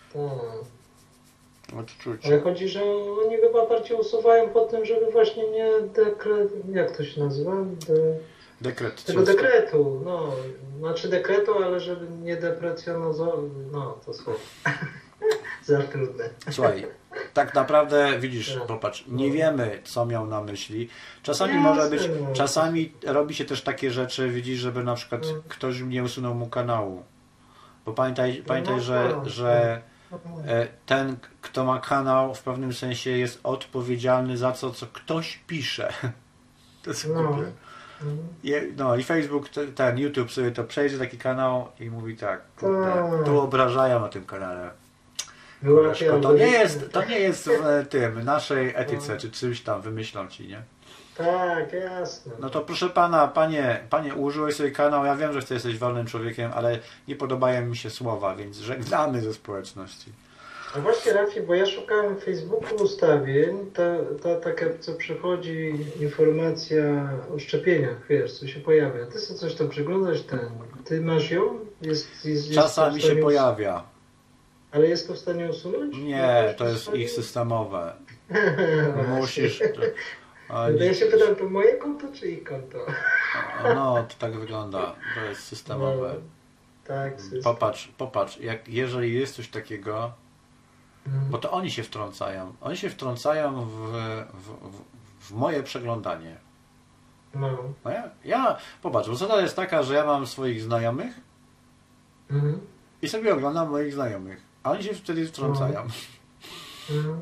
tak. Odczucie. Ale chodzi, że oni chyba bardziej usuwają po tym, żeby właśnie nie dekret... Jak to się nazywa? De... Dekret. Tego dekretu, no. Znaczy dekretu, ale żeby nie deprecjonozować... No, to słowo. Za trudne. Słuchaj, tak naprawdę widzisz, Tak. popatrz, nie wiemy, co miał na myśli. Czasami Jasne, może być, no. czasami robi się też takie rzeczy, widzisz, żeby na przykład Mm. ktoś nie usunął mu kanału. Bo pamiętaj, pamiętaj no, że, tak, że e, ten, kto ma kanał, w pewnym sensie jest odpowiedzialny za to, co ktoś pisze. To jest No. głupie. Mhm. Je- No i Facebook, te- ten YouTube sobie to przejrzy taki kanał i mówi tak, kurde, Tak. tu obrażają na tym kanale. Wyłapie Leszko, to nie algorytmy. jest, to nie jest w tym, naszej etyce, czy czymś tam wymyślą ci, nie? Tak, jasne. No to proszę pana, panie, panie, ułożyłeś sobie kanał, ja wiem, że ty jesteś wolnym człowiekiem, ale nie podobają mi się słowa, więc żegnamy ze społeczności. A właśnie Rafi, bo ja szukałem w Facebooku ustawień, ta, ta taka, co przychodzi informacja o szczepieniach, wiesz, co się pojawia. Ty sobie coś tam przeglądasz, ten, ty masz ją? Jest, jest, jest to Czasami w się stanie us- pojawia. Ale jest to w stanie usunąć? Nie, to jest ich systemowe. Musisz... No ja się pytam, to moje konto czy ich konto? No, to tak wygląda, to jest systemowe. Tak, system. Popatrz, popatrz, jak, jeżeli jest coś takiego, Mhm. bo to oni się wtrącają. Oni się wtrącają w, w, w, w moje przeglądanie. No. No ja, ja, popatrz, zasada jest taka, że ja mam swoich znajomych Mhm. i sobie oglądam moich znajomych, a oni się wtedy wtrącają. Mhm.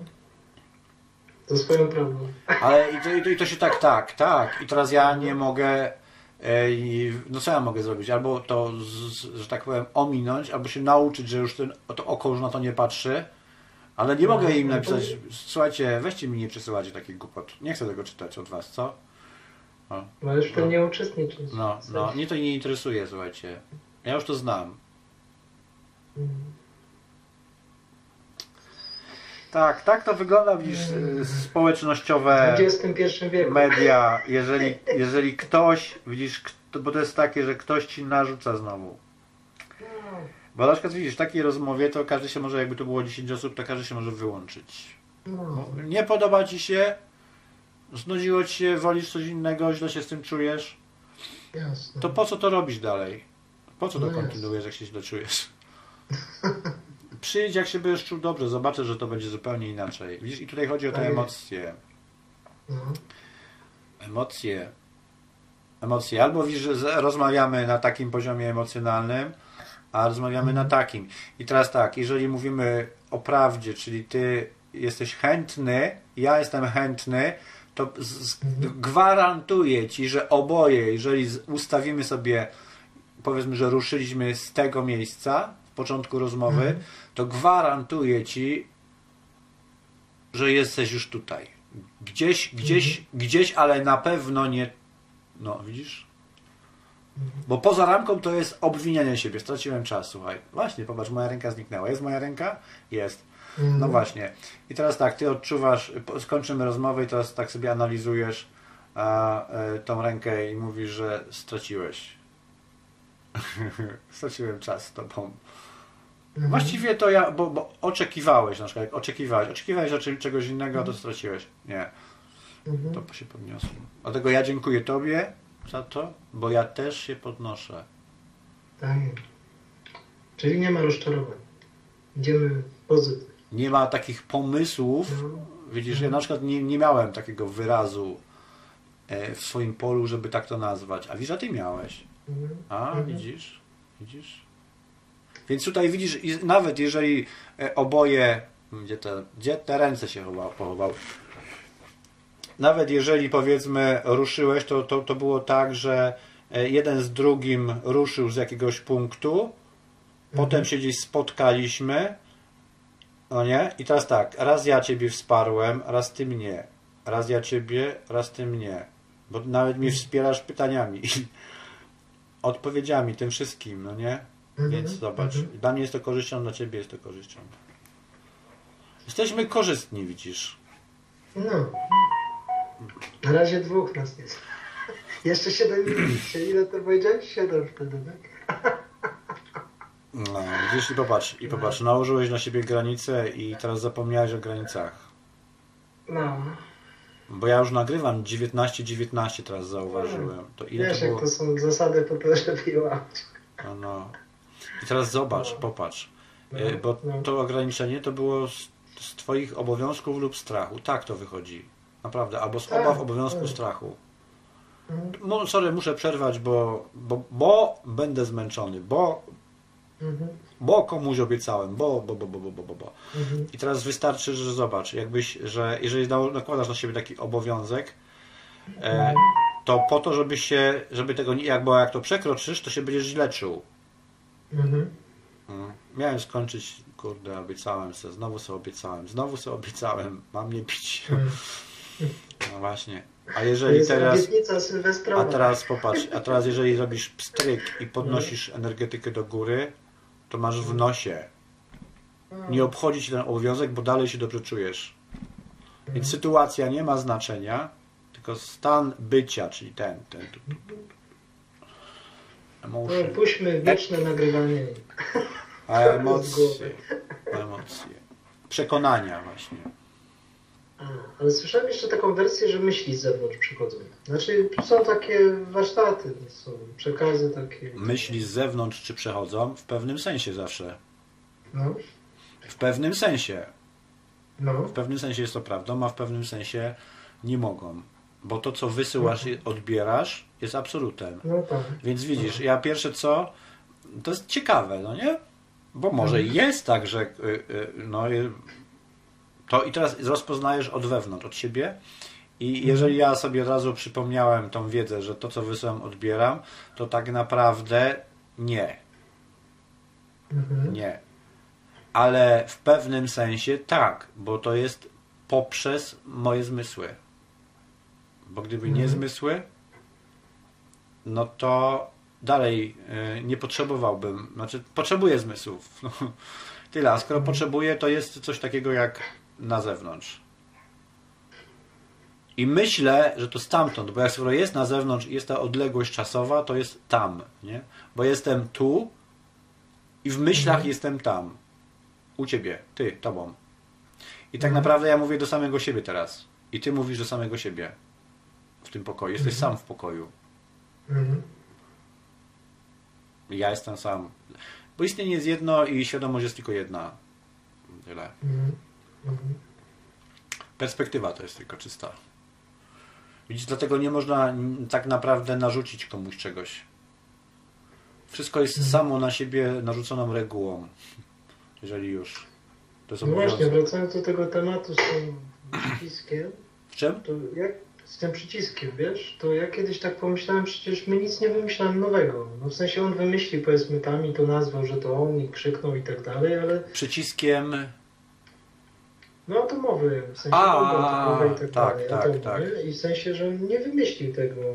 To swoją prawdą. Ale i to, i, to, i to się tak, tak, tak. I teraz ja nie mogę, e, i- no co ja mogę zrobić? Albo to, z, z, że tak powiem, ominąć, albo się nauczyć, że już ten, to oko już na to nie patrzy. Ale nie mogę im napisać, słuchajcie, weźcie mi nie przesyłacie takich głupot. Nie chcę tego czytać od was, co? O, Możesz w tym No. nie uczestniczyć. no, no, mnie to nie interesuje, słuchajcie. Ja już to znam. Mhm. Tak, tak to wygląda, widzisz, y, społecznościowe W dwudziestym pierwszym wieku. media. Jeżeli, jeżeli ktoś, widzisz, kto, bo to jest takie, że ktoś ci narzuca znowu. Bo na przykład widzisz, w takiej rozmowie to każdy się może, jakby to było dziesięć osób, to każdy się może wyłączyć. No. Nie podoba ci się, znudziło ci się, wolisz coś innego, źle się z tym czujesz, Jasne. to po co to robisz dalej? Po co to No jest. kontynuujesz, jak się źle czujesz? Przyjdź, jak się będziesz czuł dobrze, zobaczę, że to będzie zupełnie inaczej. Widzisz, i tutaj chodzi o te Tak jest. emocje. No. Emocje. Emocje. Albo widzisz, że z- rozmawiamy na takim poziomie emocjonalnym, a rozmawiamy na takim. I teraz tak, jeżeli mówimy o prawdzie, czyli ty jesteś chętny, ja jestem chętny, to z, z, gwarantuję ci, że oboje, jeżeli z, ustawimy sobie, powiedzmy, że ruszyliśmy z tego miejsca w początku rozmowy, Mhm. to gwarantuję ci, że jesteś już tutaj. Gdzieś, gdzieś, gdzieś, ale na pewno nie No, widzisz? Mhm. Bo poza ramką to jest obwinianie siebie. Straciłem czas, słuchaj. Właśnie, popatrz, moja ręka zniknęła. Jest moja ręka? Jest. No Mhm. właśnie. I teraz tak, ty odczuwasz, po- skończymy rozmowę i teraz tak sobie analizujesz a, e, tą rękę i mówisz, że straciłeś. Straciłem czas z tobą. Mhm. Właściwie to ja, bo, bo oczekiwałeś, na przykład jak oczekiwałeś, oczekiwałeś od czegoś innego, a to straciłeś. Nie, Mhm. to się podniosło. Dlatego ja dziękuję tobie za to, bo ja też się podnoszę. Tak. Czyli nie ma rozczarowań. Idziemy pozytyw. Nie ma takich pomysłów. No. Widzisz, ja na przykład nie, nie miałem takiego wyrazu e, w swoim polu, żeby tak to nazwać. A widzisz, a ty miałeś. Mhm. A, Mhm. widzisz? Widzisz? Więc tutaj widzisz, i nawet jeżeli e, oboje, gdzie te, gdzie te ręce się chowa- pochowały, nawet jeżeli powiedzmy ruszyłeś, to, to, to było tak, że e, jeden z drugim ruszył z jakiegoś punktu, potem się gdzieś spotkaliśmy, no nie? I teraz tak, raz ja ciebie wsparłem, raz ty mnie. Raz ja ciebie, raz ty mnie. Bo nawet mnie wspierasz pytaniami, odpowiedziami, tym wszystkim, no nie? Mhm. Więc zobacz, Mhm. dla mnie jest to korzyścią, dla ciebie jest to korzyścią. Jesteśmy korzystni, widzisz. No. Na razie dwóch nas jest. Jeszcze siedem minut. Czyli ile to powiedziałeś? Siedem wtedy, tak? No, widzisz i popatrz, i popatrz, nałożyłeś na siebie granice i teraz zapomniałeś o granicach. No. Bo ja już nagrywam dziewiętnaście dziewiętnaście teraz zauważyłem. To ile Wiesz, to było? jak to są zasady po to, żeby łamać. No, no. I teraz zobacz, popatrz. No, E, Bo no. to ograniczenie to było z, z twoich obowiązków lub strachu. Tak to wychodzi. Naprawdę. Albo z Tak, obaw, obowiązku, tak. strachu. Mhm. Mo- Sorry, muszę przerwać, bo, bo, bo będę zmęczony, bo, Mhm. bo komuś obiecałem, bo, bo, bo, bo, bo, bo, bo. Mhm. I teraz wystarczy, że zobacz, jakbyś, że jeżeli na- nakładasz na siebie taki obowiązek, e, to po to, żeby się, żeby tego nie, jak, bo jak to przekroczysz, to się będziesz źle czuł. Mhm. Mm. Miałem skończyć, kurde, obiecałem se, znowu sobie obiecałem, znowu sobie obiecałem, mam nie pić. Mhm. No właśnie. A To jeżeli jest teraz, obietnica sylwestrowa. a teraz popatrz, a teraz jeżeli robisz pstryk i podnosisz energetykę do góry, to masz w nosie. No. Nie obchodzi ci ten obowiązek, bo dalej się dobrze czujesz. Więc sytuacja nie ma znaczenia, tylko stan bycia, czyli ten, ten, tu, tu, tu. No, Emotion. puśćmy wieczne nagrywanie. A emocje, emocje. Przekonania właśnie. A, ale słyszałem jeszcze taką wersję, że myśli z zewnątrz przychodzą. Znaczy są takie warsztaty, są przekazy takie. Myśli z zewnątrz czy przechodzą? W pewnym sensie zawsze. No, W pewnym sensie. no. W pewnym sensie jest to prawdą, a w pewnym sensie nie mogą. Bo to, co wysyłasz i odbierasz, jest absolutem. No tak. Więc widzisz, ja pierwsze co, to jest ciekawe, no nie? Bo może Mhm. jest tak, że y, y, no y, to i teraz rozpoznajesz od wewnątrz, od siebie i jeżeli ja sobie od razu przypomniałem tą wiedzę, że to, co wysyłam, odbieram, to tak naprawdę nie, Mhm. nie. Ale w pewnym sensie tak, bo to jest poprzez moje zmysły. Bo gdyby nie Mhm. zmysły, no to dalej y, nie potrzebowałbym, znaczy potrzebuję zmysłów. Tyle, a skoro potrzebuję, to jest coś takiego jak na zewnątrz. I myślę, że to stamtąd, bo jak skoro jest na zewnątrz i jest ta odległość czasowa, to jest tam, nie? Bo jestem tu i w myślach Mhm. jestem tam. U ciebie, ty, tobą. I tak Mhm. naprawdę ja mówię do samego siebie teraz. I ty mówisz do samego siebie. W tym pokoju. Jesteś Mhm. sam w pokoju. Mhm. Ja jestem sam. Bo istnienie jest jedno i świadomość jest tylko jedna. Tyle. Mhm. Mhm. Perspektywa to jest tylko czysta. Widzisz, dlatego nie można mm, tak naprawdę narzucić komuś czegoś. Wszystko jest Mhm. samo na siebie narzuconą regułą. Jeżeli już. To jest No właśnie, obowiązek. wracając do tego tematu z tym przyciskiem, W czym? to jak z tym przyciskiem, wiesz, to ja kiedyś tak pomyślałem, przecież my nic nie wymyślałem nowego. No w sensie on wymyślił, powiedzmy, tam i to nazwał, że to on i krzyknął i tak dalej, ale Przyciskiem. no atomowy, w sensie A, bomby atomowe i tak, tak, dalej, tak, atomowy, tak. i w sensie, że on nie wymyślił tego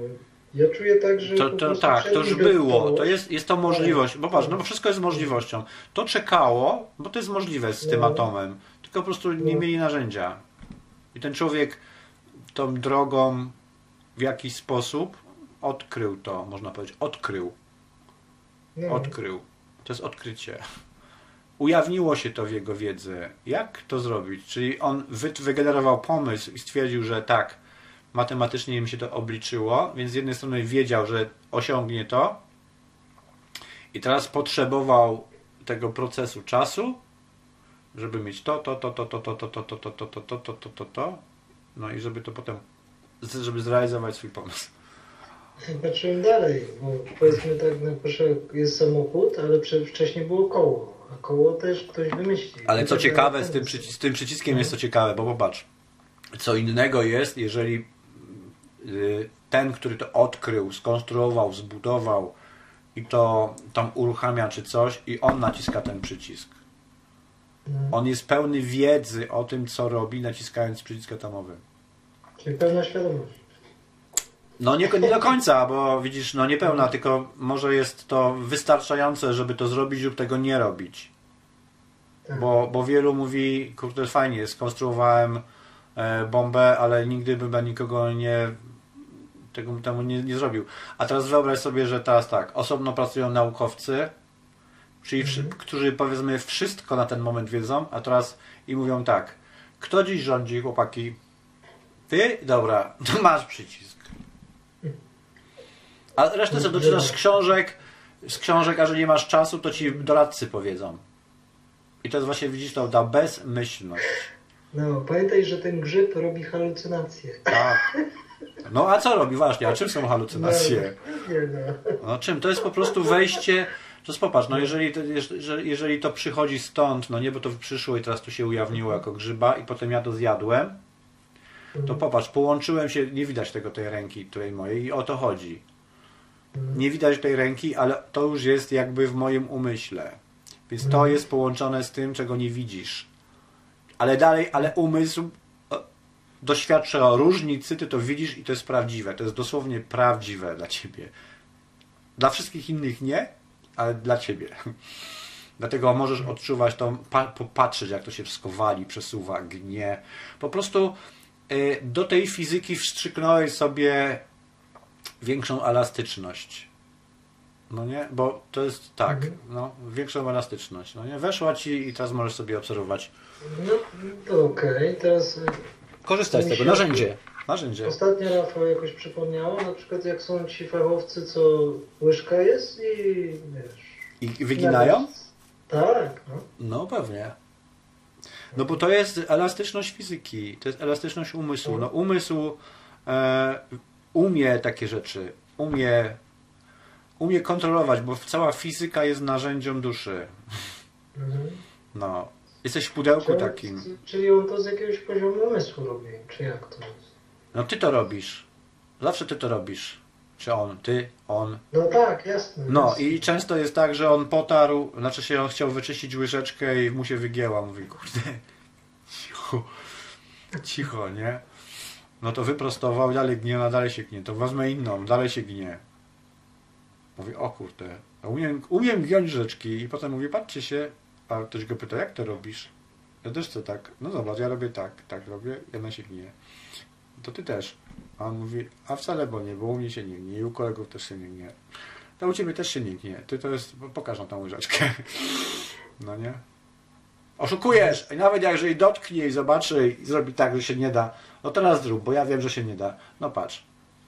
Ja czuję tak, że To, po to prostu tak, to już wszędzie było, dookoła- to jest, jest to możliwość, bo patrz, no bo wszystko jest możliwością. To czekało, bo to jest możliwe z tym No. atomem, tylko po prostu nie No. mieli narzędzia. I ten człowiek tą drogą w jakiś sposób odkrył to, można powiedzieć, odkrył, No. odkrył. To jest odkrycie. Ujawniło się to w jego wiedzy. Jak to zrobić? Czyli on wy, wygenerował pomysł i stwierdził, że tak, matematycznie im się to obliczyło, więc z jednej strony wiedział, że osiągnie to i teraz potrzebował tego procesu czasu, żeby mieć to, to, to, to, to, to, to, to, to, to, to, to, to, to, to, to, to, no i żeby to potem, żeby zrealizować swój pomysł. Patrzyłem dalej, bo powiedzmy tak, na początku jest samochód, ale prze- wcześniej było koło, a koło też ktoś wymyślił. Ale I co tak ciekawe, dalej. z tym, przycis- z tym przyciskiem jest to ciekawe, bo popatrz, co innego jest, jeżeli y, ten, który to odkrył, skonstruował, zbudował i to tam uruchamia czy coś i on naciska ten przycisk. No. On jest pełny wiedzy o tym, co robi, naciskając przycisk atomowy. Czyli pełna świadomość. No nie, nie do końca, bo widzisz, no niepełna, tylko może jest to wystarczające, żeby to zrobić lub tego nie robić. Tak. Bo, bo wielu mówi, kurde fajnie, skonstruowałem e, bombę, ale nigdy bym na nikogo nie tego temu nie, nie zrobił. A teraz wyobraź sobie, że teraz tak, osobno pracują naukowcy, czyli wszy, którzy powiedzmy wszystko na ten moment wiedzą, a teraz i mówią tak, kto dziś rządzi, chłopaki? Ty? Dobra, to masz przycisk. A resztę sobie doczytasz z książek, z książek, a że nie masz czasu, to ci doradcy powiedzą. I to jest właśnie, widzisz, to ta bezmyślność. No, pamiętaj, że ten grzyb robi halucynacje. Tak. No a co robi właśnie? A czym są halucynacje? No, nie no. No czym? To jest po prostu wejście. To jest, popatrz, no jeżeli to, jeżeli, jeżeli to przychodzi stąd, no nie, bo to przyszło i teraz tu się ujawniło jako grzyba i potem ja to zjadłem, to popatrz, połączyłem się, nie widać tego tej ręki tutaj mojej i o to chodzi. Nie widać tej ręki, ale to już jest jakby w moim umyśle. Więc to jest połączone z tym, czego nie widzisz. Ale dalej, ale umysł doświadcza różnicy, ty to widzisz i to jest prawdziwe. To jest dosłownie prawdziwe dla ciebie. Dla wszystkich innych nie, ale dla ciebie. Dlatego możesz odczuwać to, popatrzeć, jak to się wszystko wali, przesuwa, gnie. Po prostu y, do tej fizyki wstrzyknąłeś sobie większą elastyczność. No nie? Bo to jest tak, no, większą elastyczność. No nie? Weszła ci i teraz możesz sobie obserwować. No, to okej, teraz y, Korzystaj z tego, narzędzie. Narzędzie. ostatnio Rafał jakoś przypomniało, na przykład jak są ci fachowcy, co łyżka jest i wiesz... I wyginają? Tak, no. No pewnie. No bo to jest elastyczność fizyki, to jest elastyczność umysłu. No umysł e, umie takie rzeczy, umie, umie kontrolować, bo cała fizyka jest narzędziem duszy. Mhm. No. Jesteś w pudełku Czyli- takim. Czyli on to z jakiegoś poziomu umysłu robi, czy jak to jest? No ty to robisz. Zawsze ty to robisz. Czy on, ty, on. No tak, jasne. No jasne. i często jest tak, że on potarł, znaczy się on chciał wyczyścić łyżeczkę i mu się wygięła. Mówi, kurde, cicho, cicho, nie? No to wyprostował, dalej gnie, no dalej się gnie. To wezmę inną, dalej się gnie. Mówi, o kurde, a umiem, umiem giąć rzeczki. I potem mówi, patrzcie się, a ktoś go pyta, jak to robisz? Ja też chcę tak. No zobacz, ja robię tak, tak robię, i ona się gnie. To ty też. A on mówi, a wcale bo nie, bo u mnie się nie gnie i u kolegów też się nie gnie. To u ciebie też się nie gnie. Ty to jest, pokaż nam tą łyżeczkę. No nie? Oszukujesz! I nawet jak jeżeli dotknie i zobaczy i zrobi tak, że się nie da, no teraz zrób, bo ja wiem, że się nie da. No patrz.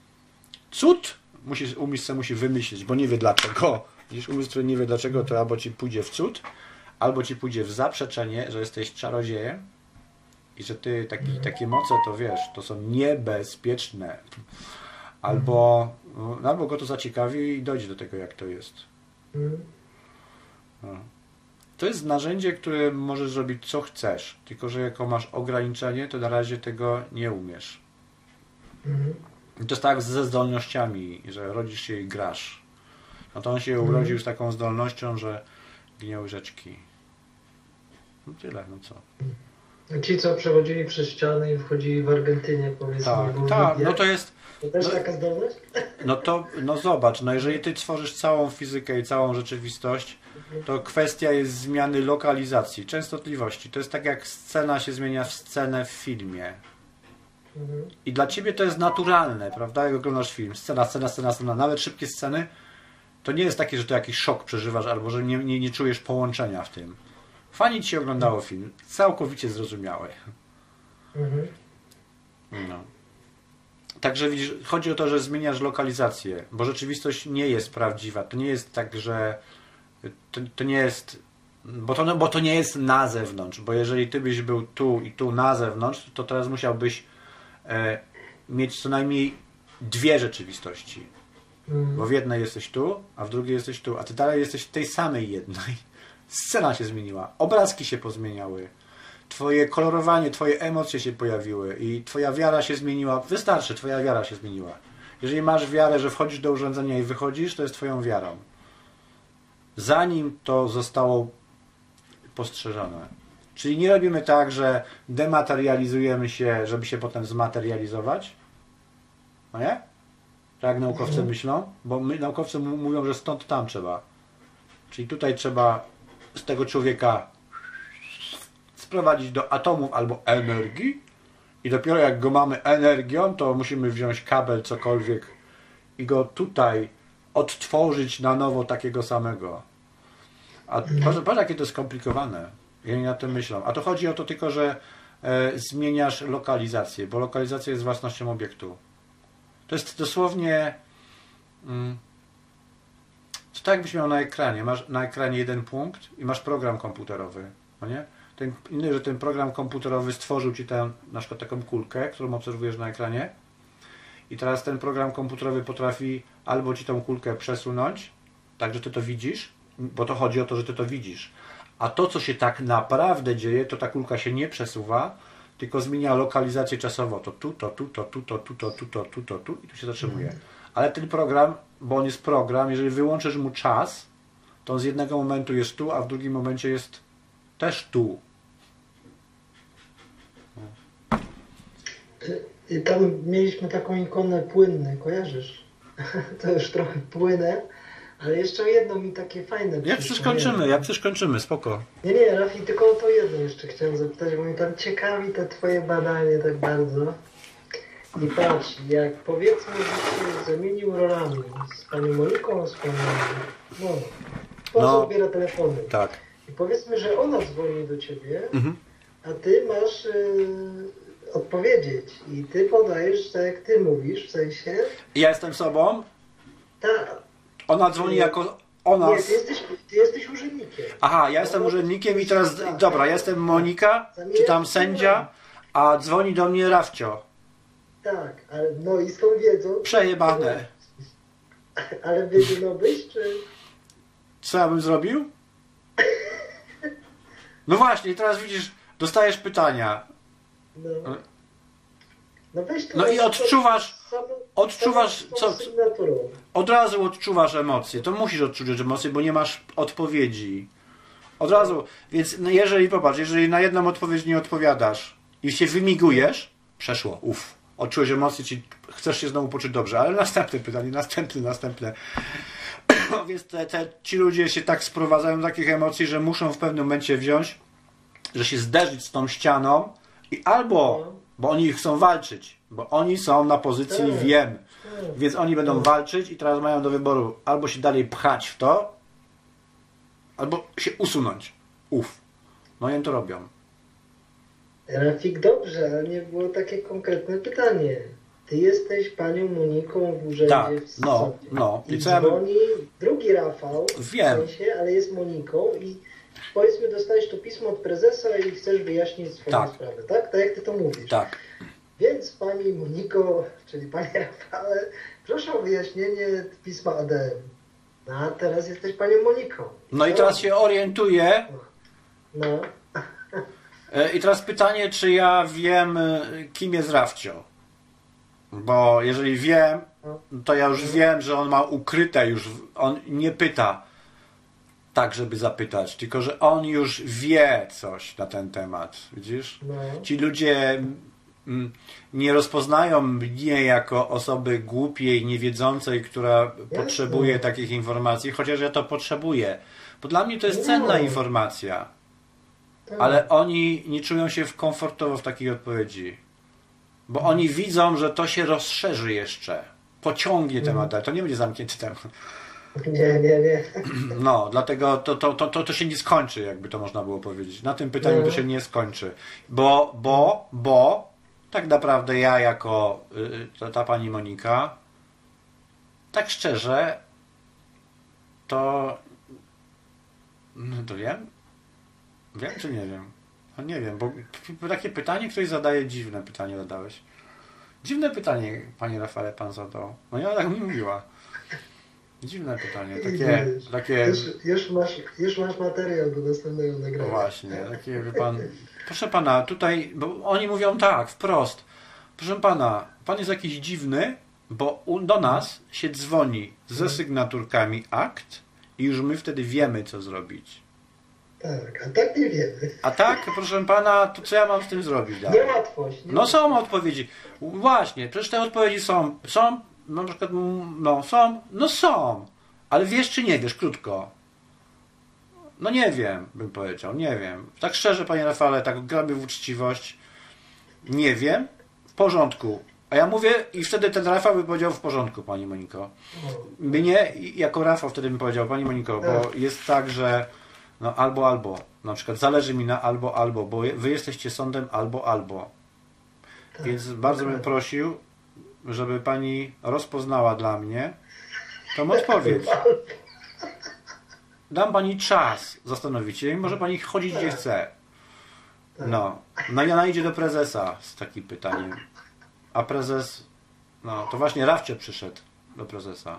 Cud musi, umysł sobie musi wymyślić, bo nie wie dlaczego. Widzisz, umysł, który nie wie dlaczego, to albo ci pójdzie w cud, albo ci pójdzie w zaprzeczenie, że jesteś czarodziejem i że ty taki, takie moce, to wiesz, to są niebezpieczne. Albo, no, albo go to zaciekawi i dojdzie do tego, jak to jest. Mhm. No. To jest narzędzie, które możesz zrobić co chcesz, tylko że jako masz ograniczenie, to na razie tego nie umiesz. Mhm. I to jest tak ze zdolnościami, że rodzisz się i grasz. No to on się urodził z taką zdolnością, że gnie łyżeczki. No tyle, no co. Ci, co przechodzili przez ściany i wchodzili w Argentynie, powiedzmy. Tak, było tak, lubię. no to jest... To też no- taka zdolność? No to, no zobacz, no jeżeli ty tworzysz całą fizykę i całą rzeczywistość, to kwestia jest zmiany lokalizacji, częstotliwości. To jest tak jak scena się zmienia w scenę w filmie. Mhm. I dla ciebie to jest naturalne, prawda? Jak oglądasz film, scena, scena, scena, scena, nawet szybkie sceny, to nie jest takie, że to jakiś szok przeżywasz, albo że nie, nie, nie czujesz połączenia w tym. Fajnie ci się oglądało film, całkowicie zrozumiałe. Mhm. No. Także widzisz, chodzi o to, że zmieniasz lokalizację, bo rzeczywistość nie jest prawdziwa. To nie jest tak, że to, to nie jest, bo to, no, bo to nie jest na zewnątrz, bo jeżeli ty byś był tu i tu na zewnątrz, to teraz musiałbyś e, mieć co najmniej dwie rzeczywistości. Mhm. Bo w jednej jesteś tu, a w drugiej jesteś tu, a ty dalej jesteś w tej samej jednej. Scena się zmieniła, obrazki się pozmieniały. Twoje kolorowanie, twoje emocje się pojawiły i twoja wiara się zmieniła. Wystarczy, twoja wiara się zmieniła. Jeżeli masz wiarę, że wchodzisz do urządzenia i wychodzisz, to jest twoją wiarą. Zanim to zostało postrzeżone. Czyli nie robimy tak, że dematerializujemy się, żeby się potem zmaterializować. No nie? Tak jak naukowcy Mhm. myślą? Bo my, naukowcy m- mówią, że stąd tam trzeba. Czyli tutaj trzeba z tego człowieka sprowadzić do atomów albo energii i dopiero jak go mamy energią, to musimy wziąć kabel, cokolwiek i go tutaj odtworzyć na nowo takiego samego. A patrz, patrz jakie to jest skomplikowane. I oni na tym myślą. A to chodzi o to tylko, że e, zmieniasz lokalizację, bo lokalizacja jest własnością obiektu. To jest dosłownie mm, to tak jakbyś miał na ekranie. Masz na ekranie jeden punkt i masz program komputerowy. No nie? Ten, inny, że ten program komputerowy stworzył ci tę, na przykład taką kulkę, którą obserwujesz na ekranie i teraz ten program komputerowy potrafi albo ci tą kulkę przesunąć, tak, że ty to widzisz, bo to chodzi o to, że ty to widzisz. A to, co się tak naprawdę dzieje, to ta kulka się nie przesuwa, tylko zmienia lokalizację czasowo. To tu, to tu, to tu, to tu, to tu, to tu, to tu i tu się zatrzymuje. Ale ten program, bo on jest program, jeżeli wyłączysz mu czas, to on z jednego momentu jest tu, a w drugim momencie jest też tu. I tam mieliśmy taką ikonę płynne, kojarzysz? To już trochę płynę, ale jeszcze jedno mi takie fajne. Jak coś kończymy, jak coś kończymy, spoko. Nie, nie, Rafi, tylko o to jedno jeszcze chciałem zapytać, bo mnie tam ciekawi te twoje badanie tak bardzo. I patrz, jak powiedzmy, że się zamienił rolami z panią Moniką, z panią no, kto No. odbiera telefony. Tak. I powiedzmy, że ona dzwoni do ciebie, Mhm. a ty masz y, odpowiedzieć. I ty podajesz, tak jak ty mówisz, w sensie, Ja jestem sobą, ta, ona dzwoni jako ona. nie, ty jesteś, ty jesteś urzędnikiem. Aha, ja jestem urzędnikiem i teraz, dobra, ja jestem Monika, czy tam sędzia, a dzwoni do mnie Rafcio. Tak, ale no i z tą wiedzą. Przejebane. Ale wiedziałbyś, czy... Co ja bym zrobił? No właśnie, i teraz widzisz, dostajesz pytania. No, no weź to No i na- odczuwasz, samą- odczuwasz, samą co, sygnaturą. od razu odczuwasz emocje. To musisz odczuwać emocje, bo nie masz odpowiedzi. Od razu, więc no jeżeli, popatrz, jeżeli na jedną odpowiedź nie odpowiadasz i się wymigujesz, przeszło, uff, odczułeś emocje, czyli chcesz się znowu poczuć dobrze, ale następne pytanie, następne, następne. Więc te, te, ci ludzie się tak sprowadzają do takich emocji, że muszą w pewnym momencie wziąć, że się zderzyć z tą ścianą i albo, bo oni chcą walczyć, bo oni są na pozycji Tak. wiem, Tak. więc oni będą walczyć i teraz mają do wyboru albo się dalej pchać w to, albo się usunąć. Uf. No i oni to robią. Rafik, dobrze, ale nie było takie konkretne pytanie. Ty jesteś panią Moniką w urzędzie Tak, w no, Sopocie. no. I I co ja bym... dzwoni drugi Rafał, Wiem. w sensie, ale jest Moniką i powiedzmy dostałeś to pismo od prezesa i chcesz wyjaśnić swoją Tak. sprawę, tak? Tak jak ty to mówisz. Tak. Więc pani Moniko, czyli panie Rafale, proszę o wyjaśnienie pisma A D M. No a teraz jesteś panią Moniką. No i teraz się orientuję. No, E, I teraz pytanie, czy ja wiem, e, kim jest Rafcio? Bo jeżeli wiem, to ja już wiem, że on ma ukryte już, on nie pyta, tak, żeby zapytać, tylko że on już wie coś na ten temat, widzisz? No. Ci ludzie mm, nie rozpoznają mnie jako osoby głupiej, niewiedzącej, która potrzebuje takich informacji, chociaż ja to potrzebuję. Bo dla mnie to jest cenna No. informacja. Tak. Ale oni nie czują się komfortowo w takiej odpowiedzi. Bo oni widzą, że to się rozszerzy jeszcze. Pociągnie temat, ale to nie będzie zamknięty temat. Nie, nie, nie. No, dlatego to, to, to, to, to się nie skończy, jakby to można było powiedzieć. Na tym pytaniu to się nie skończy. Bo, bo, bo tak naprawdę ja jako y, ta, ta pani Monika, tak szczerze, to no to wiem? Wiem czy nie wiem? No nie wiem, bo takie pytanie ktoś zadaje, dziwne pytanie zadałeś. Dziwne pytanie, panie Rafale, pan zadał. No ja tak mi mówiła. Dziwne pytanie, takie... Wiesz, takie Już, już, masz, już masz materiał do następnego no nagrania. właśnie, takie wie pan... Proszę pana, tutaj, bo oni mówią tak, wprost. Proszę pana, pan jest jakiś dziwny, bo u, do nas się dzwoni ze sygnaturkami akt i już my wtedy wiemy, co zrobić. Tak, a tak nie wiemy. A tak, proszę pana, to co ja mam z tym zrobić dalej? Niełatwość. Nie No są odpowiedzi. Właśnie, przecież te odpowiedzi są. Są, na przykład, no są, no są. Ale wiesz czy nie wiesz, krótko. No nie wiem, bym powiedział, nie wiem. Tak szczerze, panie Rafale, tak gramy w uczciwość. Nie wiem, w porządku. A ja mówię i wtedy ten Rafał by powiedział w porządku, pani Moniko. Mnie, jako Rafał wtedy bym powiedział, pani Moniko, bo jest tak, że no albo, albo. Na przykład zależy mi na albo, albo, bo wy jesteście sądem albo, albo. Tak, Więc bardzo bym prosił, żeby pani rozpoznała dla mnie tą odpowiedź. Dam pani czas zastanowić się i może pani chodzić gdzie chce. No. No i ona idzie do prezesa z takim pytaniem. A prezes, no to właśnie Rafcie przyszedł do prezesa.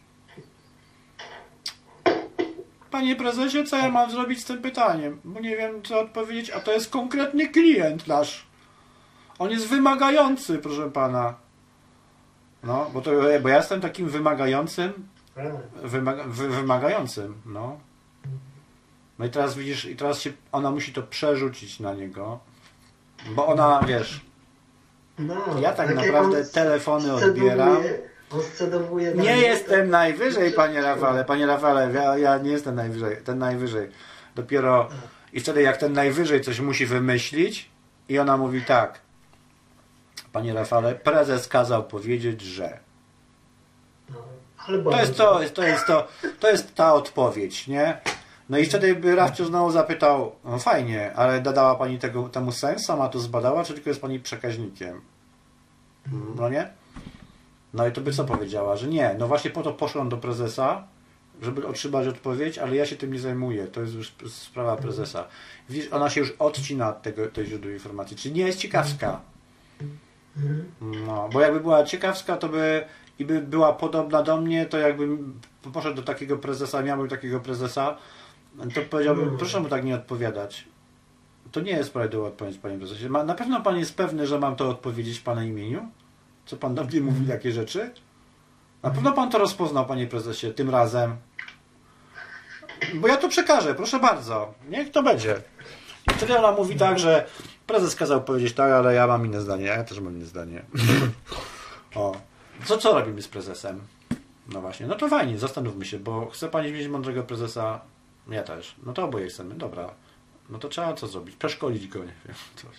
Panie prezesie, co ja mam zrobić z tym pytaniem? Bo nie wiem, co odpowiedzieć, a to jest konkretny klient nasz. On jest wymagający, proszę pana. No, bo, to, bo ja jestem takim wymagającym, wymaga, wy, wymagającym, no. No i teraz widzisz, i teraz się, ona musi to przerzucić na niego, bo ona, wiesz, No, ja tak jak naprawdę on telefony scedowuje- odbieram. On scedowuje Nie dalej, jestem to- najwyżej, to panie przeczytał. Rafale, panie Rafale, ja, ja nie jestem najwyżej, ten najwyżej. Dopiero, i wtedy jak ten najwyżej coś musi wymyślić i ona mówi tak, panie Rafale, prezes kazał powiedzieć, że. No, ale To jest to, to jest to, to jest ta odpowiedź, nie? No i wtedy by Rafciu znowu zapytał, no fajnie, ale dodała pani tego, temu sens, sama to zbadała, czy tylko jest pani przekaźnikiem? No nie? No i to by co powiedziała, że nie, no właśnie po to poszłam do prezesa, żeby otrzymać odpowiedź, ale ja się tym nie zajmuję, to jest już sprawa prezesa. Widzisz, ona się już odcina od tego, tej źródła informacji, czyli nie jest ciekawska. No, bo jakby była ciekawska, to by i by była podobna do mnie, to jakbym poszedł do takiego prezesa, miałbym takiego prezesa, to powiedziałbym, proszę mu tak nie odpowiadać. To nie jest prawidłowa odpowiedź, panie prezesie. Ma, na pewno pan jest pewny, że mam to odpowiedzieć w pana imieniu? Co pan do mnie mówi takie rzeczy? Na pewno pan to rozpoznał, panie prezesie, tym razem. Bo ja to przekażę, proszę bardzo. Niech to będzie. I wtedy ona mówi tak, że prezes kazał powiedzieć tak, ale ja mam inne zdanie. Ja też mam inne zdanie. O. Co, co robimy z prezesem? No właśnie, no to fajnie, zastanówmy się, bo chce pani mieć mądrego prezesa, ja też. No to oboje chcemy, dobra. No to trzeba co zrobić? Przeszkolić go, nie wiem, coś.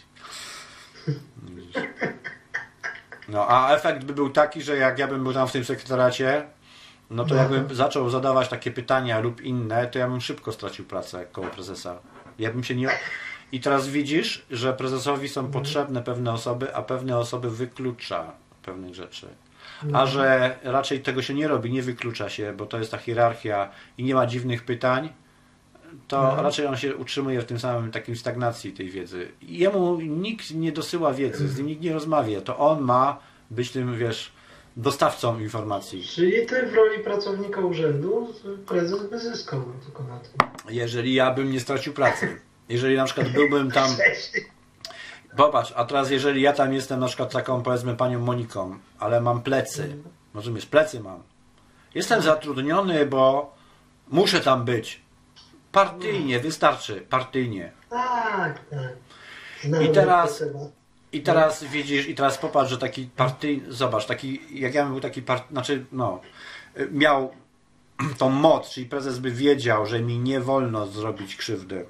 No a efekt by był taki, że jak ja bym był tam w tym sekretariacie, no to jakbym zaczął zadawać takie pytania lub inne, to ja bym szybko stracił pracę koło prezesa. Ja bym się nie... I teraz widzisz, że prezesowi są potrzebne pewne osoby, a pewne osoby wyklucza pewnych rzeczy. A że raczej tego się nie robi, nie wyklucza się, bo to jest ta hierarchia i nie ma dziwnych pytań, to mhm. raczej on się utrzymuje w tym samym takim stagnacji tej wiedzy. I jemu nikt nie dosyła wiedzy, z nim nikt nie rozmawia. To on ma być tym, wiesz, dostawcą informacji. Czyli ty w roli pracownika urzędu prezes by zyskał tylko na tym. Jeżeli ja bym nie stracił pracy. Jeżeli na przykład byłbym tam... Popatrz, a teraz jeżeli ja tam jestem na przykład taką, powiedzmy, panią Moniką, ale mam plecy, rozumiesz, plecy mam. Jestem zatrudniony, bo muszę tam być. Partyjnie, wystarczy, partyjnie. Tak, tak. I teraz, i teraz widzisz, i teraz popatrz, że taki partyjny, zobacz, taki, jak ja bym był taki part, znaczy, no, miał tą moc, czyli prezes by wiedział, że mi nie wolno zrobić krzywdy.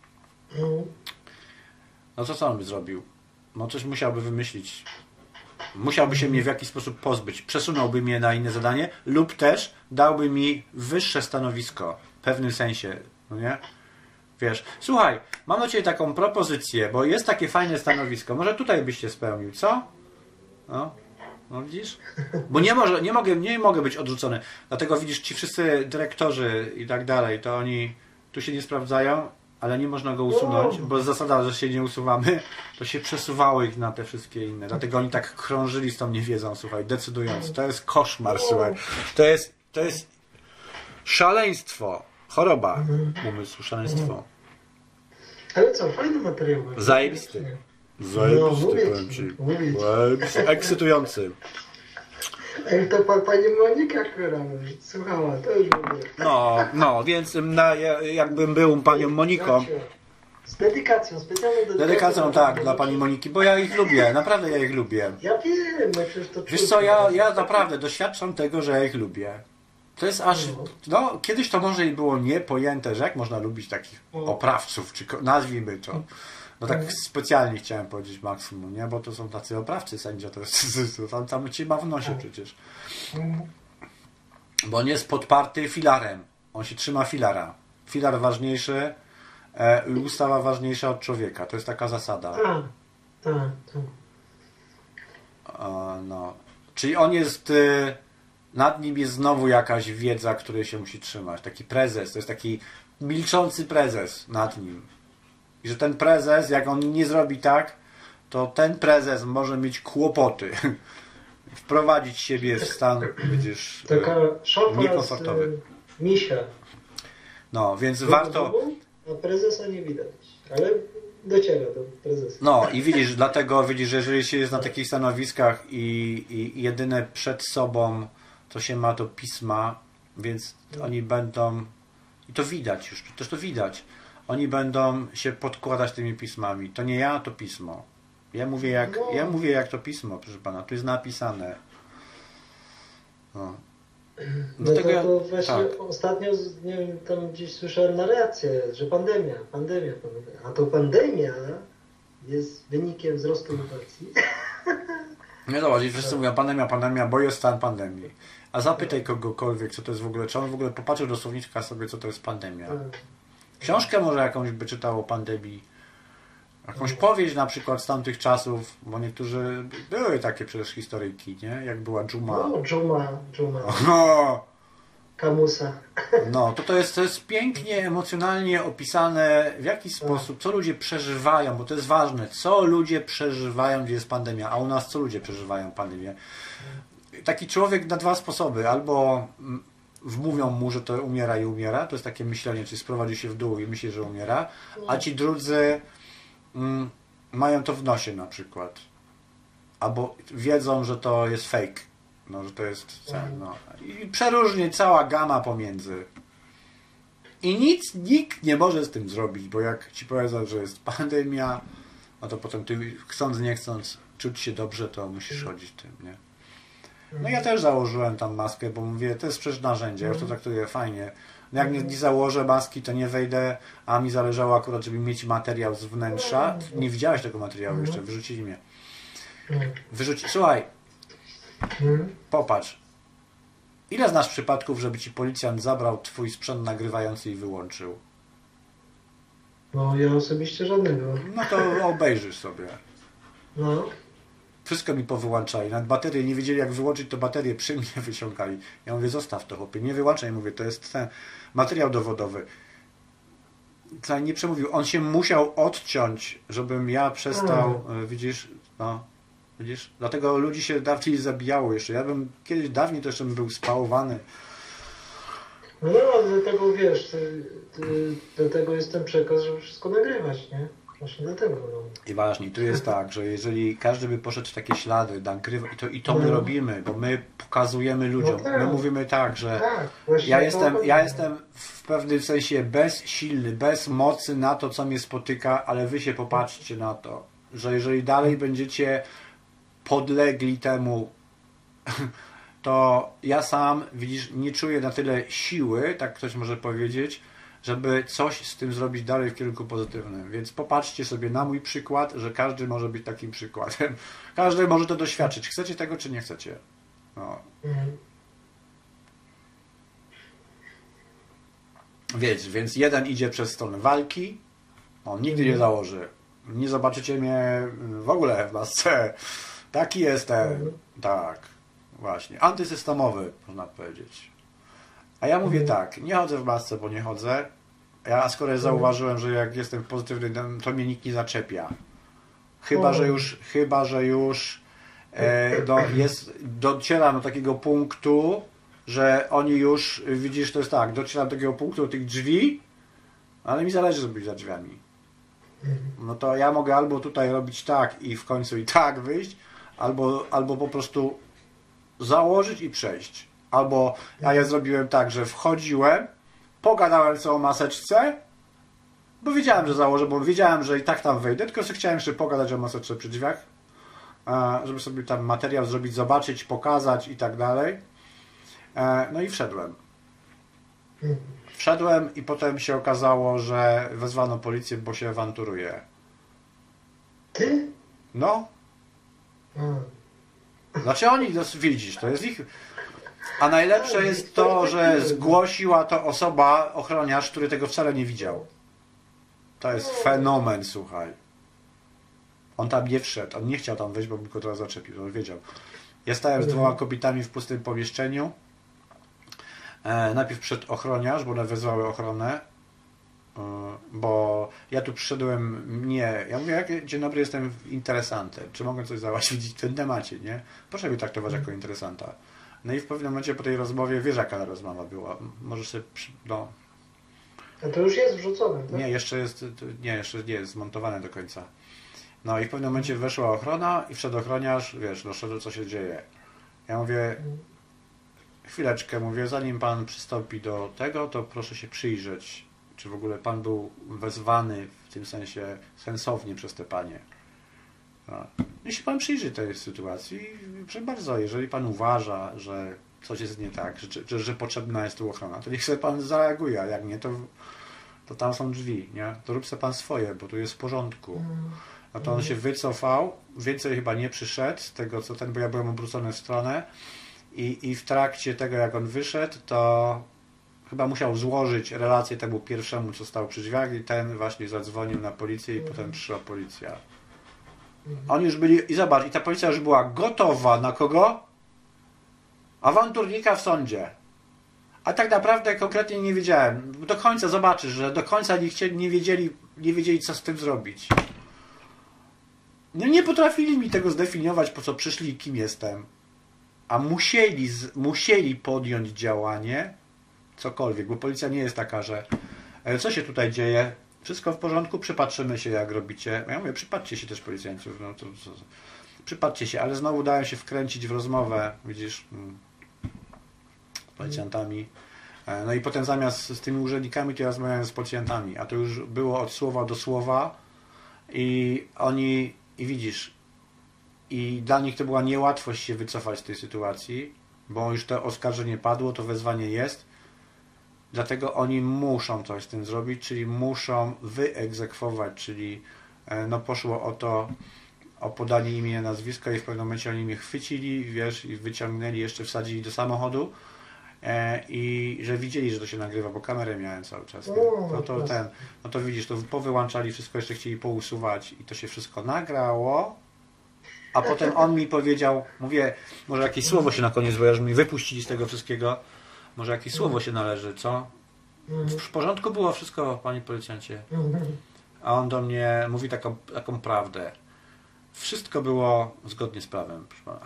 No to co on by zrobił? No coś musiałby wymyślić. Musiałby się mnie w jakiś sposób pozbyć. Przesunąłby mnie na inne zadanie lub też dałby mi wyższe stanowisko. W pewnym sensie. No nie? Wiesz, słuchaj, mam do Ciebie taką propozycję, bo jest takie fajne stanowisko. Może tutaj byś się spełnił, co? No, no widzisz? Bo nie, może, nie, mogę, nie mogę być odrzucony. Dlatego widzisz, ci wszyscy dyrektorzy i tak dalej, to oni tu się nie sprawdzają, ale nie można go usunąć, bo zasada, że się nie usuwamy, to się przesuwało ich na te wszystkie inne. Dlatego oni tak krążyli z tą niewiedzą, słuchaj, decydując. To jest koszmar, słuchaj. To jest, to jest szaleństwo. Choroba umysłu, szaleństwo. Ale co, fajny materiał. Zajebisty. Zajebisty, No, powiem Ci. mówię ci. Zajebisty. Ekscytujący. Ej, to pa, pani Monika, która słuchała, to już mówię. No, no, więc na, jakbym był panią Moniką. Z dedykacją, specjalną dedykacją. Dedykacją, tak, dla pani Moniki, bo ja ich lubię, naprawdę ja ich lubię. Ja wiem, no przecież to Wiesz co, ja, ja naprawdę doświadczam tego, że ja ich lubię. To jest aż, no, kiedyś to może i było niepojęte, że jak można lubić takich oprawców, czy nazwijmy to. No tak specjalnie chciałem powiedzieć maksimum, nie? Bo to są tacy oprawcy sędzia, to jest, tam, tam ci ma w nosie przecież. Bo on jest podparty filarem. On się trzyma filara. Filar ważniejszy, e, ustawa ważniejsza od człowieka. To jest taka zasada. Tak, tak, tak. E, no. Czyli on jest, e, nad nim jest znowu jakaś wiedza, której się musi trzymać. Taki prezes, to jest taki milczący prezes nad nim. I że ten prezes, jak on nie zrobi tak, to ten prezes może mieć kłopoty. Wprowadzić siebie w stan, widzisz, taka szafa niekomfortowy. Z, y, misia. No, więc warto... A prezesa nie widać, ale dociera do prezesa. No i widzisz, dlatego widzisz, że jeżeli się jest na takich stanowiskach i, i jedyne przed sobą, to się ma to pisma, więc oni będą... I to widać już, też to widać. Oni będą się podkładać tymi pismami. To nie ja, to pismo. Ja mówię jak, no. ja mówię jak to pismo, proszę pana. Tu jest napisane. No. No to, ja, to właśnie tak. ostatnio, nie wiem, tam gdzieś słyszałem narrację, że pandemia, pandemia, pandemia. A to pandemia jest wynikiem wzrostu inflacji. Nie zobacz, wszyscy mówią pandemia, pandemia, bo jest stan pandemii. A zapytaj kogokolwiek, co to jest w ogóle, czy on w ogóle popatrzył do słowniczka sobie, co to jest pandemia. Książkę może jakąś by czytał o pandemii. Jakąś powieść na przykład z tamtych czasów, bo niektórzy były takie przecież historyjki, nie? Jak była Dżuma. No, Dżuma, Dżuma. No, Kamusa. no to, to, jest, to jest pięknie, emocjonalnie opisane, w jaki sposób, co ludzie przeżywają, bo to jest ważne, co ludzie przeżywają, gdzie jest pandemia, a u nas co ludzie przeżywają pandemię. Taki człowiek na dwa sposoby, albo wmówią mu, że to umiera i umiera, to jest takie myślenie, czyli sprowadzi się w dół i myśli, że umiera, a ci drudzy mm, mają to w nosie na przykład. Albo wiedzą, że to jest fake, no, że to jest no. I przeróżnie cała gama pomiędzy. I nic, nikt nie może z tym zrobić, bo jak ci powiedzą, że jest pandemia, no to potem ty chcąc, nie chcąc czuć się dobrze, to musisz chodzić tym, nie? No ja też założyłem tam maskę, bo mówię, to jest przecież narzędzie, ja już to traktuję fajnie. No jak nie, nie założę maski, to nie wejdę, a mi zależało akurat, żeby mieć materiał z wnętrza. Nie widziałeś tego materiału jeszcze, wyrzucili mnie. Wyrzuci... Słuchaj, popatrz. Ile znasz przypadków, żeby ci policjant zabrał twój sprzęt nagrywający i wyłączył? No ja osobiście żadnego. No to obejrzysz sobie. No. Wszystko mi powyłączali. Nawet baterię nie wiedzieli, jak wyłączyć, to baterię przy mnie wyciągali. Ja mówię, zostaw to, chłopie, nie wyłączaj. Mówię, to jest ten materiał dowodowy. Co nie przemówił. On się musiał odciąć, żebym ja przestał, hmm. widzisz, no, widzisz? Dlatego ludzi się dawniej zabijało jeszcze. Ja bym kiedyś dawniej to jeszcze bym był spałowany. No, no dlatego wiesz, ty, ty, dlatego jest ten przekaz, żeby wszystko nagrywać, nie? Właśnie dlatego. No. I właśnie, tu jest tak, że jeżeli każdy by poszedł w takie ślady, nagrywa, i to, i to my No. robimy, bo my pokazujemy ludziom, No tak. my mówimy tak, że Tak, właśnie ja o to jestem, chodzi. ja jestem w pewnym sensie bezsilny, bez mocy na to, co mnie spotyka, ale wy się popatrzcie na to, że jeżeli dalej będziecie podlegli temu, to ja sam, widzisz, nie czuję na tyle siły, tak ktoś może powiedzieć, żeby coś z tym zrobić dalej w kierunku pozytywnym. Więc popatrzcie sobie na mój przykład, że każdy może być takim przykładem. Każdy może to doświadczyć. Chcecie tego, czy nie chcecie? No. Mhm. Więc, więc jeden idzie przez stronę walki, on nigdy nie założy. Nie zobaczycie mnie w ogóle w masce. Taki jestem. Mhm. Tak, właśnie. Antysystemowy, można powiedzieć. A ja mówię Mhm. tak, nie chodzę w masce, bo nie chodzę. Ja z kolei zauważyłem, że jak jestem pozytywny, to mnie nikt nie zaczepia. Chyba, O. że już, chyba, że już e, do, jest, docieram do takiego punktu, że oni już, widzisz, to jest tak, docieram do takiego punktu, do tych drzwi, ale mi zależy, żeby być za drzwiami. No to ja mogę albo tutaj robić tak i w końcu i tak wyjść, albo, albo po prostu założyć i przejść. Albo ja ja zrobiłem tak, że wchodziłem, pogadałem sobie o maseczce, bo wiedziałem, że założę, bo wiedziałem, że i tak tam wejdę, tylko sobie chciałem jeszcze pogadać o maseczce przy drzwiach, żeby sobie tam materiał zrobić, zobaczyć, pokazać i tak dalej. No i wszedłem. Wszedłem i potem się okazało, że wezwano policję, bo się awanturuje. Ty? No, A. znaczy oni, no, widzisz, to jest ich... A najlepsze jest to, że zgłosiła to osoba, ochroniarz, który tego wcale nie widział. To jest fenomen, słuchaj. On tam nie wszedł, on nie chciał tam wejść, bo by go teraz zaczepił, on wiedział. Ja stałem z dwoma kobietami w pustym pomieszczeniu. E, najpierw przed ochroniarz, bo one wezwały ochronę. E, bo ja tu przyszedłem, nie, ja mówię, jak, dzień dobry, jestem interesantem, czy mogę coś załatwić w tym temacie, nie? Proszę mnie traktować jako interesanta. No i w pewnym momencie po tej rozmowie, wiesz jaka rozmowa była, możesz sobie, przy, no, A to już jest wrzucone, tak? nie, jeszcze jest, nie, jeszcze nie jest zmontowane do końca. No i w pewnym momencie weszła ochrona i wszedł ochroniarz, wiesz, doszedł co się dzieje. Ja mówię, chwileczkę, mówię, zanim pan przystąpi do tego, to proszę się przyjrzeć, czy w ogóle pan był wezwany w tym sensie sensownie przez te panie. No. Jeśli pan przyjrzy tej sytuacji, proszę bardzo, jeżeli pan uważa, że coś jest nie tak, że, że, że potrzebna jest tu ochrona, to niech sobie pan zareaguje, a jak nie, to, to tam są drzwi, nie? To rób sobie pan swoje, bo tu jest w porządku. No to on się wycofał, więcej chyba nie przyszedł z tego, co ten, bo ja byłem obrócony w stronę i, i w trakcie tego, jak on wyszedł, to chyba musiał złożyć relację temu pierwszemu, co stał przy drzwiach i ten właśnie zadzwonił na policję i potem przyszła policja. Oni już byli, i zobacz, i ta policja już była gotowa na kogo? Awanturnika w sądzie. A tak naprawdę konkretnie nie wiedziałem. Do końca zobaczysz, że do końca nie, chcieli, nie, wiedzieli, nie wiedzieli, co z tym zrobić. No nie potrafili mi tego zdefiniować, po co przyszli i kim jestem. A musieli, musieli podjąć działanie, cokolwiek, bo policja nie jest taka, że co się tutaj dzieje? Wszystko w porządku, przypatrzymy się, jak robicie. Ja mówię, przypatrzcie się też policjantów. No to, to, to. Przypatrzcie się, ale znowu dałem się wkręcić w rozmowę, widzisz, z policjantami. No i potem zamiast z tymi urzędnikami, to ja rozmawiałem z policjantami, a to już było od słowa do słowa i oni, i widzisz, i dla nich to była niełatwość się wycofać z tej sytuacji, bo już to oskarżenie padło, to wezwanie jest. Dlatego oni muszą coś z tym zrobić, czyli muszą wyegzekwować, czyli no poszło o to, o podanie imienia, nazwiska i w pewnym momencie oni mnie chwycili, wiesz, i wyciągnęli, jeszcze wsadzili do samochodu e, i że widzieli, że to się nagrywa, bo kamerę miałem cały czas. No to ten, no to widzisz, to powyłączali wszystko, jeszcze chcieli pousuwać i to się wszystko nagrało, a potem on mi powiedział, mówię, może jakieś słowo się na koniec, bo już mi wypuścili z tego wszystkiego. Może jakieś słowo się należy, co? W porządku było wszystko, panie policjancie. A on do mnie mówi taką, taką prawdę. Wszystko było zgodnie z prawem, proszę pana.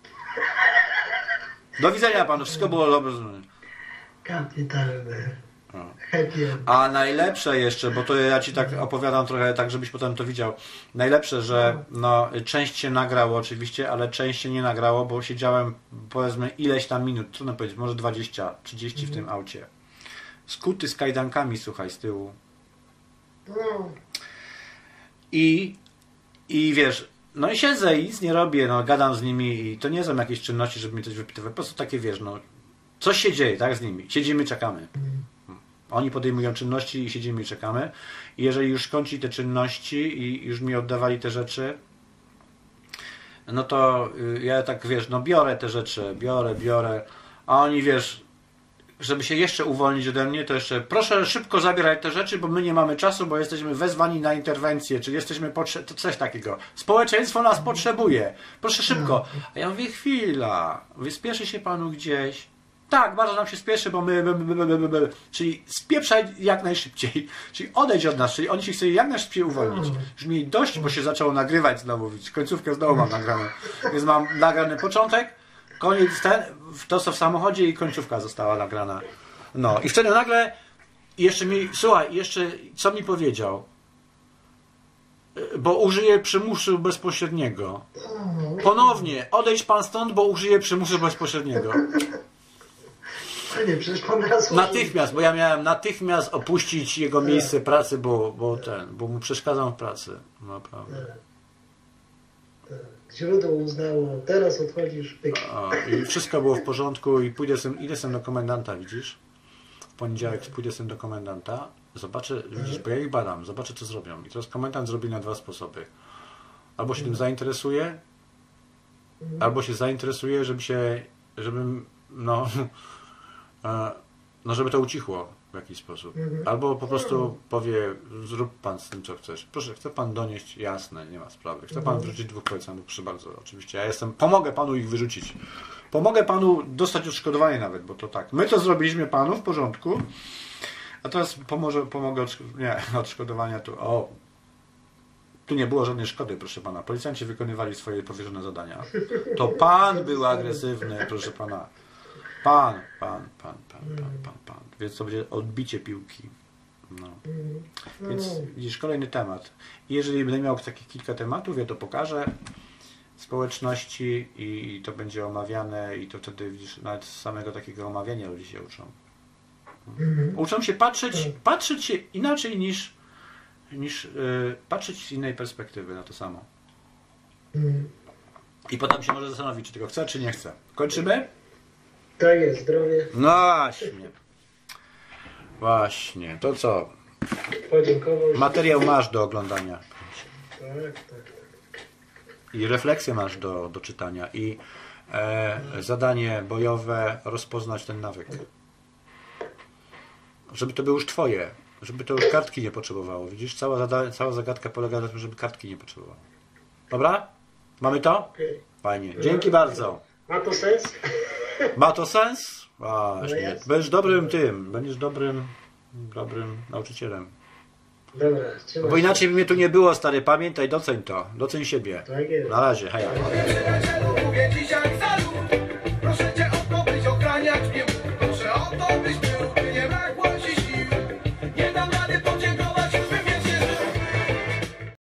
Do widzenia panu, wszystko było dobrze. Kapitalne. No. Happy end. A najlepsze jeszcze, bo to ja ci tak opowiadam trochę tak, żebyś potem to widział. Najlepsze, że no, część się nagrało oczywiście, ale część się nie nagrało, bo siedziałem powiedzmy ileś tam minut, trudno powiedzieć, może dwadzieścia, trzydzieści w tym aucie. Skuty z kajdankami, słuchaj, z tyłu. No, I, i wiesz, no i siedzę i nic nie robię, no gadam z nimi i to nie są jakieś czynności, żeby mi coś wypytywać, po prostu takie, wiesz, no coś się dzieje, tak, z nimi. Siedzimy, czekamy. Oni podejmują czynności i siedzimy i czekamy. I jeżeli już kończy te czynności i już mi oddawali te rzeczy, no to ja tak, wiesz, no biorę te rzeczy, biorę, biorę, a oni, wiesz, żeby się jeszcze uwolnić ode mnie, to jeszcze proszę szybko zabierać te rzeczy, bo my nie mamy czasu, bo jesteśmy wezwani na interwencję, czy jesteśmy potrzebni, to coś takiego. Społeczeństwo nas potrzebuje. Proszę szybko. A ja mówię, chwila, wyspieszy się panu gdzieś. Tak, bardzo nam się spieszy, bo my, my, my, my, my, my. Czyli spieprzaj jak najszybciej. Czyli odejdź od nas, czyli oni się chcieli jak najszybciej uwolnić. Już mieli dość, bo się zaczęło nagrywać znowu. Końcówkę znowu mam nagraną. Więc mam nagrany początek, koniec ten, to co w samochodzie i końcówka została nagrana. No i wtedy nagle jeszcze mi, słuchaj, jeszcze co mi powiedział? Bo użyję przymusu bezpośredniego. Ponownie, odejdź pan stąd, bo użyję przymusu bezpośredniego. nie, przecież pan raz Natychmiast, bo ja miałem natychmiast opuścić jego miejsce pracy, bo, bo ten, bo mu przeszkadzam w pracy. Naprawdę. Tak. Źródło uznało, teraz odchodzisz, pyk. A, i wszystko było w porządku i pójdę sem, idę sem do komendanta, widzisz? W poniedziałek pójdę sem do komendanta, zobaczę, widzisz, bo ja ich badam, zobaczę co zrobią. I teraz komendant zrobi na dwa sposoby. Albo się tym zainteresuje, albo się zainteresuje, żeby się, żebym, no, no żeby to ucichło w jakiś sposób. Albo po prostu powie, zrób pan z tym co chcesz. Proszę, chce pan donieść, jasne, nie ma sprawy. Chce pan wyrzucić dwóch policjantów, proszę bardzo, oczywiście. Ja jestem, pomogę panu ich wyrzucić. Pomogę panu dostać odszkodowanie nawet, bo to tak. My to zrobiliśmy panu, w porządku. A teraz pomoże, pomogę, nie, odszkodowania tu, o. Tu nie było żadnej szkody, proszę pana. Policjanci wykonywali swoje powierzone zadania. To pan był agresywny, proszę pana. Pan, pan, pan, pan, pan, pan, pan. Więc to będzie odbicie piłki. No. Więc widzisz, kolejny temat. I jeżeli będę miał takich kilka tematów, ja to pokażę społeczności i to będzie omawiane i to wtedy widzisz, nawet z samego takiego omawiania ludzie się uczą. Uczą się patrzeć, patrzeć się inaczej niż, niż yy, patrzeć z innej perspektywy na to samo. I potem się może zastanowić, czy tego chce, czy nie chce. Kończymy? Tak jest, zdrowie. No właśnie. Właśnie. To co? Podziękował. Materiał masz do oglądania. Tak, tak, tak. I refleksję masz do, do czytania. I e, zadanie bojowe rozpoznać ten nawyk. Żeby to było już twoje. Żeby to już kartki nie potrzebowało. Widzisz? Cała, zada, cała zagadka polega na tym, żeby kartki nie potrzebowało. Dobra? Mamy to? Okay. Fajnie. Dzięki bardzo. Ma to sens? Ma to sens? Właśnie. No Będziesz dobrym tym. Będziesz dobrym, dobrym nauczycielem. Dobra, trzymaj Bo się. inaczej by mnie tu nie było, stary. Pamiętaj, doceń to. Doceń siebie. Tak jest. Na razie. Hej. Mówię dzisiaj